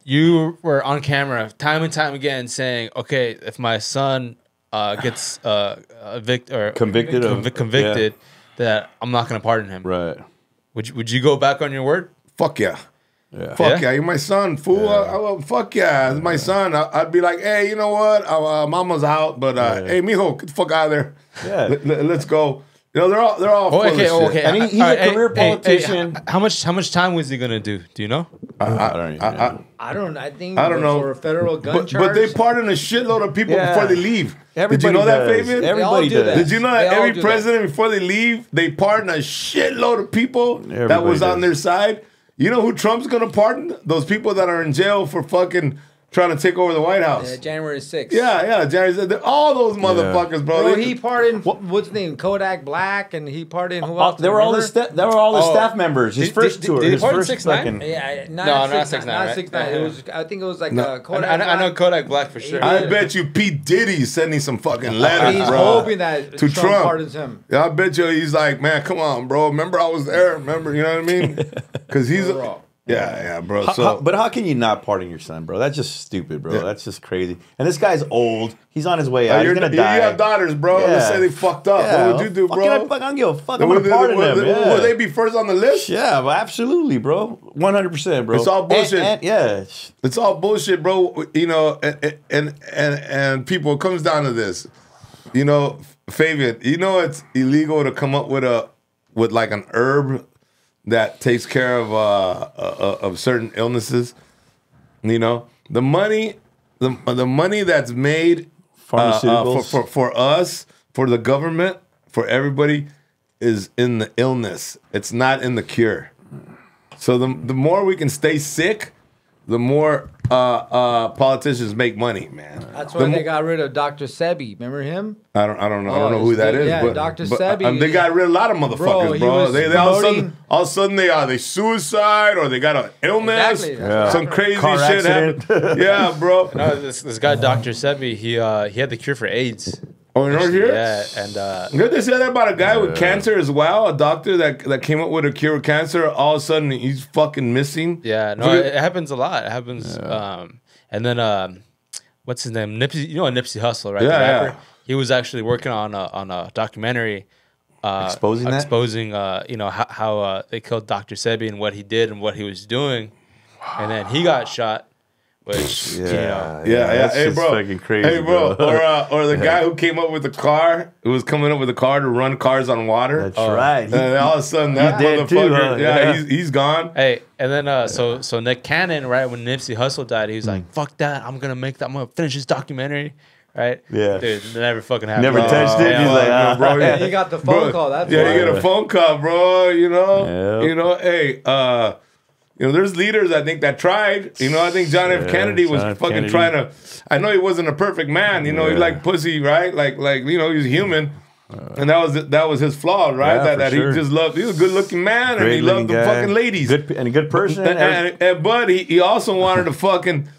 Speaker 2: you were on camera time and time again saying, "Okay, if my son uh, gets uh, evict or
Speaker 3: Convicted of-
Speaker 2: convi- convicted, that I'm not gonna pardon him."
Speaker 3: Right.
Speaker 2: Would you, would you go back on your word?
Speaker 1: Fuck yeah.
Speaker 3: Yeah.
Speaker 1: Fuck yeah.
Speaker 2: Yeah?
Speaker 1: You're my son, fool. I, I, will- fuck yeah. It's my son. I, I'd be like, hey, you know what? Uh, uh, mama's out, but uh, hey, mijo, get the fuck out of there.
Speaker 3: Yeah.
Speaker 1: Let, us go. You know, they're all they're all
Speaker 2: Oh,
Speaker 1: full
Speaker 2: okay,
Speaker 1: of
Speaker 2: oh,
Speaker 1: shit.
Speaker 2: okay.
Speaker 3: And he- he's
Speaker 2: All
Speaker 3: a career
Speaker 2: hey, hey,
Speaker 3: politician.
Speaker 2: h- how much how much time was he gonna do? Do you know?
Speaker 1: I, I,
Speaker 3: I don't even
Speaker 1: I- I-
Speaker 3: know.
Speaker 4: I don't. I think.
Speaker 1: I don't know.
Speaker 4: For a federal gun
Speaker 1: but,
Speaker 4: charge.
Speaker 1: but they pardon a shitload of people
Speaker 3: Yeah.
Speaker 1: before they leave. Did you
Speaker 3: Everybody
Speaker 1: know that,
Speaker 3: does.
Speaker 1: Fabian?
Speaker 3: Everybody
Speaker 4: do
Speaker 3: does.
Speaker 4: that.
Speaker 1: Did you know
Speaker 4: They
Speaker 1: that
Speaker 4: all
Speaker 1: every
Speaker 4: do
Speaker 1: president before they leave, they pardon a shitload of people that
Speaker 3: Everybody
Speaker 1: was on
Speaker 3: does.
Speaker 1: their side? You know who Trump's gonna pardon? Those people that are in jail for fucking trying to take over the White House.
Speaker 4: Yeah, January sixth.
Speaker 1: Yeah, yeah, January. All those motherfuckers, bro.
Speaker 4: Bro,
Speaker 1: They-
Speaker 4: he pardoned what's his name, Kodak Black, and he pardoned who
Speaker 3: Oh,
Speaker 4: else?
Speaker 3: they were all the
Speaker 4: Remember?
Speaker 3: sta- they were all the
Speaker 2: Oh.
Speaker 3: staff members. His
Speaker 2: Did-
Speaker 3: first
Speaker 2: did-
Speaker 3: tour.
Speaker 2: did he
Speaker 3: his
Speaker 2: pardon
Speaker 3: first
Speaker 2: six nine?
Speaker 3: fucking.
Speaker 4: Yeah, not,
Speaker 2: No, not
Speaker 4: six,
Speaker 2: six
Speaker 4: nine,
Speaker 2: nine,
Speaker 4: not
Speaker 2: right?
Speaker 4: six nine. It was, I think it was like
Speaker 1: No.
Speaker 4: uh, Kodak.
Speaker 2: I know, I know
Speaker 4: Black.
Speaker 2: Kodak Black for sure.
Speaker 1: I bet you Pete Diddy's sending some fucking letters,
Speaker 4: He's
Speaker 1: bro.
Speaker 4: hoping that
Speaker 1: to
Speaker 4: Trump,
Speaker 1: Trump.
Speaker 4: pardons him.
Speaker 1: Yeah, I bet you he's like, man, come on, bro. Remember I was there. Remember, you know what I mean? Because he's, a, yeah, yeah, bro.
Speaker 3: How-
Speaker 1: So,
Speaker 3: how- but how can you not pardon your son, bro? That's just stupid, bro.
Speaker 1: Yeah.
Speaker 3: That's just crazy. And this guy's old. He's on his way
Speaker 1: uh,
Speaker 3: out.
Speaker 1: you're,
Speaker 3: He's gonna
Speaker 1: you
Speaker 3: die.
Speaker 1: have daughters, bro. Let's
Speaker 3: Yeah.
Speaker 1: say they fucked up.
Speaker 3: Yeah,
Speaker 1: What would you do,
Speaker 3: fucking-
Speaker 1: bro?
Speaker 3: I, fuck, I don't give a fuck. I'm
Speaker 1: Would
Speaker 3: gonna
Speaker 1: they-
Speaker 3: pardon
Speaker 1: would
Speaker 3: them.
Speaker 1: they-
Speaker 3: Yeah.
Speaker 1: Would they be first on the list?
Speaker 3: Yeah, well, absolutely, bro. one hundred percent, bro.
Speaker 1: It's all bullshit.
Speaker 3: And, and, yeah.
Speaker 1: It's all bullshit, bro. You know, and and and, and people, it comes down to this. You know, Fabian, you know it's illegal to come up with a with like an herb that takes care of uh, uh of certain illnesses. You know, the money, the the money that's made uh, uh,
Speaker 3: Pharmaceuticals.
Speaker 1: for, for for us, for the government, for everybody, is in the illness. It's not in the cure. So the the more we can stay sick, the more uh, uh, politicians make money, man.
Speaker 4: That's
Speaker 1: The
Speaker 4: why
Speaker 1: mo-
Speaker 4: they got rid of Doctor Sebi. Remember him?
Speaker 1: I don't, I don't know, I don't
Speaker 4: Oh,
Speaker 1: know who that
Speaker 4: it's-
Speaker 1: is.
Speaker 4: yeah,
Speaker 1: but,
Speaker 4: Doctor
Speaker 1: but,
Speaker 4: Sebi.
Speaker 1: um, they got rid of a lot of motherfuckers,
Speaker 4: Bro, he
Speaker 1: bro.
Speaker 4: was
Speaker 1: They, they all of a sudden,
Speaker 4: promoting-
Speaker 1: all of a sudden they are they suicide or they got an illness,
Speaker 4: Exactly, that's
Speaker 1: some
Speaker 4: what
Speaker 1: crazy
Speaker 3: Car
Speaker 1: shit
Speaker 3: accident.
Speaker 1: happened. Yeah, bro.
Speaker 2: No, this, this guy, Doctor Sebi, he uh, he had the cure for AIDS.
Speaker 1: Oh, you know here?
Speaker 2: Yeah, and uh,
Speaker 1: Did they say that about a guy with cancer as well? A doctor that that came up with a cure of cancer. All of a sudden, he's fucking missing.
Speaker 2: yeah, no, it, it happens a lot. It happens. Um, and then um, what's his name? Nipsey. You know Nipsey Hussle, right?
Speaker 1: Yeah,
Speaker 2: the rapper?
Speaker 1: yeah.
Speaker 2: He was actually working on a on a documentary. Uh,
Speaker 3: Exposing that?
Speaker 2: exposing, uh, you know, how, how uh, they killed Doctor Sebi and what he did and what he was doing, and then he got shot, which you know,
Speaker 1: Yeah, yeah.
Speaker 3: That's
Speaker 1: Hey,
Speaker 3: just
Speaker 1: bro.
Speaker 3: fucking crazy,
Speaker 1: Hey, bro.
Speaker 3: bro.
Speaker 1: Or uh, or the guy who came up with the car, who was coming up with the car to run cars on water.
Speaker 3: That's right.
Speaker 1: And then all of a sudden, that
Speaker 3: dead
Speaker 1: motherfucker,
Speaker 3: too, huh?
Speaker 1: yeah,
Speaker 3: Yeah.
Speaker 1: he's he's gone.
Speaker 2: Hey, and then uh, so so Nick Cannon, right when Nipsey Hussle died, he was like, "Fuck that! I'm gonna make that. I'm gonna finish this documentary." Right?
Speaker 3: Yeah.
Speaker 2: Dude, it never fucking happened.
Speaker 3: Never
Speaker 2: Uh,
Speaker 3: touched it.
Speaker 2: yeah,
Speaker 3: He's like,
Speaker 1: yeah,
Speaker 3: ah.
Speaker 1: bro,
Speaker 4: Yeah, he got the phone
Speaker 1: Bro,
Speaker 4: call. That's
Speaker 1: yeah,
Speaker 4: why.
Speaker 1: you get a phone call, bro. You know,
Speaker 3: Yep.
Speaker 1: you know, hey, uh, you know, there's leaders I think that tried. You know, I think John F.
Speaker 3: Yeah,
Speaker 1: Kennedy was
Speaker 3: John F.
Speaker 1: fucking
Speaker 3: Kennedy.
Speaker 1: trying to. I know he wasn't a perfect man. You know, he
Speaker 3: Yeah.
Speaker 1: liked pussy, right? Like, like you know, he was human. And that was that was his flaw, right?
Speaker 3: Yeah,
Speaker 1: that
Speaker 3: for
Speaker 1: that
Speaker 3: sure.
Speaker 1: he just loved. He was a good looking man, and he
Speaker 3: Great
Speaker 1: loved the
Speaker 3: looking guy.
Speaker 1: fucking ladies.
Speaker 3: Good and a good person.
Speaker 1: And, and, and- but he, he also wanted to fucking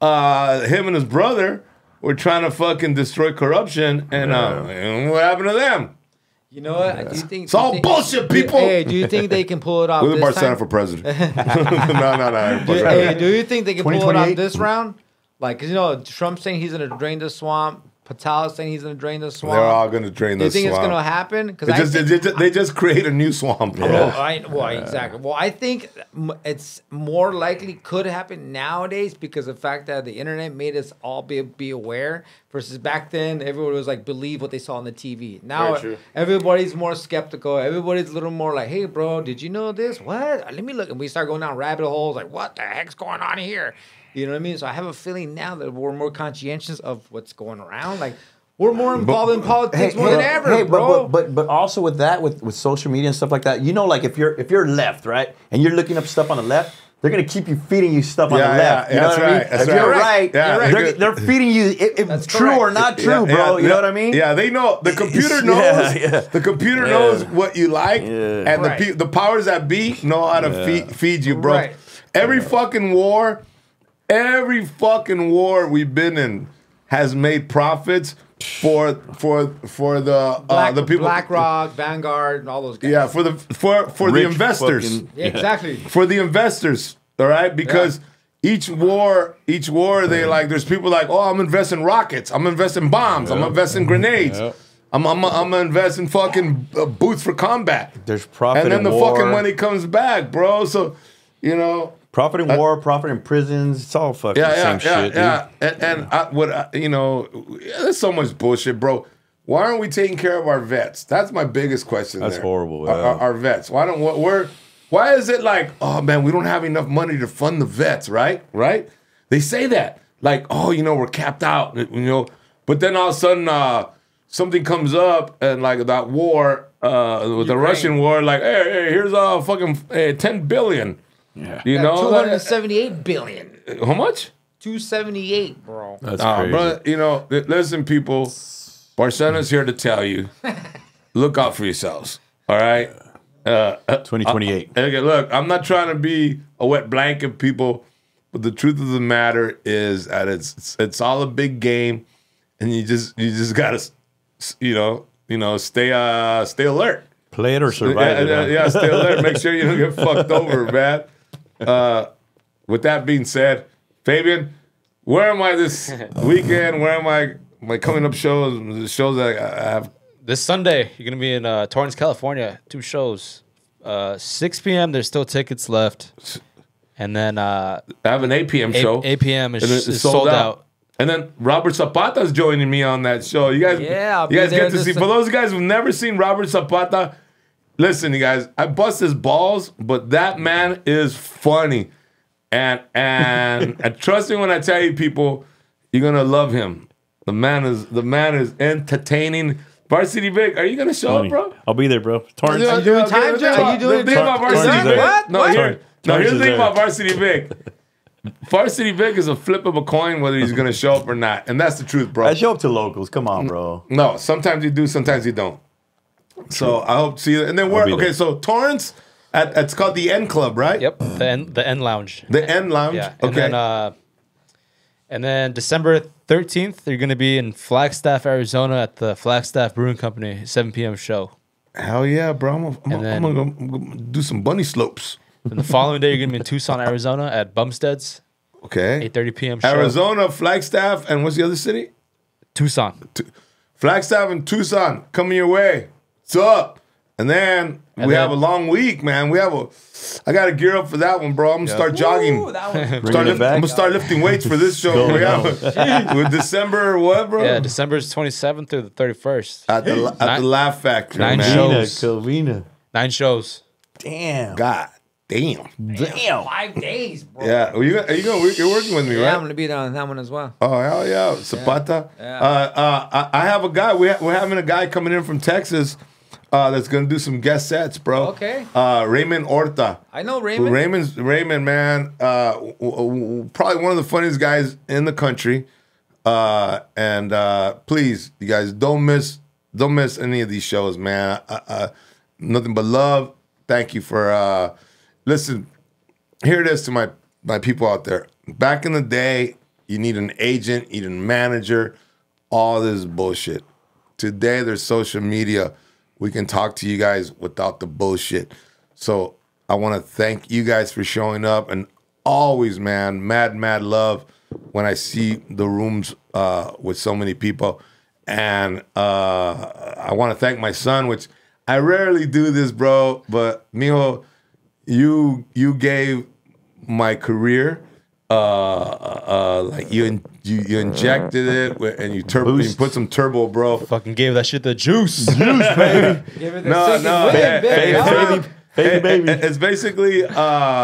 Speaker 1: uh, him and his brother were trying to fucking destroy corruption, and, uh, and what happened to them?
Speaker 4: You know what? Do you think
Speaker 1: It's all
Speaker 4: do you think-
Speaker 1: bullshit, people.
Speaker 4: Hey, do you think they can pull it off
Speaker 1: Willie
Speaker 4: this
Speaker 1: Barcena
Speaker 4: time?
Speaker 1: for president. no, no, no.
Speaker 4: Do, hey, do you think they can pull it off
Speaker 3: twenty twenty-eight?
Speaker 4: this round? Like, 'cause you know, Trump's saying he's gonna drain the swamp. Patel saying he's gonna drain the swamp.
Speaker 1: They're all going to drain
Speaker 4: Do you
Speaker 1: the
Speaker 4: think
Speaker 1: swamp.
Speaker 4: it's gonna happen? Because
Speaker 1: They
Speaker 4: I
Speaker 1: just,
Speaker 4: think,
Speaker 1: they, just, they just create a new swamp, bro.
Speaker 4: Well, I, well, exactly. Well, I think m- it's more likely could happen nowadays because of the fact that the internet made us all be be aware. Versus back then, everyone was like believe what they saw on the T V. Now
Speaker 2: Very true.
Speaker 4: everybody's more skeptical. Everybody's a little more like, "Hey, bro, did you know this? What? Let me look." And we start going down rabbit holes like, "What the heck's going on here?" You know what I mean? So I have a feeling now that we're more conscientious of what's going around. Like we're more involved in politics more than ever,
Speaker 3: hey,
Speaker 4: bro.
Speaker 3: But, but but also with that, with, with social media and stuff like that, you know, like if you're if you're left, right, and you're looking up stuff on the left, they're gonna keep you feeding you stuff on
Speaker 1: Yeah,
Speaker 3: the
Speaker 1: yeah,
Speaker 3: left. You
Speaker 1: yeah,
Speaker 3: know
Speaker 1: that's
Speaker 3: what I mean?
Speaker 1: right, that's
Speaker 3: if you're
Speaker 1: right.
Speaker 3: right,
Speaker 1: Yeah,
Speaker 3: they're,
Speaker 1: you're
Speaker 3: they're feeding you if, if
Speaker 4: That's
Speaker 3: true
Speaker 4: correct.
Speaker 3: or not true,
Speaker 1: Yeah,
Speaker 3: bro.
Speaker 1: yeah,
Speaker 3: you know
Speaker 1: yeah.
Speaker 3: what I mean?
Speaker 1: Yeah, they know. The computer
Speaker 3: Yeah,
Speaker 1: knows.
Speaker 3: yeah.
Speaker 1: The computer
Speaker 3: Yeah.
Speaker 1: knows what you like,
Speaker 3: Yeah.
Speaker 1: and
Speaker 4: Right.
Speaker 1: the pe- the powers that be know how to feed feed you, bro.
Speaker 4: Right.
Speaker 1: Every fucking war, every fucking war we've been in has made profits for for for the uh,
Speaker 4: Black,
Speaker 1: the people.
Speaker 4: BlackRock, Vanguard, and all those guys.
Speaker 1: Yeah, for the for for the
Speaker 3: Rich
Speaker 1: investors.
Speaker 3: fucking-
Speaker 4: Yeah, exactly.
Speaker 1: For the investors, all right? Because each war, each war, they like. There's people like, oh, I'm investing rockets. I'm investing bombs. I'm investing grenades. I'm I'm I'm investing fucking uh, boots for combat.
Speaker 3: There's profit
Speaker 1: and then
Speaker 3: in
Speaker 1: the
Speaker 3: war.
Speaker 1: fucking money comes back, bro. So, you know.
Speaker 3: Profit in war, profit in prisons. It's all fucking
Speaker 1: Yeah,
Speaker 3: the
Speaker 1: yeah,
Speaker 3: same
Speaker 1: yeah,
Speaker 3: shit,
Speaker 1: yeah. And, and I, what I, you know, there's so much bullshit, bro. Why aren't we taking care of our vets? That's my biggest question.
Speaker 3: That's
Speaker 1: there.
Speaker 3: horrible,
Speaker 1: Our,
Speaker 3: yeah.
Speaker 1: our, our vets. Why don't we're? Why is it like, oh man, we don't have enough money to fund the vets, right? Right? They say that, like, oh, you know, we're capped out, you know. But then all of a sudden, uh, something comes up, and like that war, uh, with the
Speaker 4: Ukraine.
Speaker 1: Russian war, like, hey, hey here's a uh, fucking uh, ten billion.
Speaker 3: Yeah.
Speaker 1: You
Speaker 4: Two
Speaker 1: know,
Speaker 4: hundred
Speaker 1: like,
Speaker 4: seventy-eight billion.
Speaker 1: how much?
Speaker 4: two seventy-eight, bro.
Speaker 3: That's
Speaker 1: Nah,
Speaker 3: crazy.
Speaker 1: bro, you know, li- listen, people. Barcena's here to tell you, look out for yourselves. All right. Uh,
Speaker 3: twenty twenty-eight.
Speaker 1: uh, okay, look, I'm not trying to be a wet blanket, people, but the truth of the matter is that it's it's, it's all a big game, and you just you just gotta, you know, you know, stay uh stay alert.
Speaker 3: Play it or survive
Speaker 1: Yeah,
Speaker 3: it.
Speaker 1: yeah,
Speaker 3: huh?
Speaker 1: yeah, stay alert. Make sure you don't get fucked over, man. Uh, with that being said, Fabian, where am I this weekend? Where am I? My coming up shows, the shows that I have.
Speaker 2: This Sunday, you're gonna be in uh, Torrance, California. Two shows. Uh, six p.m. There's still tickets left, and then uh,
Speaker 1: I have an eight p.m. show.
Speaker 2: eight p.m. is,
Speaker 1: And it's
Speaker 2: is sold, out.
Speaker 1: And then Robert Zapata's joining me on that show. You guys,
Speaker 4: Yeah, I'll
Speaker 1: you
Speaker 4: be
Speaker 1: guys
Speaker 4: there
Speaker 1: get to
Speaker 4: this
Speaker 1: see.
Speaker 4: Sun-
Speaker 1: For those guys who've never seen Robert Zapata, listen, you guys, I bust his balls, but that man is funny, and and, and trust me when I tell you, people, you're gonna love him. The man is the man is entertaining. Varsity Vic, are you gonna show
Speaker 3: Funny.
Speaker 1: up, bro?
Speaker 3: I'll be there, bro. Torrance.
Speaker 1: Yeah,
Speaker 4: you doing
Speaker 1: yeah,
Speaker 4: time,
Speaker 1: the
Speaker 4: Joe?
Speaker 1: thing
Speaker 4: Are you
Speaker 1: about-
Speaker 4: doing
Speaker 1: the thing
Speaker 4: time?
Speaker 1: about
Speaker 3: Torrance
Speaker 1: Varsity
Speaker 3: is
Speaker 1: Vic?
Speaker 3: there.
Speaker 4: What?
Speaker 1: No,
Speaker 4: What?
Speaker 1: here,
Speaker 3: Torrance-
Speaker 1: no,
Speaker 3: Torrance
Speaker 1: here's the
Speaker 3: is
Speaker 1: thing
Speaker 3: there.
Speaker 1: about Varsity Vic. Varsity Vic is a flip of a coin whether he's gonna show up or not, and that's the truth, bro.
Speaker 3: I show up to locals. Come on, bro.
Speaker 1: No, sometimes you do, sometimes you don't. So I hope to see you. And then we're
Speaker 3: be
Speaker 1: okay.
Speaker 3: there.
Speaker 1: So Torrance, at, it's called the N Club, right?
Speaker 2: Yep, the N, the N Lounge.
Speaker 1: The N Lounge.
Speaker 2: Yeah, and
Speaker 1: Okay.
Speaker 2: then uh, and then December thirteenth, you're gonna be in Flagstaff, Arizona, at the Flagstaff Brewing Company, seven p.m. show.
Speaker 1: Hell yeah, bro! I'm, gonna- I'm,
Speaker 2: And
Speaker 1: gonna- I'm,
Speaker 2: then-
Speaker 1: gonna, I'm gonna do some bunny slopes.
Speaker 2: And the following day, you're gonna be in Tucson, Arizona, at Bumstead's,
Speaker 1: Okay.
Speaker 2: eight thirty p.m. show.
Speaker 1: Arizona, Flagstaff, and what's the other city?
Speaker 2: Tucson.
Speaker 1: Flagstaff and Tucson coming your way. What's up? And then
Speaker 2: And
Speaker 1: we
Speaker 2: then-
Speaker 1: have a long week, man. We have a. I got to gear up for that one, bro. I'm gonna start jogging.
Speaker 4: Ooh, that was
Speaker 1: Start
Speaker 3: Bringing it
Speaker 1: lift-
Speaker 3: back.
Speaker 1: I'm gonna start lifting weights for this show.
Speaker 3: Go
Speaker 1: We have with December or what, bro?
Speaker 2: Yeah, December's twenty-seventh through the thirty-first.
Speaker 1: At the at the
Speaker 2: Nine-
Speaker 1: Laugh Factory,
Speaker 2: nine
Speaker 1: man.
Speaker 2: shows.
Speaker 3: Covina.
Speaker 2: Nine shows.
Speaker 3: Damn.
Speaker 1: God damn.
Speaker 3: Damn.
Speaker 4: five days, bro.
Speaker 1: Yeah, are you, are you going? You're working with me,
Speaker 4: Yeah, I'm
Speaker 1: right?
Speaker 4: gonna be there on that one as well.
Speaker 1: Oh hell yeah, Zapata.
Speaker 4: Yeah.
Speaker 1: Uh, uh, I, I have a guy. We ha- we're having a guy coming in from Texas uh, that's gonna do some guest sets, bro.
Speaker 4: Okay.
Speaker 1: Uh, Raymond Horta.
Speaker 4: I know Raymond.
Speaker 1: Raymond's Raymond, man. Uh, w- w- probably one of the funniest guys in the country. Uh, and uh, please, you guys, don't miss don't miss any of these shows, man. Uh, uh, nothing but love. Thank you for uh, listen. Here it is to my my people out there. Back in the day, you need an agent, you need a manager. All this bullshit. Today, there's social media. We can talk to you guys without the bullshit. So I want to thank you guys for showing up, and always, man, mad, mad love when I see the rooms uh, with so many people. And uh, I want to thank my son, which I rarely do this, bro. But Mijo, you you gave my career uh, uh, like you in, you, you injected it with, and you turbo you put some turbo, bro.
Speaker 2: Fucking gave that shit the juice.
Speaker 4: Give it the
Speaker 1: No,
Speaker 4: second
Speaker 1: no,
Speaker 4: win,
Speaker 1: hey,
Speaker 4: baby.
Speaker 1: hey,
Speaker 4: Ah.
Speaker 3: baby. Baby, baby.
Speaker 1: It- It's basically, uh,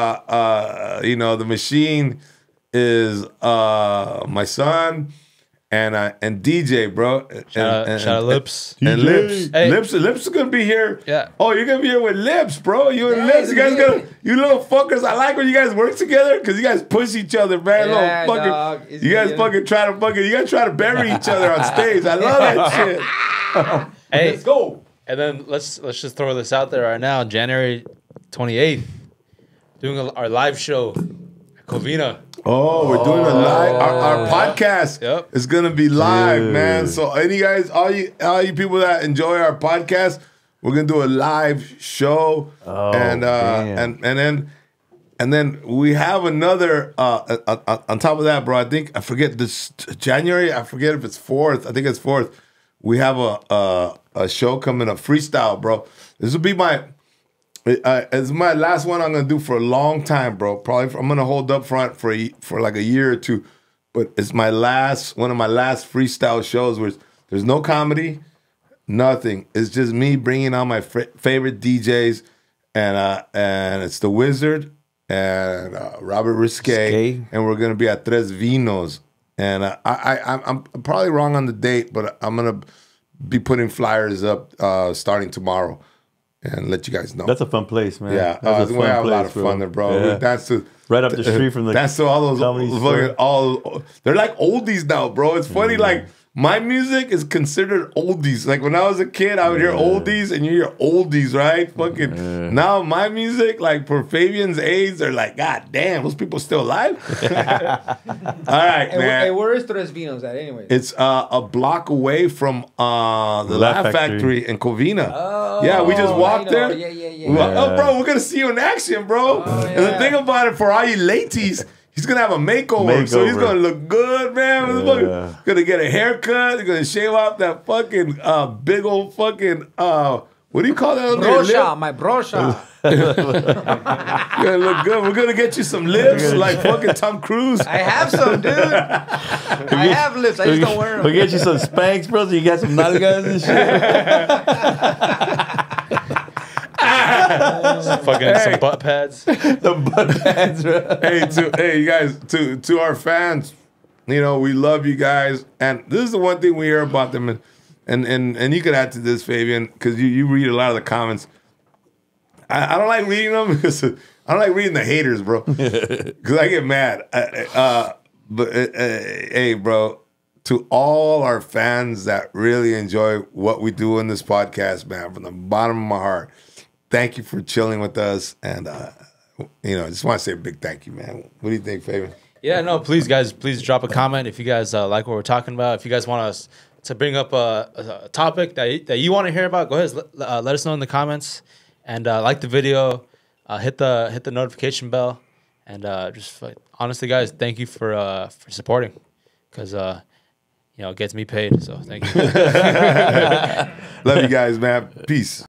Speaker 1: uh, you know, the machine is uh, my son and uh, and D J, bro. And,
Speaker 2: Shout out,
Speaker 1: and,
Speaker 2: shout out
Speaker 1: and-
Speaker 2: Lips.
Speaker 1: And
Speaker 3: D J.
Speaker 1: Lips,
Speaker 2: Hey.
Speaker 1: Lips, Lips is gonna be here.
Speaker 2: Yeah.
Speaker 1: Oh, you're gonna be here with Lips, bro. You and
Speaker 4: Yeah,
Speaker 1: Lips, you guys
Speaker 4: he's gonna
Speaker 1: gonna, you little fuckers. I like when you guys work together because you guys push each other, man.
Speaker 4: Yeah,
Speaker 1: little fucking,
Speaker 4: dog. He's
Speaker 1: you guys
Speaker 4: gonna-
Speaker 1: fucking try to fucking, you guys try to bury each other on stage. I love that shit.
Speaker 2: Hey,
Speaker 4: Let's go.
Speaker 2: and then let's let's just throw this out there right now. January twenty-eighth, doing a, our live show at Covina.
Speaker 1: Oh, we're doing a live. Our, our podcast
Speaker 2: Yep.
Speaker 1: is gonna be live,
Speaker 3: Dude.
Speaker 1: man. So, any guys, all you, all you people that enjoy our podcast, we're gonna do a live show,
Speaker 3: Oh,
Speaker 1: and uh,
Speaker 3: damn.
Speaker 1: and and then and then we have another. Uh, uh, uh, on top of that, bro, I think I forget this January. I forget if it's fourth. I think it's fourth. We have a a, a show coming up, freestyle, bro. This will be my. Uh, it's my last one I'm gonna do for a long time, bro. Probably for, I'm gonna hold up front for a, for like a year or two, but it's my last one of my last freestyle shows where there's no comedy, nothing. It's just me bringing on my fr- favorite D Js, and uh, and it's the Wizard and uh, Robert Risque,
Speaker 3: Risque.
Speaker 1: and we're gonna be at Tres Vinos, and uh, I, I I'm, I'm probably wrong on the date, but I'm gonna be putting flyers up uh, starting tomorrow. and let you guys know.
Speaker 3: That's a fun place, man.
Speaker 1: Yeah,
Speaker 3: That's
Speaker 1: uh, we have a lot of fun bro. there, bro.
Speaker 3: Yeah.
Speaker 1: We dance to
Speaker 3: right up the street from the.
Speaker 1: Dance to all those fucking all. They're like oldies now, bro. It's funny, mm. like. My music is considered oldies. Like when I was a kid, I would hear
Speaker 3: yeah.
Speaker 1: oldies and you hear oldies, right? Fucking yeah. Now my music, like for Fabian's age, they're like, God damn, those people still alive? All right,
Speaker 4: hey,
Speaker 1: man.
Speaker 4: Hey, where is Tres Vinos at anyway?
Speaker 1: It's uh, a block away from uh, the Laugh Factory. Factory in Covina. Oh, yeah, we just walked there.
Speaker 4: Yeah, yeah, yeah.
Speaker 1: We, oh, bro, we're gonna see you in action, bro. Oh, yeah. And the thing about it, for all you ladies, he's gonna have a makeover, makeover, so he's gonna look good, man. Yeah. Gonna get a haircut. He's gonna shave off that fucking uh, big old fucking uh, what do you call that?
Speaker 4: Brosha, my brosha.
Speaker 1: Gonna look good. We're gonna get you some lips like fucking Tom Cruise.
Speaker 4: I have some, dude. I have lips. I just don't wear them.
Speaker 3: We'll get you some Spanx, bro. So you got some nalgas and shit.
Speaker 2: Fucking hey. Some butt pads.
Speaker 3: The butt pads, bro.
Speaker 1: Hey, to hey, you guys, to to our fans, you know we love you guys, and this is the one thing we hear about them, and and and, and you could add to this, Fabian, because you, you read a lot of the comments. I, I don't like reading them because I don't like reading the haters, bro, because I get mad. Uh, but uh, uh, hey, bro, to all our fans that really enjoy what we do in this podcast, man, from the bottom of my heart. Thank you for chilling with us, and uh, you know, I just want to say a big thank you, man. What do you think, Fabian?
Speaker 2: Yeah, no, please, guys, please drop a comment if you guys uh, like what we're talking about. If you guys want us to bring up a, a topic that you, that you want to hear about, go ahead, let, uh, let us know in the comments, and uh, like the video, uh, hit the hit the notification bell, and uh, just like, honestly, guys, thank you for uh, for supporting, because uh, you know it gets me paid. So thank you.
Speaker 1: Love you guys, man. Peace.